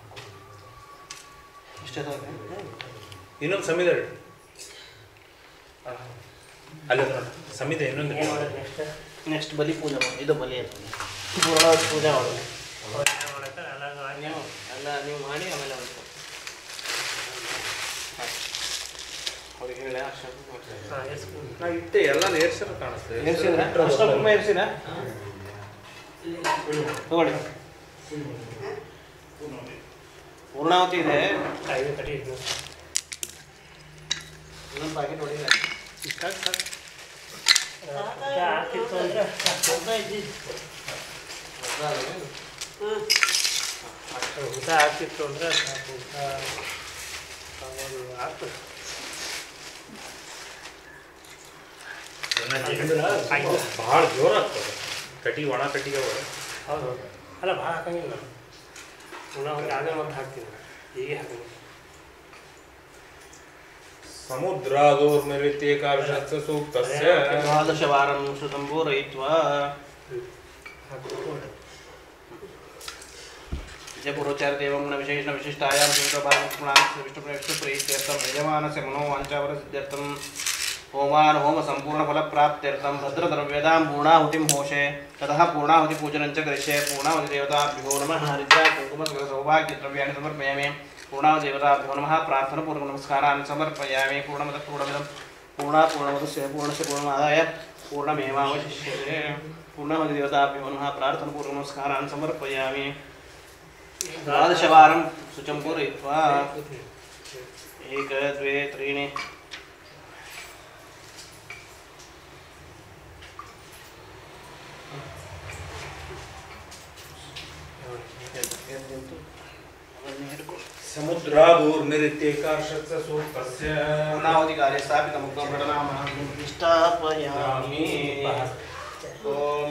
ಇಷ್ಟೇ ಇನ್ನೊಂದು ಸಮಿತಿ ಅಲ್ಲ ಸಮಿತಿ ಇನ್ನೊಂದು ನೆಕ್ಸ್ಟ್ ನೆಕ್ಸ್ಟ್ ಬಲಿ ಪೂಜೆ ಮಾಡಿ, ಇದು ಬಲಿ ಅಂತ ಪೂರ್ಣಾವತಿ ಪೂಜೆ ಮಾಡೋದು. ನೀವು ಎಲ್ಲ ನೀವು ಮಾಡಿ ಆಮೇಲೆ ಒಂದು ಅವ್ರಿಗೆ ಹೇಳಿ ನಾ ಇಟ್ಟೆ ಎಲ್ಲ ಏರ್ಸಿರ ಕಾಣಿಸ್ತದೆ. ಏರ್ಸಿದ್ರೆ ಅಷ್ಟ ಕುಂಕುಮ ಏರ್ಸಿನ ತಗೊಳ್ಳಿ. ಪೂರ್ಣಾವತಿ ಇದೆ, ಇನ್ನೊಂದು ಪ್ಯಾಕೆಟ್ ಹೊಡಿಲ್ಲ. ಊಟ ಆಗ್ತಿತ್ತು ಅಂದ್ರೆ ಊಟ ಆಗ್ತದೆ. ಭಾಳ ಜೋರು ಆಗ್ತದೆ ಕಟ್ಟಿಗೆ, ಒಣ ಕಟ್ಟಿಗೆ ಒಳ. ಹೌದು, ಅಲ್ಲ ಭಾಳ ಹಾಕಂಗಿಲ್ಲ ನಾನು. ಪುನಃ ಆಗ ಮತ್ತೆ ಹಾಕ್ತೀನಿ, ಹೀಗೆ ಹಾಕಂಗಿಲ್ಲ. ಸಮುದ್ರಾದೋರ್ಮಿರಿತ್ಯೇಕಾದಶ ಸೂಕ್ತಸ್ಯ ದ್ವಾದಶವಾರಂ ಶ್ರುತಂ ಪೂರಯಿತ್ವಾ जयपुरोच्चारदेवं न विशेषण विशिष्टायां विष्णुप्रीत्यर्थं यजमानस्य मनोवाञ्छावरसिद्ध्यर्थं होमान् होमसम्पूर्णफलप्राप्त्यर्थं भद्रद्रव्यदां पूर्णाहुतिं होषे ततः पूर्णाहुतिपूजनं च करिष्ये। पूर्णाहुतिदेवताभ्यो नमः। हरिद्रा कुङ्कुमसौभाग्यद्रव्याणि समर्पयामि। पूर्णाहुतिदेवताभ्यो नमः। प्रार्थनापूर्वकनमस्कारान् समर्पयामि। पूर्णमतः पूर्णमिदं पूर्णस्य पूर्णमादाय पूर्णमेवावशिष्यते। पूर्णाहुतिदेवताभ्यो नमः। प्रार्थनापूर्वकनमस्कारान् समर्पयामि। द्वादशवारं शुचं पूरयित्वा 1 2 3 समुद्रादूर्निरित्येकादश सूक्तस्य पूर्णाहुतिकार्ये स्थापितमुग्रघटनामहमिष्टापयामि। ओम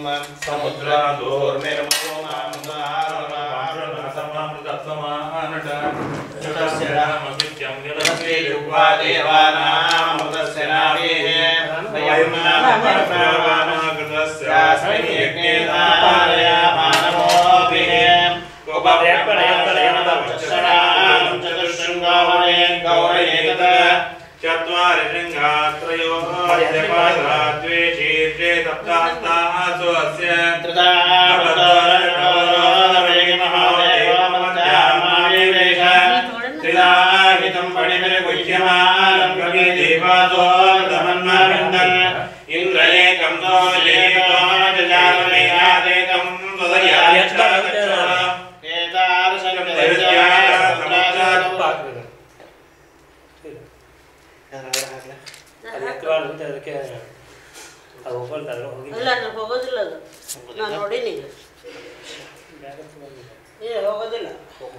चत्वारि शृङ्गात्रयो द्वे शीर्षे सप्तास्तासु अस्य त्रिदाहितं पणिमिरगुह्यमानं कविदेवासोर्धमन्मविन्दन् इन्द्रयेकं दोजेतो जजालमेयादेकं ಅದಕ್ಕೆ ಅದು ಹೋಗಲ್ತಾರೆ ಹೋಗಿ ಇಲ್ಲ ನಾನು ಹೋಗೋದಿಲ್ಲ, ಅದು ನಾನು ನೋಡೀನಿ. ಹೋಗೋದಿಲ್ಲ.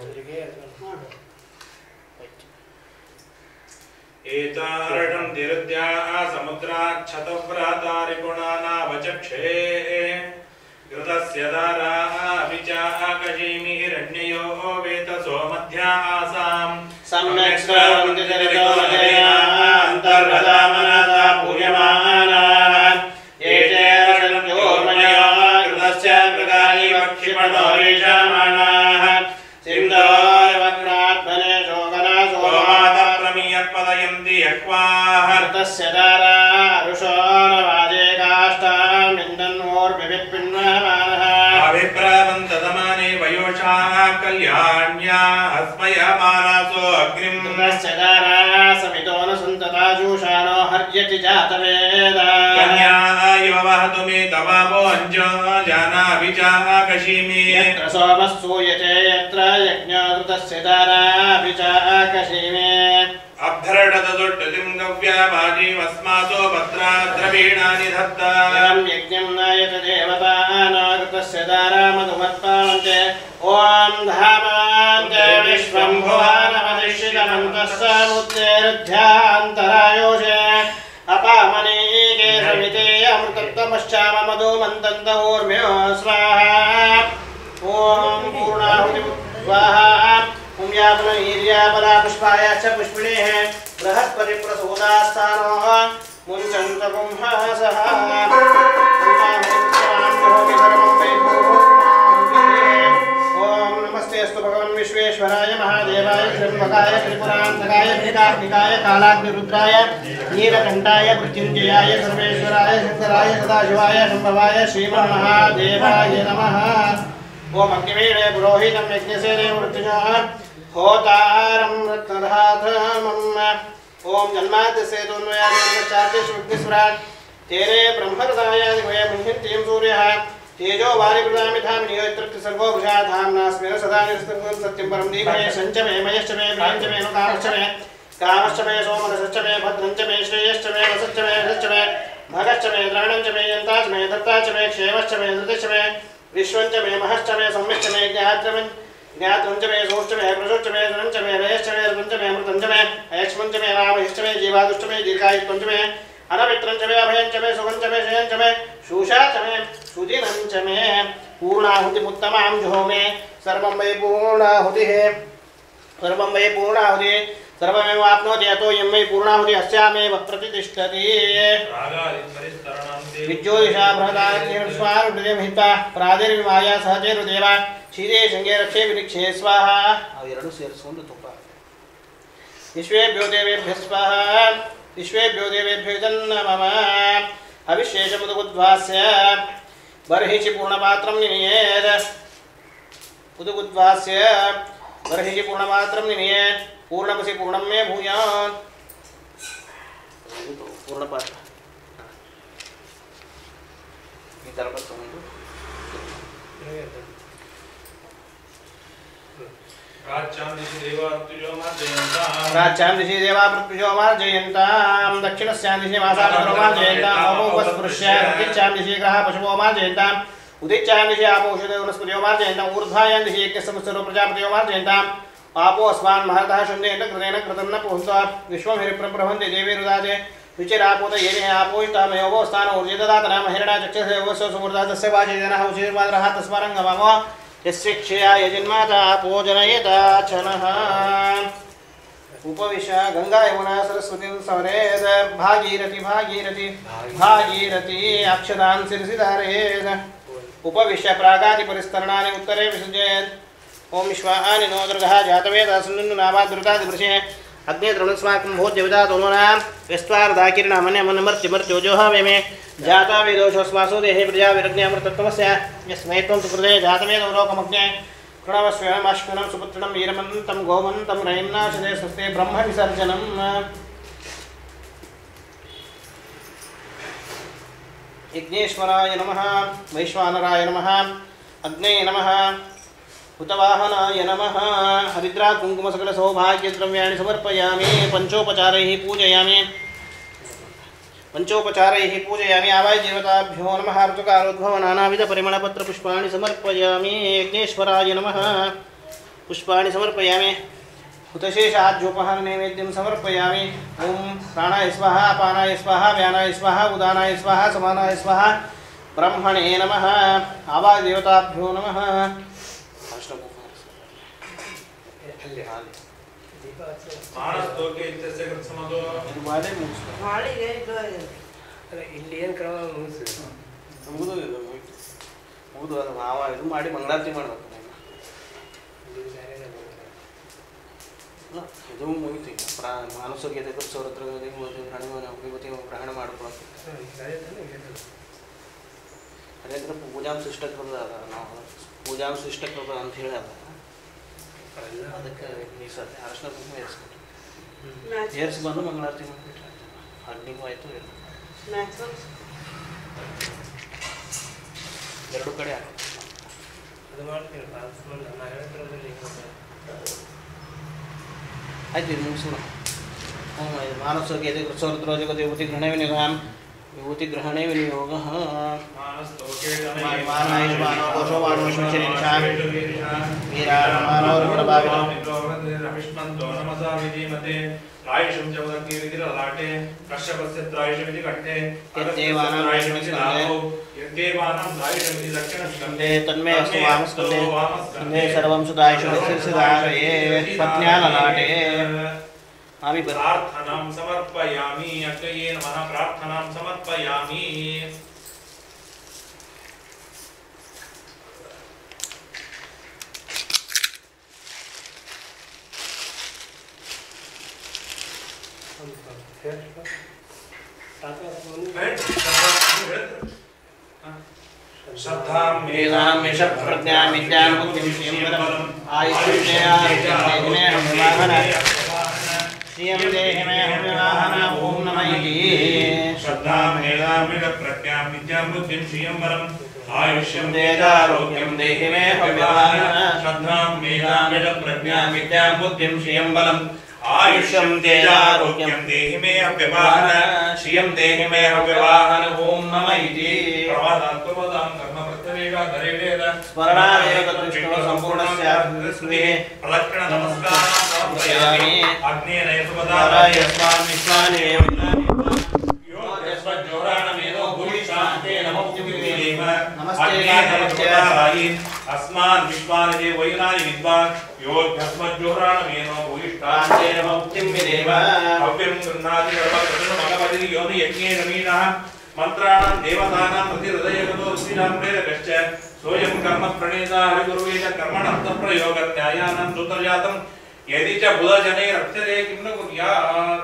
एतारटं तिरुद्या समुद्राच्छतव्रातारिगुणानावचक्षे घृतस्य दारा अपि च आकशीमि हिरण्ययो वेतसो मध्या आसाम् सम्यक् श्रावन्ति चरितो अन्तर्गतामनसा पूयमानाः एते रक्षणयोर्मया घृतस्य मृगानि वक्षिपणो रेषामाणाः सिन्धोर्वक्रात्मने शोकनासो प्रमीयत्पदयन्ति यक्वाः घृतस्य दारा ऋषोरवाजे काष्ठामिन्दन्मोर्विवित्पिन्नमानः अभिप्रावन्ततमाने वयोषाः कल्याण्या अस्मयमानासो अग्निं घृतस्य दारा समितो न सन्तताजूषाणो हर्यति जातवेदा कन्या इव वहतु मे तवापो अञ्जो जानाभि चाकशीमि यत्र सोमः सूयते यत्र यज्ञोऽकृतस्य दाराभि चाकशीमि अभ्यर्डतदुड्डतिं गव्यामाजीमस्मासो भद्राद्रवीणानि धत्ता यज्ञं नायत देवतानाकृतस्य दारामधुमत्पान्ते ॐ धामान्ते विश्वं भुवानमधिष्ठितमन्तः समुद्रेरुध्यान्तरायोषे अपामनीके समिते अमृतत्वपश्चाम मधुमन्तन्त ऊर्म्यो स्वाहा ॐ पूर्णाहुति स्वाहा पुण्यापनवीर्यापला पुष्पायाश्च पुष्पिणेः बृहस्पतिप्रसूदास्थानो मुञ्चन्त कुम्भसः ॐ नमस्ते अस्तु भगवन् विश्वेश्वराय महादेवाय त्र्यम्बकाय त्रिपुरान्तकाय त्रिकाग्निकाय कालाग्निरुद्राय नीलकण्ठाय मृत्युञ्जयाय सर्वेश्वराय शङ्कराय सदाशिवाय शम्भवाय श्रीमन्महादेवाय नमः। ओम अग्निवीणे पुरोहितं यज्ञसेने मृत्युञ्जयः होतारं रत्नधातमम्। ओम जन्माद्यस्य दोन्वयादिर्गच्छादिष्वग्निस्वराट् तेरे ब्रह्महृदायादिवये मुह्यन्तीं सूर्यः तेजो वारिकृतामिधामिनियोत्रत्य सर्वो वृषाधाम्नास्मेन सदा निरस्तुं सत्यं परं दीपे सञ्च मे मयश्च मे प्रियञ्च मे कामश्च मे सोमनसश्च मे भद्रञ्च मे श्रेयश्च मे वसश्च मे यशश्च मे भगश्च मे द्रविणञ्च मे यन्ताच मे दत्ताच मे क्षेमश्च मे धृतिश्च मे विश्वञ्च मे महश्च मे संविश्च मे ज्ञात्रञ्च मे सोश्च मे प्रसुश्च मे धनञ्च मे वयश्च मे ऋतञ्च मे मृतञ्च मे ऐक्ष्मञ्च मे रामहिश्च मे जीवादुश्च मे दीर्घायुत्वञ्च मे अनवित्रञ्च मे अभयञ्च मे सुखञ्च मे श्रेयञ्च मे शूषाच मे सुदिनञ्च मे पूर्णाहुतिमुत्तमां जुहो मे सर्वं वै पूर्णाहुतिः सर्वमेव आप्नोति अतो यं वै पूर्णाहुतिः अस्यामेव प्रतिष्ठति। विज्योतिषा बृहदाग्निर्स्वारुहृदयमहिता प्रादिर्विमाया सहचेरुदेवा शीरे शङ्गे रक्षे विनिक्षे स्वाहा। अवेरडू सेरिसिಕೊಂಡು ತುಪ್ಪ विश्वेभ्यो देवेभ्यः स्वाहा विश्वेभ्यो देवेभ्यो नमः। अविशेषमुदुद्वास्य बर्हिषि पूर्णपात्रं निनयेत् उदुद्वास्य बर्हिषि पूर्णपात्रं निनयेत् पूर्णमसि पूर्णं मे भूयात्। पूर्णपात्र ಈ ಥರ ಬರ್ಕೊಂಡು प्राच्यां दिशि देवा पृथ्वीजो मार्जयन्तां दक्षिणस्यां दिशि मासापरो मार्जयन्ताम् अपोपस्पृश्य उदिच्यां दिशि ग्रहाः पशवो मार्जयन्ताम् उदिच्यां दिशि आपोषधो वनस्पतयो मार्जयन्ताम् ऊर्ध्वायां दिशि यज्ञसमुत्सरो प्रजापतयो मार्जयन्ताम् आपो अस्मान् महर्तः शुन्देन कृतेन कृतं न पुंसा विश्वं हिरप्रभवन्ति देवी रुदाते विचिरापोत येने आपोषितामयोगो स्थान ऊर्जे ददातना महिरणा चक्षसे वसो सुमूर्धातस्य वाचिजनः उचिर्माद्रः तस्मारङ्गमामो यस्य क्षया यजन्माता पूजनयेताचनः। उपविश गंगा यमुना सरस्वती सवरेद भागीरथी भागीरथी भागीरथी अक्षदान् शिरसि धारयेत्। उपविश प्रागादि परिस्तरणानि उत्तरे विसृजेत्। ओम विश्वानि नो दुर्गः जातवेदः सुन्दु नामादृतादिवृषे अग्ने द्रोणस्माकं भोज्यविदा तोमनां व्यस्त्वार्धाकिरणमन्यमनमर्त्यमर्त्योजोः मे जाता वेदोषस्मासो देहे प्रजा विरग्न्यामृतत्वस्य यस्मै त्वं सुकृते जातवेदोलोकमग्ने कृणवस्वयमश्विनं सुपुत्रणं वीरमन्तं गोमन्तं रयन्नाशदे स्वस्ते ब्रह्म विसर्जनम्। यज्ञेश्वराय नमः वैश्वानराय नमः अग्ने नमः हुतवाहनाय नमः। हरिद्रा कुंकुम सकल सौभाग्यद्रव्याणि समर्पयामि पंचोपचारैः पूजयामि आवाय देवताभ्यो नमः। ऋतुकालोद्भव नानाविध परिमलपत्र पुष्पाणि समर्पयामि। यज्ञेश्वराय नमः पुष्पाणि समर्पयामि। हुतशेषाद्योपहार नैवेद्यं समर्पयामि। ओम प्राणाय स्वाहा अपानाय स्वाहा व्यानाय स्वाहा उदानाय स्वाहा समानाय स्वाहा ब्रह्मणे नमः। आवाय देवताभ्यो नमः। ಇಲ್ಲಿ ಏನು ಕ್ರಮ ಮುಗಿದು ಅದು ನಾವು ಇದು ಮಾಡಿ ಮಂಗಳಾರತಿ ಮಾಡಬೇಕು. ಇದು ಮುಗಿತು. ಈಗ ಮಾನಸೋಗ್ಯತೆ ಕೃತ್ಸವರತ್ರ ಗ್ರಹಣ ಮಾಡ್ಕೊಳಕ್ಕೆ ಅದೇ ಥರ ಪೂಜಾಂ ಶಿಷ್ಟಕೃತ ಅದ. ನಾವು ಪೂಜಾಂ ಶಿಷ್ಟಕೃತ ಅಂತ ಹೇಳಿ ಅದ. ಅದಕ್ಕೆ ಈ ಸತಿ ಅರಶಿನ ಕುಂಕುಮ ಏರ್ಸಿ ಬಂದು ಮಂಗಳಾರತಿ ಮಾಡಿಬಿಟ್ರೆ ಅಗ್ನಿಗೂ ಆಯಿತು ಎರಡು ಕಡೆ ಅದು ಮಾಡ್ತೀನಿ ಆಯ್ತು ಇದು ಮುಗಿಸೋಣ. ಮಾನಸೋಗ್ಯತೆ ಕೃತ್ಸವರತ್ರ ಜಗತಿ ವಿಭೂತಿ ಗ್ರಹಣೆ ವಿನಿಯೋಗ विभूति ग्रहणे विनियोगः तन्मे अस्तु वामस्कन्धे सर्वं सुदायुषे पत्न्याललाटे प्रार्थनां समर्पयामि। अग्नये नमः प्रार्थनां समर्पयामि। आयुष्यं तेजारोग्यं देहि मे हव्यवाहन श्रद्धां मेधामिद प्रज्ञां विद्यां बुद्धिं श्रियं बलम् आयुष्यं तेजारोग्यं देहि मे हव्यवाहन श्रियं देहि मे हव्यवाहन ओम नमः इति प्रवादात्मवदां कर्म प्रत्यवेगा धरेवेद स्मरणादेव तद्विष्णु संपूर्णस्य स्मृतिः प्रदक्षिण नमस्कारान् समर्पयामि अग्नेन यस्वदाराय यस्मान् विश्वानेव अस्मान् विश्वानि वैनानि विद्वान् योऽभ्यस्मज्जोहराणमेनो भूयिष्ठान्ते मुक्तिं विदेव भव्यं गृह्णाति सर्वकृष्णमगवति योनि यज्ञेन मीनः मन्त्राणां देवतानां प्रतिहृदयगतो ऋषीणां प्रेरकश्च सोऽयं कर्म प्रणेता हरिगुरुवेद कर्मणः प्रयोगन्यायानां सूत्रजातं यदि च बुधजनैरक्षते किं न कुर्यात्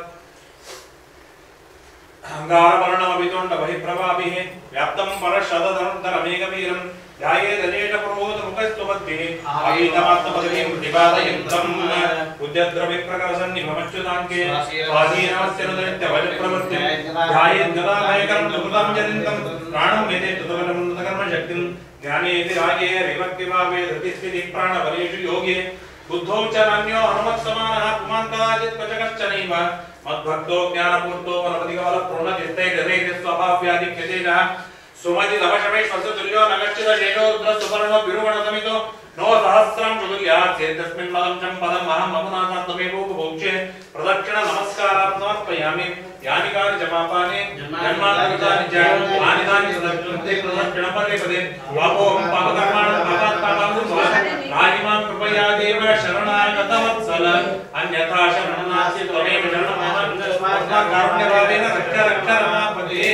अंगारवर्णमभितोण्ड बहिप्रभाभिः व्याप्तं परशतधनुर्धरमेकवीरं ध्यायेदनेश प्रबोधमुखस्तुमद्भिः आगीतमात्मपदवीं प्रतिपादयन्तं उद्यद्रविप्रकरसन्निभमच्युताङ्के स्वाधीनमस्यनुदनित्यवजप्रवृत्तिं ध्यायेद्गदाभयकरं सुकृतं जनितं प्राणं यते तदवलमृतकर्मशक्तिं ज्ञानेति रागे विभक्तिभावे धृतिस्थितिः प्राणबलेषु योगे बुद्धौ च नान्यो हनुमत्समानः पुमान् कदाचित् क्वचकश्चनैव मद्भक्तो ज्ञानपूर्तो वनपतिकवल पूर्णचित्ते गतेति स्वभाव्याधिक्यतेजः सुमति तपशमेश्वरतुल्यो नगच्छित शेषो रुद्र सुपर्णो बिरुवणसमितो नो सहस्रं सुतुल्यात् चेतस्मिन् मदं चं पदम् अहम् अमुनाथात्ममेवोपभोक्ष्ये प्रदक्षिण नमस्कारां समर्पयामि यानि कानि च पापानि जन्मान्तरितानि च आनितानि प्रदक्षिणते प्रदक्षिणपर्यपदे वापोऽहं पापकर्माणं पापात् पापाभूत्वा राजिमां कृपया देव शरणाय गतवत्सल अन्यथा शरणं नास्ति त्वमेव शरणमहं कारुण्यभावेन रक्ष रक्ष रमापते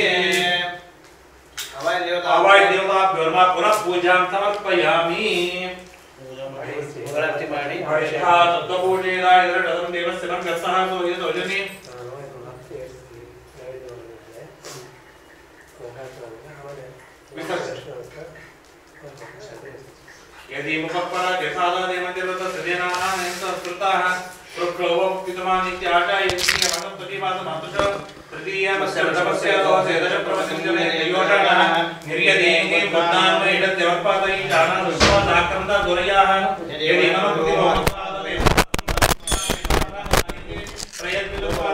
अवाय देवताभ्यो नमः पुनः पूजां समर्पयामि गणपति ಮಾಡಿ हरिषा तत्त्वपूजेदाय दृढं देवस्य मंगलसः सोयतोजनि यदि मुखपरा केसादा देवदेवता सदेनानां संस्कृताः प्रक्लोवोक्तितमानित्याचार्य यज्ञवनप्रतिपादमातुष तृतीयमस्य दोषे दशप्रवचनजने योषणः निर्यदेहि बुद्धान्वयिडत्यवत्पादयि जानानुस्वादाक्रमदा दुरयाः यदि मम कृतिमोक्तादवे प्रयत्नितुपा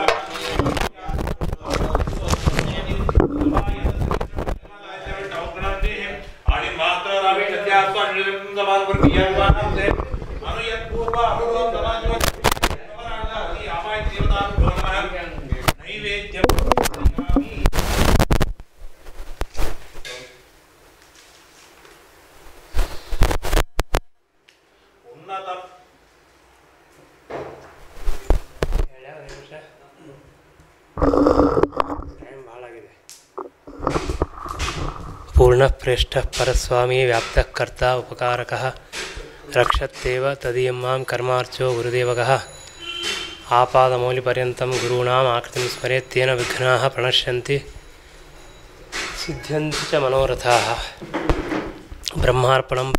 पूर्णः प्रेष्ठः परस्वामी व्याप्तः कर्ता उपकारकः रक्षत्येव तदीयं मां कर्मार्चो गुरुदेवगः आपादमौलिपर्यन्तं गुरूणाम् आकृतिं स्मरेत् तेन विघ्नाः प्रणश्यन्ति सिद्ध्यन्ति च मनोरथाः ब्रह्मार्पणं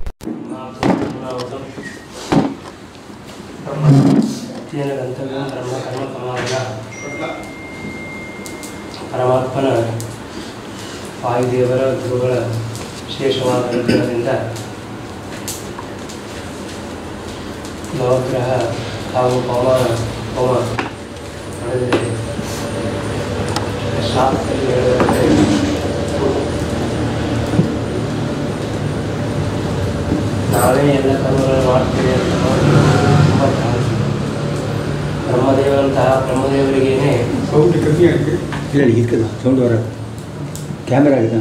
तेन गन्तव्यं ब्रह्मकर्मकमादिना परमात्मನ ವಾಯುದೇವರ ಗುರುಗಳ ವಿಶೇಷವಾದ ಅನುಗ್ರಹದಿಂದ ನವಗ್ರಹ ಹಾಗೂ ಪವಮಾನ ಹೋಮ ನಡೆದಿದೆ. ಶಾಸ್ತ್ರದಲ್ಲಿ ಹೇಳಿದಂತೆ ನಾವೇ ಎಲ್ಲ ಕರ್ಮಗಳನ್ನು ಮಾಡ್ತೀವಿ ಅಂತ ತುಂಬ ಬ್ರಹ್ಮದೇವರಂತಹ ಬ್ರಹ್ಮದೇವರಿಗೇನೆ ಸೌಂಡ್ ಕಮ್ಮಿ ಆಗಿದೆ ಹೇಳಿ ಇರ್ತದೆ ಸೌಂಡ್ ಹೊರ ಕ್ಯಾಮೆರಾ ಆಗಿದೆ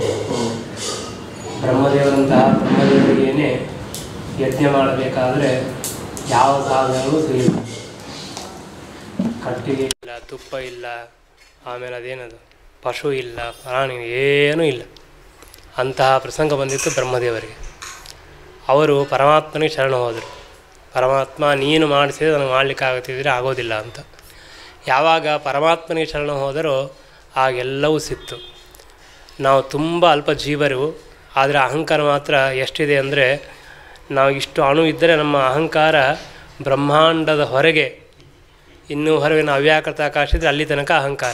ಬ್ರಹ್ಮದೇವರಂತಹ ಬ್ರಹ್ಮದೇವರಿಗೇನೆ ಯಜ್ಞ ಮಾಡಬೇಕಾದ್ರೆ ಯಾವ ಸಾಧನಗಳು ಸಿಗಲ್ಲ. ಕಟ್ಟಿಗೆ ಇಲ್ಲ, ತುಪ್ಪ ಇಲ್ಲ, ಆಮೇಲೆ ಅದೇನದು ಪಶು ಇಲ್ಲ, ಪ್ರಾಣಿ ಏನೂ ಇಲ್ಲ. ಅಂತಹ ಪ್ರಸಂಗ ಬಂದಿತ್ತು ಬ್ರಹ್ಮದೇವರಿಗೆ. ಅವರು ಪರಮಾತ್ಮನಿಗೆ ಶರಣ ಹೋದರು. ಪರಮಾತ್ಮ ನೀನು ಮಾಡಿಸಿದ್ರೆ ನನಗೆ ಮಾಡಲಿಕ್ಕೆ ಆಗುತ್ತಿದ್ದರೆ ಆಗೋದಿಲ್ಲ ಅಂತ. ಯಾವಾಗ ಪರಮಾತ್ಮನಿಗೆ ಶರಣ ಹೋದರೋ ಆಗೆಲ್ಲವೂ ಸಿಕ್ತು. ನಾವು ತುಂಬ ಅಲ್ಪ ಜೀವರು, ಆದರೆ ಅಹಂಕಾರ ಮಾತ್ರ ಎಷ್ಟಿದೆ ಅಂದರೆ, ನಾವು ಇಷ್ಟು ಅಣು ಇದ್ದರೆ ನಮ್ಮ ಅಹಂಕಾರ ಬ್ರಹ್ಮಾಂಡದ ಹೊರಗೆ, ಇನ್ನೂ ಹೊರಗಿನ ಅವ್ಯಾಕೃತ ಆಕಾಶ ಇದ್ದರೆ ಅಲ್ಲಿ ತನಕ ಅಹಂಕಾರ.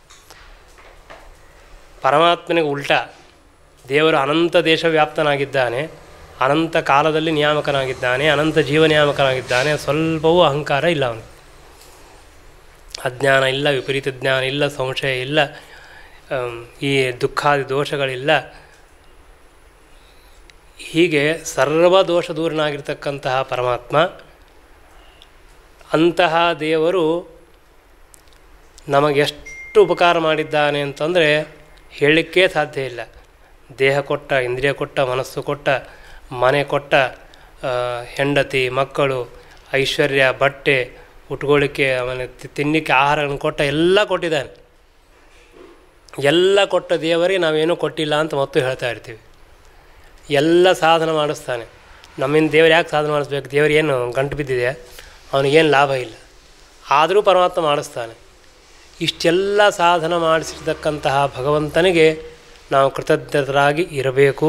ಪರಮಾತ್ಮನಿಗೆ ಉಲ್ಟಾ, ದೇವರು ಅನಂತ ದೇಶವ್ಯಾಪ್ತನಾಗಿದ್ದಾನೆ, ಅನಂತ ಕಾಲದಲ್ಲಿ ನಿಯಾಮಕನಾಗಿದ್ದಾನೆ, ಅನಂತ ಜೀವ ನಿಯಾಮಕನಾಗಿದ್ದಾನೆ. ಸ್ವಲ್ಪವೂ ಅಹಂಕಾರ ಇಲ್ಲ ಅವನು. ಅಜ್ಞಾನ ಇಲ್ಲ, ವಿಪರೀತ ಜ್ಞಾನ ಇಲ್ಲ, ಸಂಶಯ ಇಲ್ಲ, ಈ ದುಃಖಾದಿ ದೋಷಗಳಿಲ್ಲ. ಹೀಗೆ ಸರ್ವ ದೋಷ ದೂರನಾಗಿರ್ತಕ್ಕಂತಹ ಪರಮಾತ್ಮ, ಅಂತಹ ದೇವರು ನಮಗೆಷ್ಟು ಉಪಕಾರ ಮಾಡಿದ್ದಾನೆ ಅಂತಂದರೆ ಹೇಳಲಿಕ್ಕೇ ಸಾಧ್ಯ ಇಲ್ಲ. ದೇಹ ಕೊಟ್ಟ, ಇಂದ್ರಿಯ ಕೊಟ್ಟ, ಮನಸ್ಸು ಕೊಟ್ಟ, ಮನೆ ಕೊಟ್ಟ, ಹೆಂಡತಿ ಮಕ್ಕಳು, ಐಶ್ವರ್ಯ, ಬಟ್ಟೆ, ಉಟ್ಕೊಳ್ಳಿಕ್ಕೆ, ಆಮೇಲೆ ತಿನ್ನಲಿಕ್ಕೆ ಆಹಾರಗಳನ್ನು ಕೊಟ್ಟ, ಎಲ್ಲ ಕೊಟ್ಟಿದ್ದಾನೆ. ಎಲ್ಲ ಕೊಟ್ಟ ದೇವರಿಗೆ ನಾವೇನೂ ಕೊಟ್ಟಿಲ್ಲ ಅಂತ ಮತ್ತು ಹೇಳ್ತಾ ಇರ್ತೀವಿ. ಎಲ್ಲ ಸಾಧನ ಮಾಡಿಸ್ತಾನೆ. ನಮ್ಮಿಂದ ದೇವರು ಯಾಕೆ ಸಾಧನ ಮಾಡಿಸ್ಬೇಕು? ದೇವರಿಗೇನು ಗಂಟು ಬಿದ್ದಿದೆ, ಅವನಿಗೇನು ಲಾಭ ಇಲ್ಲ, ಆದರೂ ಪರಮಾತ್ಮ ಮಾಡಿಸ್ತಾನೆ. ಇಷ್ಟೆಲ್ಲ ಸಾಧನ ಮಾಡಿಸಿರ್ತಕ್ಕಂತಹ ಭಗವಂತನಿಗೆ ನಾವು ಕೃತಜ್ಞರಾಗಿ ಇರಬೇಕು.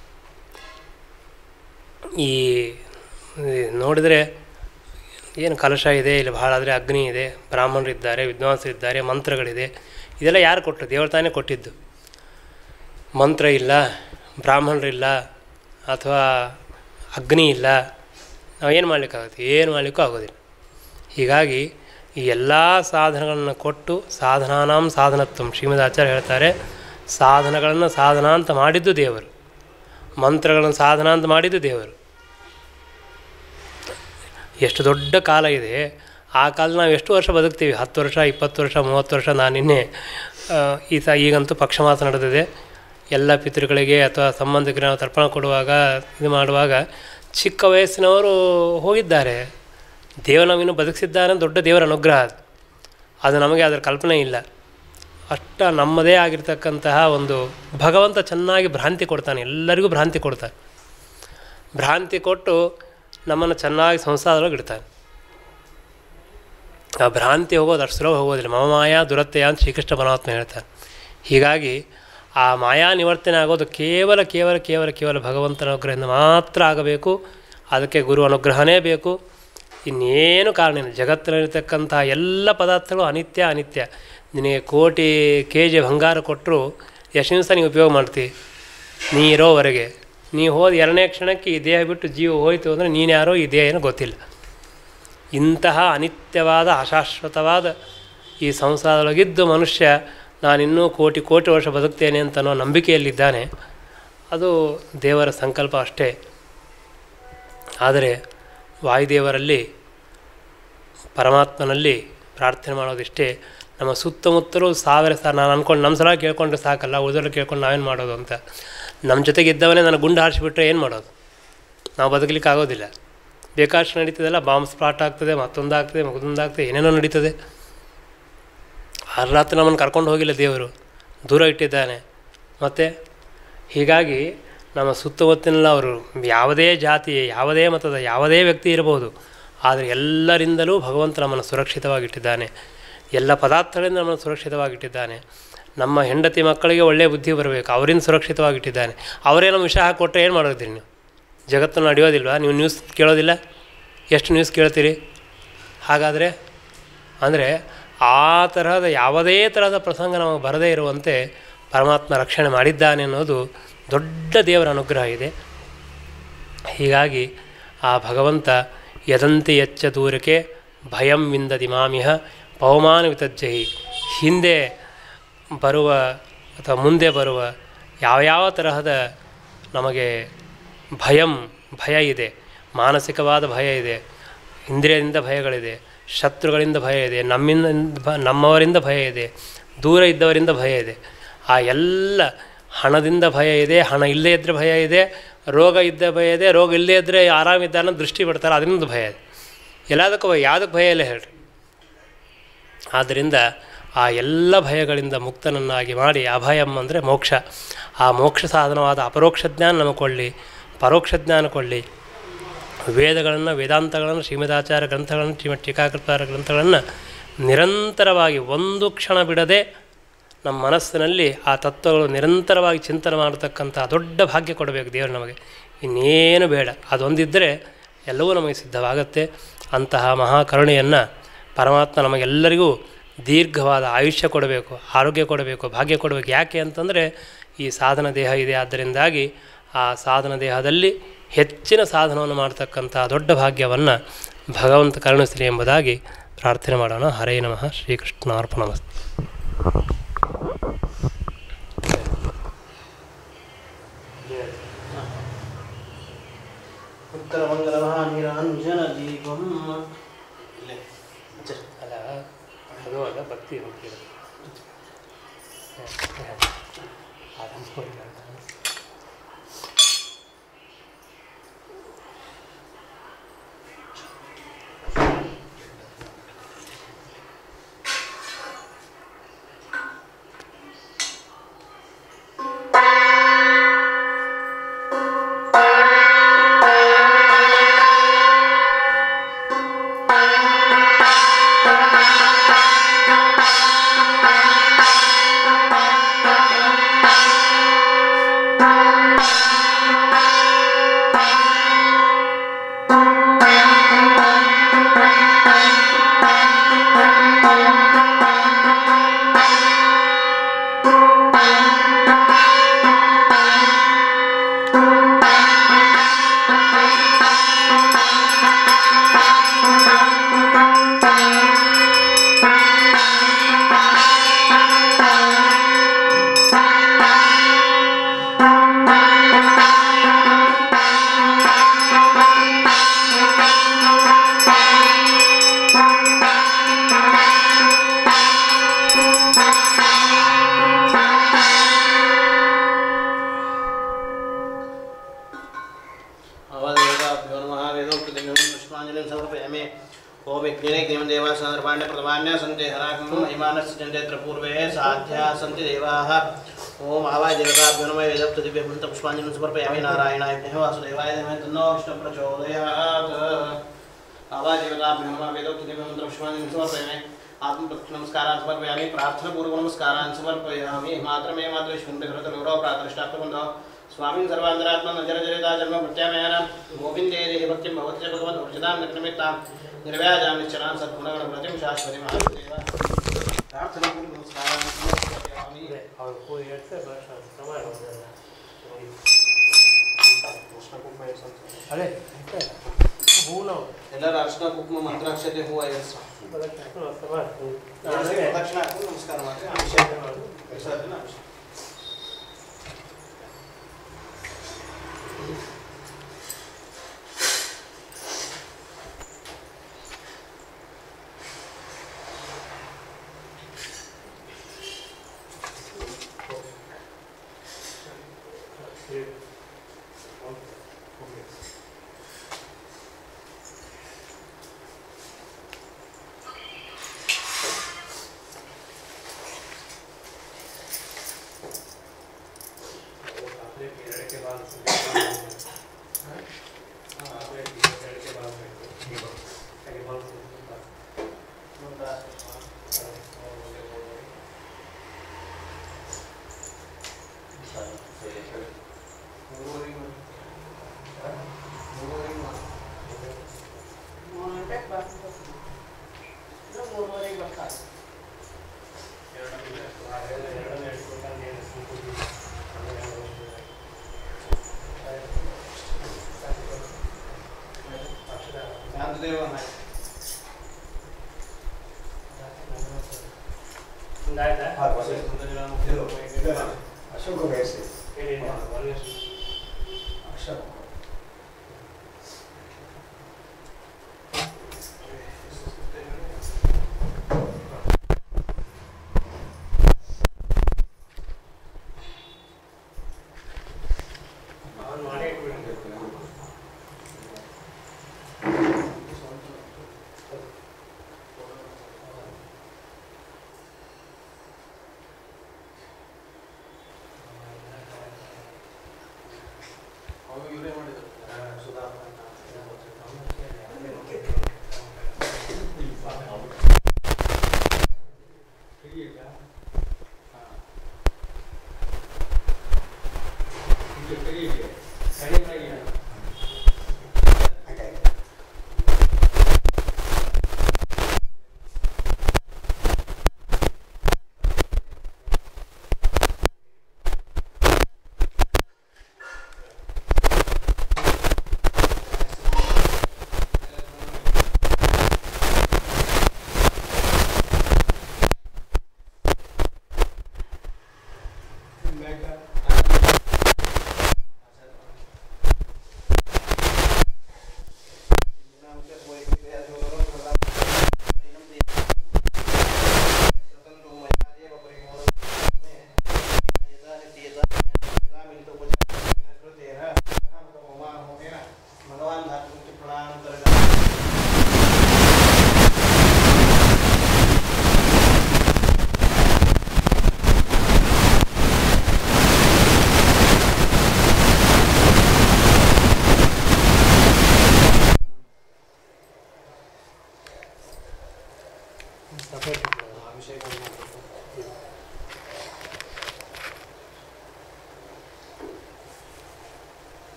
ಈ ನೋಡಿದರೆ ಏನು ಕಲಶ ಇದೆ, ಇಲ್ಲಿ ಭಾಳ ಆದರೆ ಅಗ್ನಿ ಇದೆ, ಬ್ರಾಹ್ಮಣರಿದ್ದಾರೆ, ವಿದ್ವಾಂಸರಿದ್ದಾರೆ, ಮಂತ್ರಗಳಿದೆ. ಇದೆಲ್ಲ ಯಾರು ಕೊಟ್ಟರು? ದೇವರು ತಾನೇ ಕೊಟ್ಟಿದ್ದು. ಮಂತ್ರ ಇಲ್ಲ, ಬ್ರಾಹ್ಮಣರಿಲ್ಲ, ಅಥವಾ ಅಗ್ನಿ ಇಲ್ಲ, ನಾವೇನು ಮಾಡಲಿಕ್ಕಾಗುತ್ತೆ? ಏನು ಮಾಡಲಿಕ್ಕೂ ಆಗೋದಿಲ್ಲ. ಹೀಗಾಗಿ ಈ ಎಲ್ಲ ಸಾಧನಗಳನ್ನು ಕೊಟ್ಟು, ಸಾಧನಾನಾಂ ಸಾಧನತ್ವಂ ಶ್ರೀಮದ್ ಆಚಾರ್ಯ ಹೇಳ್ತಾರೆ, ಸಾಧನಗಳನ್ನು ಸಾಧನ ಅಂತ ಮಾಡಿದ್ದು ದೇವರು, ಮಂತ್ರಗಳನ್ನು ಸಾಧನ ಅಂತ ಮಾಡಿದ್ದು ದೇವರು. ಎಷ್ಟು ದೊಡ್ಡ ಕಾಲ ಇದೆ. ಆ ಕಾಲ ನಾವು ಎಷ್ಟು ವರ್ಷ ಬದುಕ್ತೀವಿ? 10 ವರ್ಷ, 20 ವರ್ಷ, 30 ವರ್ಷ. ನಾನು ನಿನ್ನೆ ಈಗಂತೂ ಪಕ್ಷಮಾಸ ನಡೆದಿದೆ. ಎಲ್ಲ ಪಿತೃಗಳಿಗೆ ಅಥವಾ ಸಂಬಂಧಿಕರಿಗೆ ನಾವು ತರ್ಪಣ ಕೊಡುವಾಗ, ಇದು ಮಾಡುವಾಗ ಚಿಕ್ಕ ವಯಸ್ಸಿನವರು ಹೋಗಿದ್ದಾರೆ. ದೇವರು ನಾವಿನ್ನೂ ಬದುಕಿಸಿದ್ದಾನೆ, ದೊಡ್ಡ ದೇವರ ಅನುಗ್ರಹ. ಅದು ನಮಗೆ ಅದರ ಕಲ್ಪನೆ ಇಲ್ಲ. ಅಷ್ಟ ನಮ್ಮದೇ ಆಗಿರ್ತಕ್ಕಂತಹ ಒಂದು ಭಗವಂತ ಚೆನ್ನಾಗಿ ಭ್ರಾಂತಿ ಕೊಡ್ತಾನೆ, ಎಲ್ಲರಿಗೂ ಭ್ರಾಂತಿ ಕೊಡ್ತಾನೆ. ಭ್ರಾಂತಿ ಕೊಟ್ಟು ನಮ್ಮನ್ನು ಚೆನ್ನಾಗಿ ಸಂಸಾರದೊಳಗೆ ಇಡ್ತಾನೆ. ಆ ಭ್ರಾಂತಿ ಹೋಗೋದು ಅಷ್ಟು ಸುಲಭ ಹೋಗೋದಿಲ್ಲ. ಮಮ ಮಾಯಾ ದುರತ್ಯಯ ಅಂತ ಶ್ರೀಕೃಷ್ಣ ಪರಮಾತ್ಮ ಹೇಳ್ತಾನೆ. ಹೀಗಾಗಿ ಆ ಮಾಯಾ ನಿವರ್ತನೆ ಆಗೋದು ಕೇವಲ ಕೇವಲ ಕೇವಲ ಕೇವಲ ಭಗವಂತನ ಅನುಗ್ರಹದಿಂದ ಮಾತ್ರ ಆಗಬೇಕು. ಅದಕ್ಕೆ ಗುರು ಅನುಗ್ರಹನೇ ಬೇಕು, ಇನ್ನೇನು ಕಾರಣ ಇಲ್ಲ. ಜಗತ್ತಿನಲ್ಲಿರ್ತಕ್ಕಂಥ ಎಲ್ಲ ಪದಾರ್ಥಗಳು ಅನಿತ್ಯ ಅನಿತ್ಯ. ನಿನಗೆ ಕೋಟಿ KG ಬಂಗಾರ ಕೊಟ್ಟರು ಎಷ್ಟು ದಿವಸ ನೀವು ಉಪಯೋಗ ಮಾಡ್ತೀವಿ? ನೀ ಇರೋವರೆಗೆ. ನೀ ಹೋದ 2ನೇ ಕ್ಷಣಕ್ಕೆ ಈ ದೇಹ ಬಿಟ್ಟು ಜೀವ ಹೋಯಿತು ಅಂದರೆ ನೀನು ಯಾರೋ, ಈ ದೇಹ ಏನೋ ಗೊತ್ತಿಲ್ಲ. ಇಂತಹ ಅನಿತ್ಯವಾದ ಅಶಾಶ್ವತವಾದ ಈ ಸಂಸಾರದೊಳಗಿದ್ದು ಮನುಷ್ಯ ನಾನಿನ್ನೂ ಕೋಟಿ ಕೋಟಿ ವರ್ಷ ಬದುಕ್ತೇನೆ ಅಂತ ಅನ್ನೋ ನಂಬಿಕೆಯಲ್ಲಿದ್ದಾನೆ. ಅದು ದೇವರ ಸಂಕಲ್ಪ ಅಷ್ಟೇ. ಆದರೆ ವಾಯುದೇವರಲ್ಲಿ, ಪರಮಾತ್ಮನಲ್ಲಿ ಪ್ರಾರ್ಥನೆ ಮಾಡೋದಿಷ್ಟೇ. ನಮ್ಮ ಸುತ್ತಮುತ್ತಲೂ ಸಾವಿರ ನಾನು ಅಂದ್ಕೊಂಡು ನಮ್ಮ ಸಲ ಕೇಳ್ಕೊಂಡ್ರೆ ಸಾಕಲ್ಲ, ಉಳಿದೋರು ಕೇಳ್ಕೊಂಡು ನಾವೇನು ಮಾಡೋದು ಅಂತ. ನಮ್ಮ ಜೊತೆಗಿದ್ದವನೇ ನನಗೆ ಗುಂಡು ಹಾರಿಸಿಬಿಟ್ರೆ ಏನು ಮಾಡೋದು? ನಾವು ಬದುಕಲಿಕ್ಕೆ ಆಗೋದಿಲ್ಲ. ಬೇಕಾದಷ್ಟು ನಡೀತದಲ್ಲ, ಬಾಂಬ್ ಸ್ಫಾಟ್ ಆಗ್ತದೆ, ಮತ್ತೊಂದಾಗ್ತದೆ, ಮಗದೊಂದಾಗ್ತದೆ, ಏನೇನೋ ನಡೀತದೆ. ರಾತ್ರಿ ನಮ್ಮನ್ನು ಕರ್ಕೊಂಡು ಹೋಗಿಲ್ಲ ದೇವರು, ದೂರ ಇಟ್ಟಿದ್ದಾನೆ. ಮತ್ತು ಹೀಗಾಗಿ ನಮ್ಮ ಸುತ್ತಮುತ್ತಲಿನ ಅವರು ಯಾವುದೇ ಜಾತಿ, ಯಾವುದೇ ಮತದ, ಯಾವುದೇ ವ್ಯಕ್ತಿ ಇರಬಹುದು, ಆದರೆ ಎಲ್ಲರಿಂದಲೂ ಭಗವಂತ ನಮ್ಮನ್ನು ಸುರಕ್ಷಿತವಾಗಿಟ್ಟಿದ್ದಾನೆ. ಎಲ್ಲ ಪದಾರ್ಥಗಳಿಂದ ನಮ್ಮನ್ನು ಸುರಕ್ಷಿತವಾಗಿಟ್ಟಿದ್ದಾನೆ. ನಮ್ಮ ಹೆಂಡತಿ ಮಕ್ಕಳಿಗೆ ಒಳ್ಳೆಯ ಬುದ್ಧಿ ಬರಬೇಕು, ಅವರಿಂದ ಸುರಕ್ಷಿತವಾಗಿಟ್ಟಿದ್ದಾನೆ. ಅವರೇ ನಮ್ಮ ವಿಷ ಹಾಕಿಕೊಟ್ರೆ ಏನು ಮಾಡೋದ್ರಿ ನೀವು? ಜಗತ್ತನ್ನು ನಡೆಯೋದಿಲ್ವಾ? ನೀವು ನ್ಯೂಸ್ ಕೇಳೋದಿಲ್ಲ? ಎಷ್ಟು ನ್ಯೂಸ್ ಕೇಳ್ತೀರಿ? ಹಾಗಾದರೆ ಅಂದರೆ ಆ ತರಹದ ಯಾವುದೇ ತರಹದ ಪ್ರಸಂಗ ನಮಗೆ ಬರದೇ ಇರುವಂತೆ ಪರಮಾತ್ಮ ರಕ್ಷಣೆ ಮಾಡಿದ್ದಾನೆ ಅನ್ನೋದು ದೊಡ್ಡ ದೇವರ ಅನುಗ್ರಹ ಇದೆ. ಹೀಗಾಗಿ ಆ ಭಗವಂತ ಯದಂತಿ ಯಚ್ಚ ದೂರಕ್ಕೆ ಭಯಂ ವಿಂದತಿ ಮಾಮಿಹ ಪವಮಾನ ವಿತಜ್ಜಹಿ. ಹಿಂದೆ ಬರುವ ಅಥವಾ ಮುಂದೆ ಬರುವ ಯಾವ ತರಹದ ನಮಗೆ ಭಯ ಇದೆ, ಮಾನಸಿಕವಾದ ಭಯ ಇದೆ, ಇಂದ್ರಿಯದಿಂದ ಭಯಗಳಿದೆ, ಶತ್ರುಗಳಿಂದ ಭಯ ಇದೆ, ನಮ್ಮವರಿಂದ ಭಯ ಇದೆ, ದೂರ ಇದ್ದವರಿಂದ ಭಯ ಇದೆ. ಆ ಎಲ್ಲ ಹಣದಿಂದ ಭಯ ಇದೆ, ಹಣ ಇಲ್ಲದೇ ಇದ್ದರೆ ಭಯ ಇದೆ, ರೋಗ ಇದ್ದ ಭಯ ಇದೆ, ರೋಗ ಇಲ್ಲದೇ ಇದ್ದರೆ ಆರಾಮಿದ್ದಾನ ದೃಷ್ಟಿ ಬಿಡ್ತಾರೆ, ಅದರಿಂದ ಭಯ ಇದೆ. ಎಲ್ಲದಕ್ಕೂ ಯಾವುದಕ್ಕೆ ಭಯ ಇಲ್ಲ ಹೇಳ್ರಿ? ಆದ್ದರಿಂದ ಆ ಎಲ್ಲ ಭಯಗಳಿಂದ ಮುಕ್ತನನ್ನಾಗಿ ಮಾಡಿ ಅಭಯಂ ಅಂದರೆ ಮೋಕ್ಷ. ಆ ಮೋಕ್ಷ ಸಾಧನವಾದ ಅಪರೋಕ್ಷ ಜ್ಞಾನ ನಮಗೆ ಕೊಳ್ಳಿ, ಪರೋಕ್ಷ ಜ್ಞಾನ ಕೊಳ್ಳಿ. ವೇದಗಳನ್ನು, ವೇದಾಂತಗಳನ್ನು, ಶ್ರೀಮದಾಚಾರ್ಯ ಗ್ರಂಥಗಳನ್ನು, ಶ್ರೀಮದ್ ಟೀಕಾಕೃತರ ಗ್ರಂಥಗಳನ್ನು ನಿರಂತರವಾಗಿ ಒಂದು ಕ್ಷಣ ಬಿಡದೆ ನಮ್ಮ ಮನಸ್ಸಿನಲ್ಲಿ ಆ ತತ್ವಗಳು ನಿರಂತರವಾಗಿ ಚಿಂತನೆ ಮಾಡತಕ್ಕಂಥ ದೊಡ್ಡ ಭಾಗ್ಯ ಕೊಡಬೇಕು ದೇವರು ನಮಗೆ. ಇನ್ನೇನು ಬೇಡ, ಅದೊಂದಿದ್ದರೆ ಎಲ್ಲವೂ ನಮಗೆ ಸಿದ್ಧವಾಗುತ್ತೆ. ಅಂತಹ ಮಹಾಕರುಣೆಯನ್ನು ಪರಮಾತ್ಮ ನಮಗೆಲ್ಲರಿಗೂ ದೀರ್ಘವಾದ ಆಯುಷ್ಯ ಕೊಡಬೇಕು, ಆರೋಗ್ಯ ಕೊಡಬೇಕು, ಭಾಗ್ಯ ಕೊಡಬೇಕು. ಯಾಕೆ ಅಂತಂದರೆ ಈ ಸಾಧನ ದೇಹ ಇದೆ. ಆದ್ದರಿಂದಾಗಿ ಆ ಸಾಧನ ದೇಹದಲ್ಲಿ ಹೆಚ್ಚಿನ ಸಾಧನವನ್ನು ಮಾಡ್ತಕ್ಕಂಥ ದೊಡ್ಡ ಭಾಗ್ಯವನ್ನು ಭಗವಂತ ಕರುಣಿಸಲಿ ಎಂಬುದಾಗಿ ಪ್ರಾರ್ಥನೆ ಮಾಡೋಣ. ಹರೇ ನಮಃ. ಶ್ರೀಕೃಷ್ಣಾರ್ಪಣಮಸ್ತು. ಉತ್ತರಮಂಗಲಮಹಾನಿರಂಜನ ದೀಪಂ ಅಲ್ಲ, ಅದು ಅಲ್ಲ, ಭಕ್ತಿ ಹೋಗ್ತಿರೋದು. ओम आवाय देवताभ्यो नमः वेदप्त दिव्यमन्त पुष्पाञ्जलिं समर्पयामि नारायणाय वासुदेवाय धीमहि तन्नो विष्णुः प्रचोदयात् आवाय देवताभ्यो नमः वेदप्त दिव्यमन्त पुष्पाञ्जलिं समर्पयामि आत्मप्रतिनमस्कारान् समर्पयामि प्रार्थनापूर्वकनमस्कारान् समर्पयामि मातरमे मातृश्वन्ते घृतगौरव प्रातृष्टात्मबन्धो स्वामिन् सर्वान्तरात्मा नजरजरिता जन्म प्रत्यामयानां गोविन्दे देहि भक्तिं भवति च भगवन् वर्जितां नित्यनिमित्तां निर्व्याजां निश्चरां सद्गुणगणप्रतिं शाश्वतीं महादेव प्रार्थनापूर्वकनमस्कारान् समर्पयामि ಅದೇ ಹೂ ನಾವು ಎಲ್ಲರ ಅರ್ಶನ ಕುಂಕುಮ ಮಂತ್ರಾಕ್ಷತೆ ಹೂವು ಐವತ್ತು ಪ್ರದಕ್ಷಿಣೆ ಹಾಕಿ ನಮಸ್ಕಾರ ಮಾಡಿ ಅಭಿಷೇಕ ಮಾಡಿ ವಿಸರ್ಜನೆ ಅಭಿಷೇಕ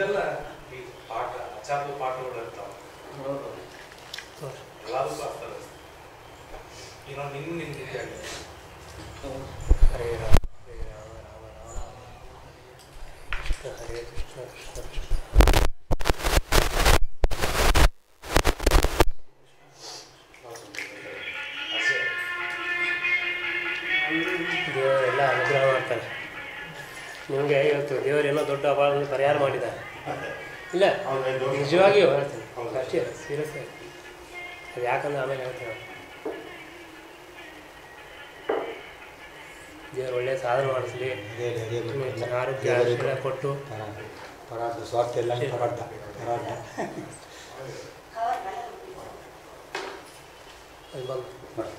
ಇದೆಲ್ಲ ಈ ಪಾಠ ಅಚಾತು ಪಾಠಗಳು ಇರ್ತಾವೆ ಎಲ್ಲದಕ್ಕೂ ಆಗ್ತದೆ ಇನ್ನೊಂದು ನಿಂತಿದ್ದೆ ಹರೇ ರಾಮ ಹರೇ ರಾಮ ರಾಮ ರಾಮ ಕೃಷ್ಣ ಹರೇ ಕೃಷ್ಣ ಕೃಷ್ಣ ಕೃಷ್ಣ ದೇವರೆಲ್ಲ ಅನುಗ್ರಹ ಮಾಡ್ತಾನೆ ನಿಮಗೆ ಇವತ್ತು ದೇವರೇನೋ ದೊಡ್ಡ ಅಪಾಯವನ್ನು ಪರಿಹಾರ ಮಾಡಿದ್ದಾನೆ ಇಲ್ಲ ನಿಜವಾಗಿಯೂ ಹೇಳ್ತೀನಿ ಅಷ್ಟೇ ಸೀರಿಯಸ್ ಅದು ಯಾಕಂದ್ರೆ ಆಮೇಲೆ ಹೇಳ್ತೀನಿ ದೇವರು ಒಳ್ಳೆಯ ಸಾಧನೆ ಮಾಡಿಸ್ಲಿ ಆರೋಗ್ಯ ಆಶೀರ್ವಾದ ಕೊಟ್ಟು ಸ್ವಾಸ್ಥ್ಯ ಎಲ್ಲ ಅದು ಬಂದು